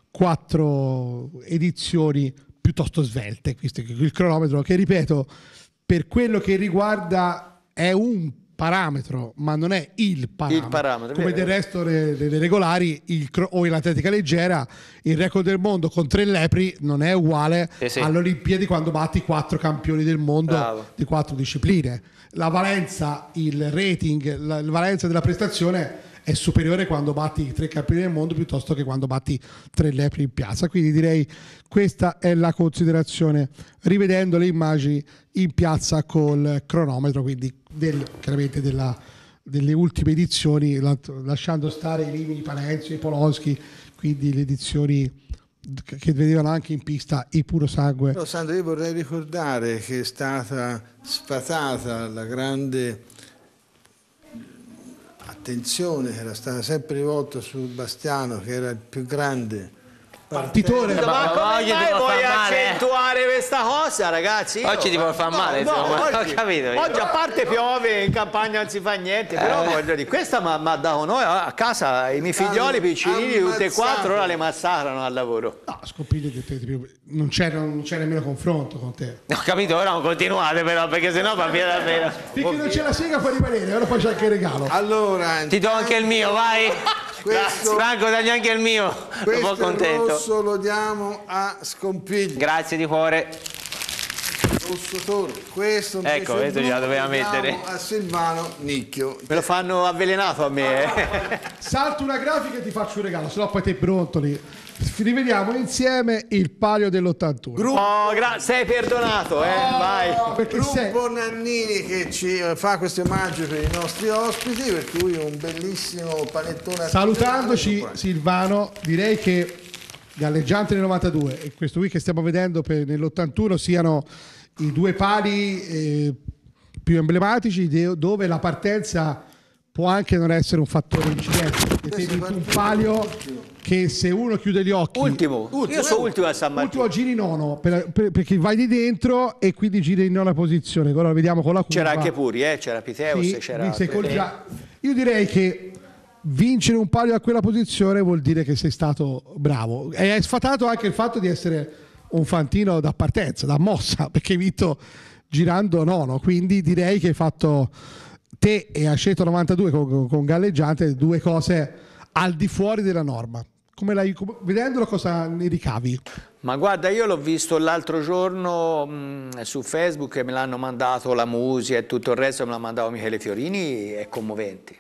quattro edizioni piuttosto svelte. Questo è il cronometro che, ripeto, per quello che riguarda è un parametro, ma non è il parametro, il parametro come del resto delle regolari il, o in atletica leggera il record del mondo con tre lepri non è uguale eh sì. alle Olimpiadi quando batti quattro campioni del mondo Bravo. Di quattro discipline. La valenza, il rating, la, la valenza della prestazione è superiore quando batti tre campioni del mondo piuttosto che quando batti tre lepri in piazza. Quindi direi questa è la considerazione rivedendo le immagini in piazza col cronometro, quindi del, chiaramente della, delle ultime edizioni, lasciando stare i Rimini, Panenzo, i Poloschi, quindi le edizioni che vedevano anche in pista i Puro Sangue. No, Sandro, io vorrei ricordare che è stata sfatata la grande attenzione che era stata sempre rivolta su Bastiano, che era il più grande partitore. Ma, ma come oggi ti mai può vuoi far male, accentuare eh? questa cosa, ragazzi? Io, oggi ti può far male, no, insomma, no, ho oggi, capito io. oggi a parte piove, in campagna non si fa niente, però Eh. voglio dire, questa mi ha dato noi a casa, i miei figlioli piccinini, tutti e quattro, ora le massacrano al lavoro. No, Scompiglio non c'è non c'è nemmeno confronto con te. Ho capito, ora non continuate però, perché sennò va via davvero. Finché non c'è la sega può rimanere, ora poi c'è anche il regalo. Allora, Ti do anche il mio, vai. Questo- Franco, dagli anche il mio. Un po' questo contento. rosso lo diamo a Scompiglio. Grazie di cuore. Rosso Torre. Questo invece Ecco, questo blu gliela doveva lo diamo mettere. a Silvano Nicchio. Me lo fanno avvelenato a me, eh. Salto una grafica e ti faccio un regalo, sennò poi te brontoli. Rivediamo insieme il palio dell'ottantuno. Oh, gra- sei perdonato, eh, vai. Perché sei... Gruppo Nannini che ci eh, fa questo omaggio per i nostri ospiti, per cui un bellissimo panettone. Salutandoci artigianale. Silvano, direi che galleggiante nel novantadue e questo qui che stiamo vedendo per, nell'ottantuno siano i due pali eh, più emblematici de- dove la partenza può anche non essere un fattore incidente. Perché hai vinto un palio che se uno chiude gli occhi Ultimo, io sono ultimo a San Martino. ultimo giri nono per- per- perché vai di dentro e quindi giri in nona posizione. Ora lo vediamo con la curva. C'era anche Puri, eh? C'era Piteus, Sì, c'era... vinse col Gia- io direi che vincere un palio a quella posizione vuol dire che sei stato bravo e hai sfatato anche il fatto di essere un fantino da partenza, da mossa, perché hai vinto girando nono, quindi direi che hai fatto te e Aceto novantadue con, con galleggiante due cose al di fuori della norma. Come l'hai, come, vedendolo cosa ne ricavi? Ma guarda, io l'ho visto l'altro giorno mh, su Facebook, me l'hanno mandato la musica e tutto il resto, me l'ha mandato Michele Fiorini, è commovente.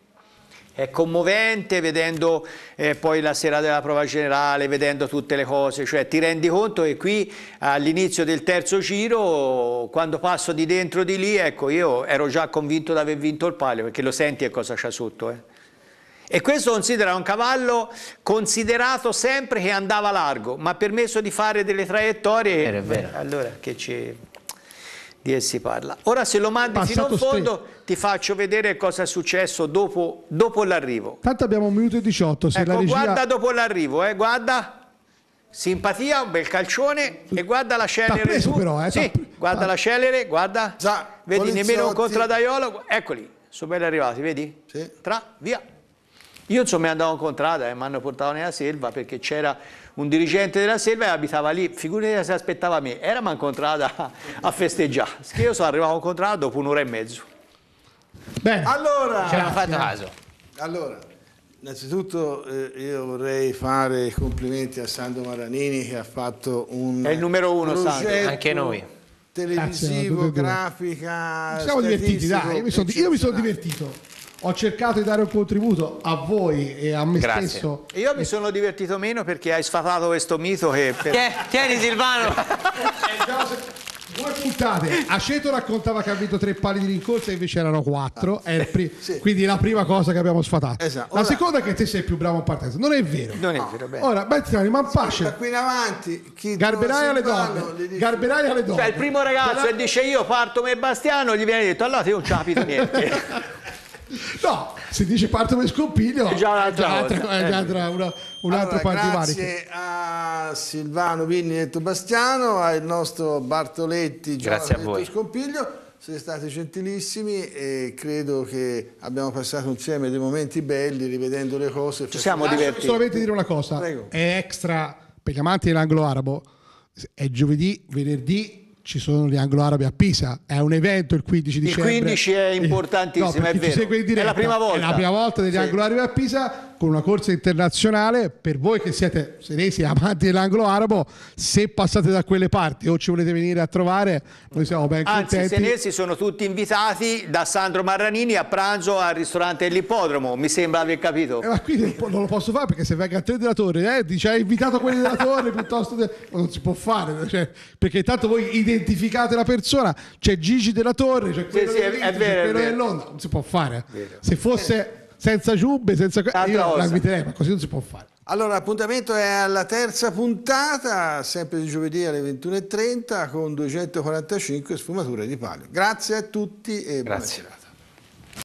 È commovente vedendo eh, poi la sera della prova generale, vedendo tutte le cose, cioè ti rendi conto che qui all'inizio del terzo giro, quando passo di dentro di lì, ecco, io ero già convinto di aver vinto il palio, perché lo senti e cosa c'è sotto, eh. E questo considera un cavallo considerato sempre che andava largo, ma ha permesso di fare delle traiettorie. Vero, è vero. Beh, allora che ci... di esso si parla. Ora se lo mandi fino Passato in fondo ti faccio vedere cosa è successo dopo, dopo l'arrivo. Tanto abbiamo un minuto e diciotto. Se la Ecco, regia... guarda dopo l'arrivo, eh, guarda. Simpatia, un bel calcione e guarda la Celere. T'ha preso su. però, eh, Sì, t'ha- guarda t'ha- la Celere, guarda. Già, Vedi, Poliziotti. nemmeno un contradaiolo. Eccoli, sono belli arrivati, vedi? Sì. Tra, via. Io insomma andavo in contrada e mi hanno portato nella selva perché c'era un dirigente della selva e abitava lì, figurati se aspettava me, eravamo in contrada a festeggiare, che io sono arrivato in contrada dopo un'ora e mezzo. Bene. Allora, Ci hanno fatto caso. allora, innanzitutto eh, io vorrei fare i complimenti a Sandro Maranini che ha fatto un È il numero uno, Sandro. progetto Anche noi. televisivo, Grazie a tutti e due. grafica, Ci siamo divertiti, statistico, dai, io mi sono, io mi sono eccezionale. divertito. Ho cercato di dare un contributo a voi e a me Grazie. stesso. E io mi sono divertito meno perché hai sfatato questo mito che... per- Tie- Tieni Silvano. Due puntate. Aceto raccontava che ha vinto tre pali di rincorsa e invece erano quattro. È il pri- Sì. Quindi è la prima cosa che abbiamo sfatato. Esatto. La Ora- seconda è che te sei più bravo in partenza. Non è vero. Non è vero, bene. Ora, Bezzani, ma Da pace. qui in avanti chi Garberai alle trova Silvano, donne. gli dice- Garberai alle donne. Cioè il primo ragazzo e dice io parto come Bastiano, gli viene detto allora ti non ci capito niente. No, se dice parto per scompiglio È già un'altra è cosa. è già una- una- un altro Allora, par di maniche. grazie a Silvano Vinni detto Bastiano, al nostro Bartoletti Grazie a detto voi. Scompiglio, siete stati gentilissimi e credo che abbiamo passato insieme dei momenti belli rivedendo le cose. Ci siamo Lasciami divertiti. solamente dire una cosa, Prego. è extra per gli amanti dell'anglo-arabo, è giovedì, venerdì ci sono gli anglo-arabi a Pisa, è un evento il quindici Il dicembre. quindici è importantissimo, No, per è chi ci vero. segue in È diretta, la prima volta. È la prima volta degli Sì. anglo-arabi a Pisa con una corsa internazionale. Per voi che siete senesi amanti dell'anglo-arabo, se passate da quelle parti o ci volete venire a trovare, noi siamo ben Anzi, i contenti. senesi sono tutti invitati da Sandro Marranini a pranzo al ristorante dell'ippodromo, mi sembra aver capito. Eh, ma qui non po- non lo posso fare perché se venga a te della torre, eh, dice hai invitato quelli della torre piuttosto de- non si può fare, cioè, perché intanto voi identificate la persona, c'è Gigi della torre, c'è quello, sì, è- dell'Inter, è c'è vero, è quello vero. dell'Onda, non si può fare. Se fosse senza giubbe, senza que- Altra io cosa. la inviterei, ma così non si può fare. Allora, l'appuntamento è alla terza puntata, sempre di giovedì alle ventuno e trenta con duecentoquarantacinque sfumature di palio. Grazie a tutti e buona Grazie. serata.